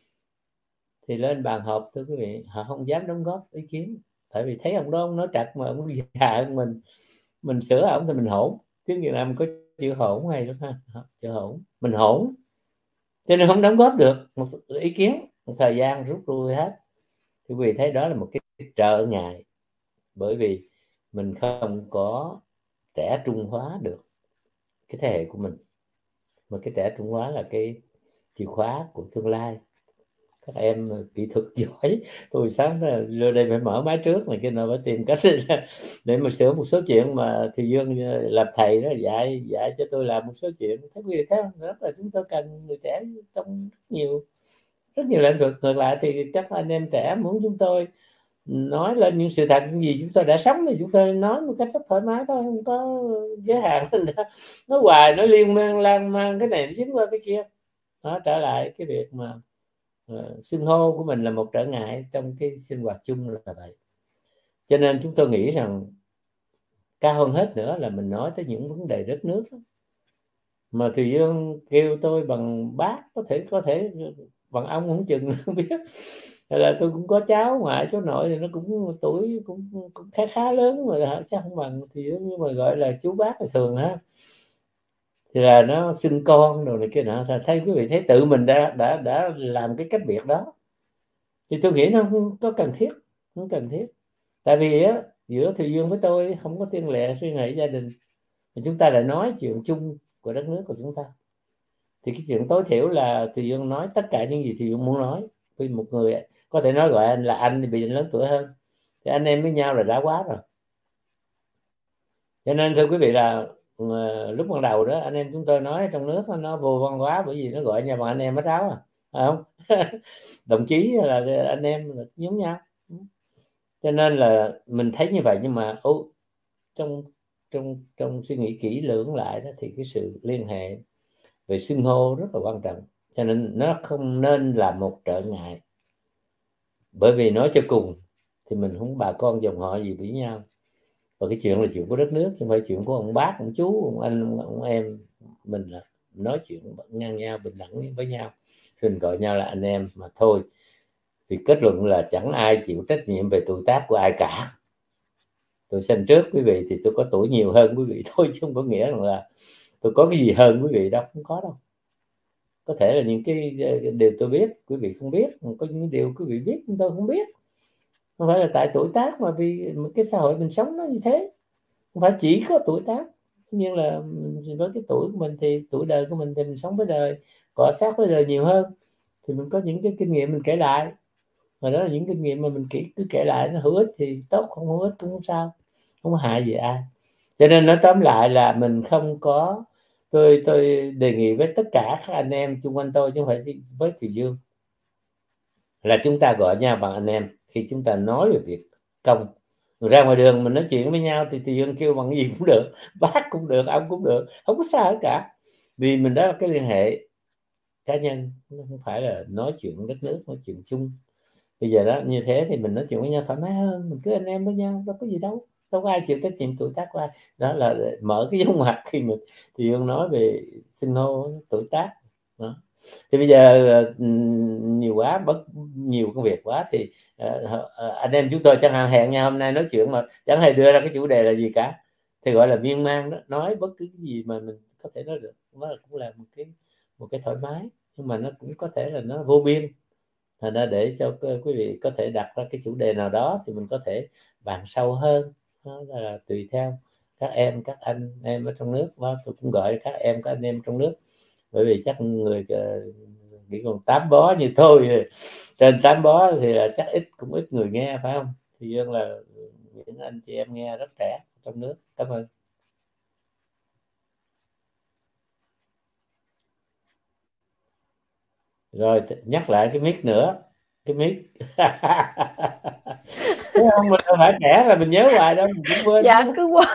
Thì lên bàn họp thưa quý vị, họ không dám đóng góp ý kiến, tại vì thấy ông đó ông nói trật mà ông già hơn mình, mình sửa ông thì mình hỗn, chứ Việt Nam có chịu hỗn hay lắm ha, chịu hỗn, mình hỗn, cho nên không đóng góp được một ý kiến, một thời gian rút lui hết. Thì quý vị thấy đó là một cái trở ngại, bởi vì mình không có trẻ trung hóa được cái thế hệ của mình, mà cái trẻ trung hóa là cái chìa khóa của tương lai. Các em kỹ thuật giỏi, tôi sáng ra đây phải mở máy trước mà kia nào phải tìm cách để mà sửa một số chuyện mà thì Dương làm thầy đó dạy dạy cho tôi làm một số chuyện. Thấy quý vị thấy không? Rất là chúng tôi cần người trẻ trong rất nhiều rất nhiều lĩnh vực. Ngược lại thì các anh em trẻ muốn chúng tôi nói lên những sự thật, những gì chúng tôi đã sống thì chúng tôi nói một cách rất thoải mái thôi, không có giới hạn. Nói hoài, nói liên mang lan mang cái này nó dính qua cái kia. Đó, trở lại cái việc mà uh, xưng hô của mình là một trở ngại trong cái sinh hoạt chung là vậy. Cho nên chúng tôi nghĩ rằng cao hơn hết nữa là mình nói tới những vấn đề đất nước đó. Mà Thùy Dương kêu tôi bằng bác, có thể có thể bằng ông không chừng, không biết. Là tôi cũng có cháu ngoại cháu nội thì nó cũng tuổi cũng, cũng khá khá lớn mà chắc không bằng thì nhưng mà gọi là chú bác là thường ha, thì là nó xưng con rồi này kia nọ. Thấy quý vị thấy tự mình đã đã đã làm cái cách biệt đó thì tôi nghĩ nó không có cần thiết, không cần thiết. Tại vì á, giữa Thùy Dương với tôi không có tiên lệ suy nghĩ gia đình, mà chúng ta lại nói chuyện chung của đất nước của chúng ta, thì cái chuyện tối thiểu là Thùy Dương nói tất cả những gì Thùy Dương muốn nói. Vì một người có thể nói gọi anh là anh thì bị lớn tuổi hơn, thì anh em với nhau là đã quá rồi. Cho nên thưa quý vị là uh, lúc ban đầu đó anh em chúng tôi nói trong nước nó vô văn hóa, bởi vì nó gọi nhau bằng anh em hết ráo à, phải không? Đồng chí là anh em là giống nhau. Cho nên là mình thấy như vậy, nhưng mà ô, trong trong trong suy nghĩ kỹ lưỡng lại đó thì cái sự liên hệ về xưng hô rất là quan trọng. Cho nên nó không nên là một trở ngại, bởi vì nói cho cùng thì mình không bà con dòng họ gì với nhau, và cái chuyện là chuyện của đất nước, chứ không phải chuyện của ông bác, ông chú, ông anh, ông, ông em. Mình là nói chuyện ngang nhau, bình đẳng với nhau, thì mình gọi nhau là anh em mà thôi. Thì kết luận là chẳng ai chịu trách nhiệm về tuổi tác của ai cả. Tôi sinh trước quý vị thì tôi có tuổi nhiều hơn quý vị thôi, chứ không có nghĩa là tôi có cái gì hơn quý vị đâu, không có đâu. Có thể là những cái điều tôi biết quý vị không biết, có những điều quý vị biết tôi không biết. Không phải là tại tuổi tác, mà vì cái xã hội mình sống nó như thế. Không phải chỉ có tuổi tác, nhưng là với cái tuổi của mình thì tuổi đời của mình thì mình sống với đời, cọ sát với đời nhiều hơn, thì mình có những cái kinh nghiệm mình kể lại, và đó là những kinh nghiệm mà mình cứ kể lại, nó hữu ích thì tốt, không hữu ích cũng không sao, không có hại gì ai. Cho nên nói tóm lại là mình không có, tôi tôi đề nghị với tất cả các anh em xung quanh tôi, chứ không phải với Thùy Dương, là chúng ta gọi nhau bằng anh em khi chúng ta nói về việc công. Rồi ra ngoài đường mình nói chuyện với nhau thì Thùy Dương kêu bằng cái gì cũng được, bác cũng được, ông cũng được, không có sao hết cả, vì mình đó là cái liên hệ cá nhân, không phải là nói chuyện đất nước, nói chuyện chung. Bây giờ đó như thế thì mình nói chuyện với nhau thoải mái hơn, mình cứ anh em với nhau, đâu có gì đâu, đâu có ai chịu trách nhiệm tuổi tác của ai. Đó là mở cái dấu ngoặc khi mình thì Dương nói về xưng hô tuổi tác đó. Thì bây giờ nhiều quá, bất nhiều công việc quá, thì uh, anh em chúng tôi chẳng hạn hẹn nhau hôm nay nói chuyện mà chẳng hề đưa ra cái chủ đề là gì cả, thì gọi là miên man đó, nói bất cứ cái gì mà mình có thể nói được, nó cũng là một cái một cái thoải mái, nhưng mà nó cũng có thể là nó vô biên. Thành ra để cho quý vị có thể đặt ra cái chủ đề nào đó thì mình có thể bàn sâu hơn. Đó là tùy theo các em, các anh em ở trong nước đó, tôi cũng gọi các em, các anh em trong nước, bởi vì chắc người chỉ còn tám bó như tôi, trên tám bó thì là chắc ít cũng ít người nghe, phải không? Thì Dương là những anh chị em nghe rất trẻ trong nước. Cảm ơn. Rồi nhắc lại cái mic nữa, cái mic. Đúng không? Mình đâu phải trẻ là mình nhớ hoài đâu, mình cũng quên. Dạ cứ quên.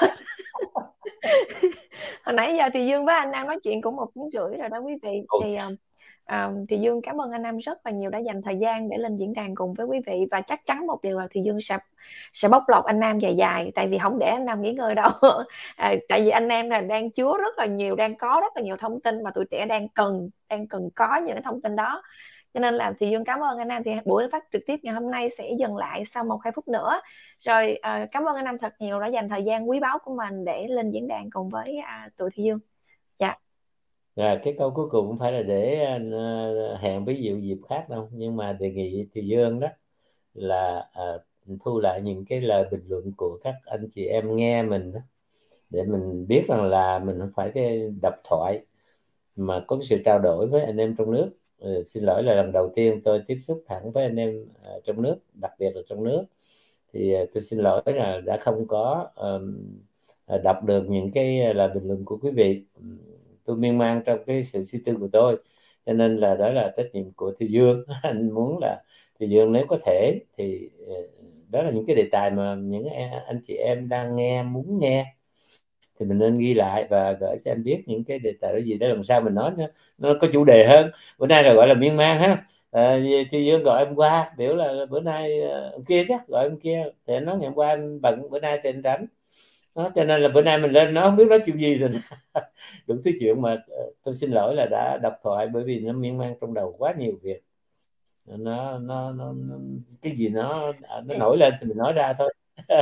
Hồi nãy giờ thì Dương với anh Nam nói chuyện cũng một tiếng rưỡi rồi đó quý vị. Thì à, thì Dương cảm ơn anh Nam rất là nhiều đã dành thời gian để lên diễn đàn cùng với quý vị, và chắc chắn một điều là thì Dương sẽ sẽ bóc lột anh Nam dài dài, tại vì không để anh Nam nghỉ ngơi đâu. À, tại vì anh Nam là đang chứa rất là nhiều, đang có rất là nhiều thông tin mà tụi trẻ đang cần đang cần có những cái thông tin đó. Cho nên là thì Dương cảm ơn anh Nam. Thì buổi phát trực tiếp ngày hôm nay sẽ dừng lại sau một hai phút nữa. Rồi à, cảm ơn anh Nam thật nhiều đã dành thời gian quý báu của mình để lên diễn đàn cùng với à, tụi Thị Dương. Dạ. Rồi cái câu cuối cùng cũng phải là để uh, hẹn ví dụ dịp khác đâu, nhưng mà đề nghị Thị Dương đó là uh, thu lại những cái lời bình luận của các anh chị em nghe mình đó, để mình biết rằng là mình không phải cái độc thoại mà có cái sự trao đổi với anh em trong nước. Ừ, xin lỗi là lần đầu tiên tôi tiếp xúc thẳng với anh em uh, trong nước, đặc biệt là trong nước, thì uh, tôi xin lỗi là đã không có um, đọc được những cái là bình luận của quý vị. Tôi miên man trong cái sự suy tư của tôi, cho nên là đó là trách nhiệm của Thị Dương. Anh muốn là Thị Dương nếu có thể thì đó là những cái đề tài mà những anh chị em đang nghe muốn nghe thì mình nên ghi lại và gửi cho anh biết những cái đề tài đó gì để làm sao mình nói nó, nó có chủ đề hơn. Bữa nay là gọi là miên man ha. À, Thị Dương gọi em qua biểu là bữa nay uh, kia chắc gọi em kia thì anh nói ngày hôm qua anh bận, bữa nay thì anh rảnh đó, cho nên là bữa nay mình lên nó không biết nói chuyện gì rồi. Đủ thứ chuyện mà tôi xin lỗi là đã độc thoại, bởi vì nó miên man trong đầu quá nhiều việc, nó nó, nó, nó cái gì nó nó nổi lên thì mình nói ra thôi.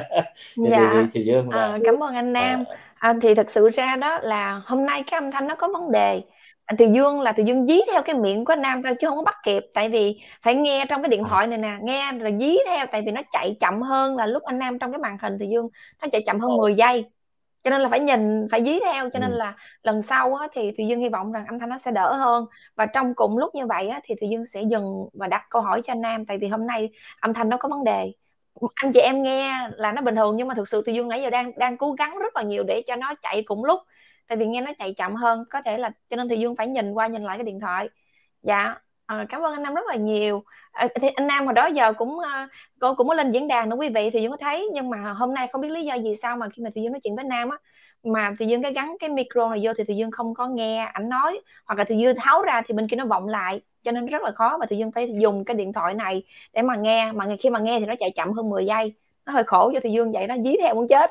Dạ. Thì Dương là, à, cảm ơn anh Nam. à, thì thật sự ra đó là hôm nay cái âm thanh nó có vấn đề. à, Thì Dương là Thì Dương dí theo cái miệng của anh Nam thôi chứ không có bắt kịp, tại vì phải nghe trong cái điện thoại này nè, nghe rồi dí theo, tại vì nó chạy chậm hơn là lúc anh Nam trong cái màn hình thì Dương nó chạy chậm hơn mười giây, cho nên là phải nhìn, phải dí theo. Cho nên là lần sau á, thì Thùy Dương hy vọng rằng âm thanh nó sẽ đỡ hơn, và trong cùng lúc như vậy á, thì Thùy Dương sẽ dừng và đặt câu hỏi cho anh Nam, tại vì hôm nay âm thanh nó có vấn đề. Anh chị em nghe là nó bình thường, nhưng mà thực sự Thùy Dương nãy giờ đang đang cố gắng rất là nhiều để cho nó chạy cùng lúc, tại vì nghe nó chạy chậm hơn, có thể là cho nên Thùy Dương phải nhìn qua nhìn lại cái điện thoại. Dạ. À, cảm ơn anh Nam rất là nhiều. À, thì anh Nam hồi đó giờ cũng cô cũng có lên diễn đàn nữa quý vị, thì Dương có thấy, nhưng mà hôm nay không biết lý do gì sao mà khi mà Thùy Dương nói chuyện với anh Nam á, mà Thùy Dương cái gắn cái micro này vô thì Thùy Dương không có nghe ảnh nói, hoặc là Thùy Dương tháo ra thì bên kia nó vọng lại, cho nên rất là khó, và Thùy Dương phải dùng cái điện thoại này để mà nghe, mà khi mà nghe thì nó chạy chậm hơn mười giây, nó hơi khổ cho Thùy Dương vậy đó, dí theo muốn chết.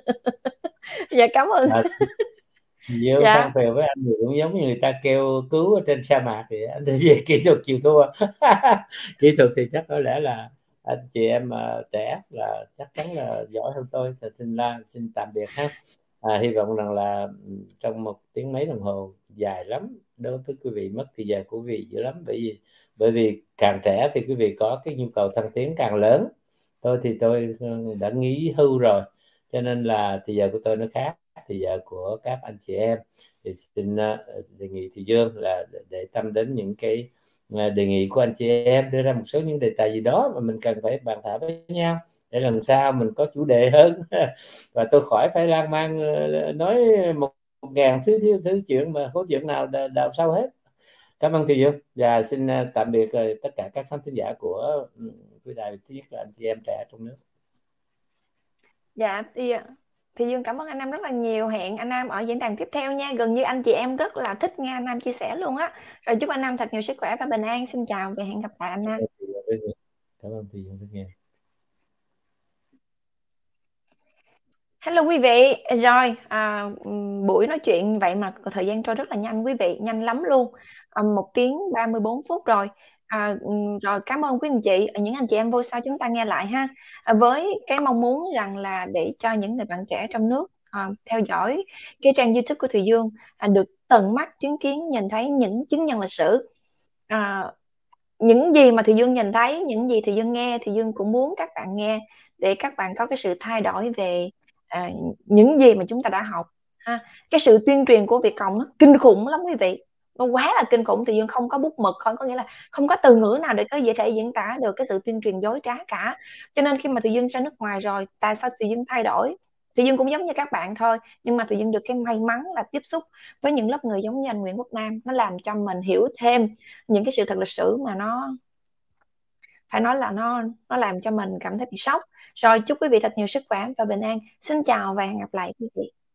Dạ cảm ơn. À, Dương dạ. Phan phiền với anh thì cũng giống như người ta kêu cứu ở trên sa mạc thì anh về kỹ thuật chịu thua. Kỹ thuật thì chắc có lẽ là anh chị em uh, trẻ là chắc chắn là giỏi hơn tôi. Thì xin la xin tạm biệt ha. À, hy vọng rằng là trong một tiếng mấy đồng hồ dài lắm đối với quý vị, mất thời gian của quý vị dữ lắm, bởi vì bởi vì càng trẻ thì quý vị có cái nhu cầu thăng tiến càng lớn. Tôi thì tôi đã nghỉ hưu rồi, cho nên là thời giờ của tôi nó khác thì giờ của các anh chị em. Thì xin uh, đề nghị Thị Dương là để tâm đến những cái uh, đề nghị của anh chị em, đưa ra một số những đề tài gì đó mà mình cần phải bàn thảo với nhau để làm sao mình có chủ đề hơn. Và tôi khỏi phải lan man uh, nói một, một ngàn thứ, thứ thứ chuyện mà có chuyện nào đào, đào sâu hết. Cảm ơn Thị Dương và xin uh, tạm biệt uh, tất cả các khán thính giả của um, quý đài, thứ nhất là anh chị em trẻ trong nước. Dạ thì Thì Dương cảm ơn anh Nam rất là nhiều. Hẹn anh Nam ở diễn đàn tiếp theo nha. Gần như anh chị em rất là thích nghe anh Nam chia sẻ luôn á. Rồi chúc anh Nam thật nhiều sức khỏe và bình an. Xin chào và hẹn gặp lại anh Nam. Cảm ơn Thị Dương rất nhiều. Hello quý vị. Rồi à, buổi nói chuyện vậy mà thời gian trôi rất là nhanh quý vị, nhanh lắm luôn. À, một tiếng ba mươi bốn phút rồi. À, rồi cảm ơn quý anh chị, những anh chị em vô sau chúng ta nghe lại ha. À, với cái mong muốn rằng là để cho những người bạn trẻ trong nước à, theo dõi cái trang YouTube của Thùy Dương à, được tận mắt chứng kiến, nhìn thấy những chứng nhân lịch sử. À, những gì mà Thùy Dương nhìn thấy, những gì Thùy Dương nghe, Thùy Dương cũng muốn các bạn nghe để các bạn có cái sự thay đổi về à, những gì mà chúng ta đã học ha. Cái sự tuyên truyền của Việt Cộng nó kinh khủng lắm quý vị, nó quá là kinh khủng. Thùy Dương không có bút mực, không có nghĩa là không có từ ngữ nào để có thể diễn tả được cái sự tuyên truyền dối trá cả. Cho nên khi mà Thùy Dương ra nước ngoài rồi, tại sao Thùy Dương thay đổi? Thùy Dương cũng giống như các bạn thôi, nhưng mà Thùy Dương được cái may mắn là tiếp xúc với những lớp người giống như anh Nguyễn Quốc Nam, nó làm cho mình hiểu thêm những cái sự thật lịch sử mà nó phải nói là nó nó làm cho mình cảm thấy bị sốc. Rồi chúc quý vị thật nhiều sức khỏe và bình an. Xin chào và hẹn gặp lại quý vị.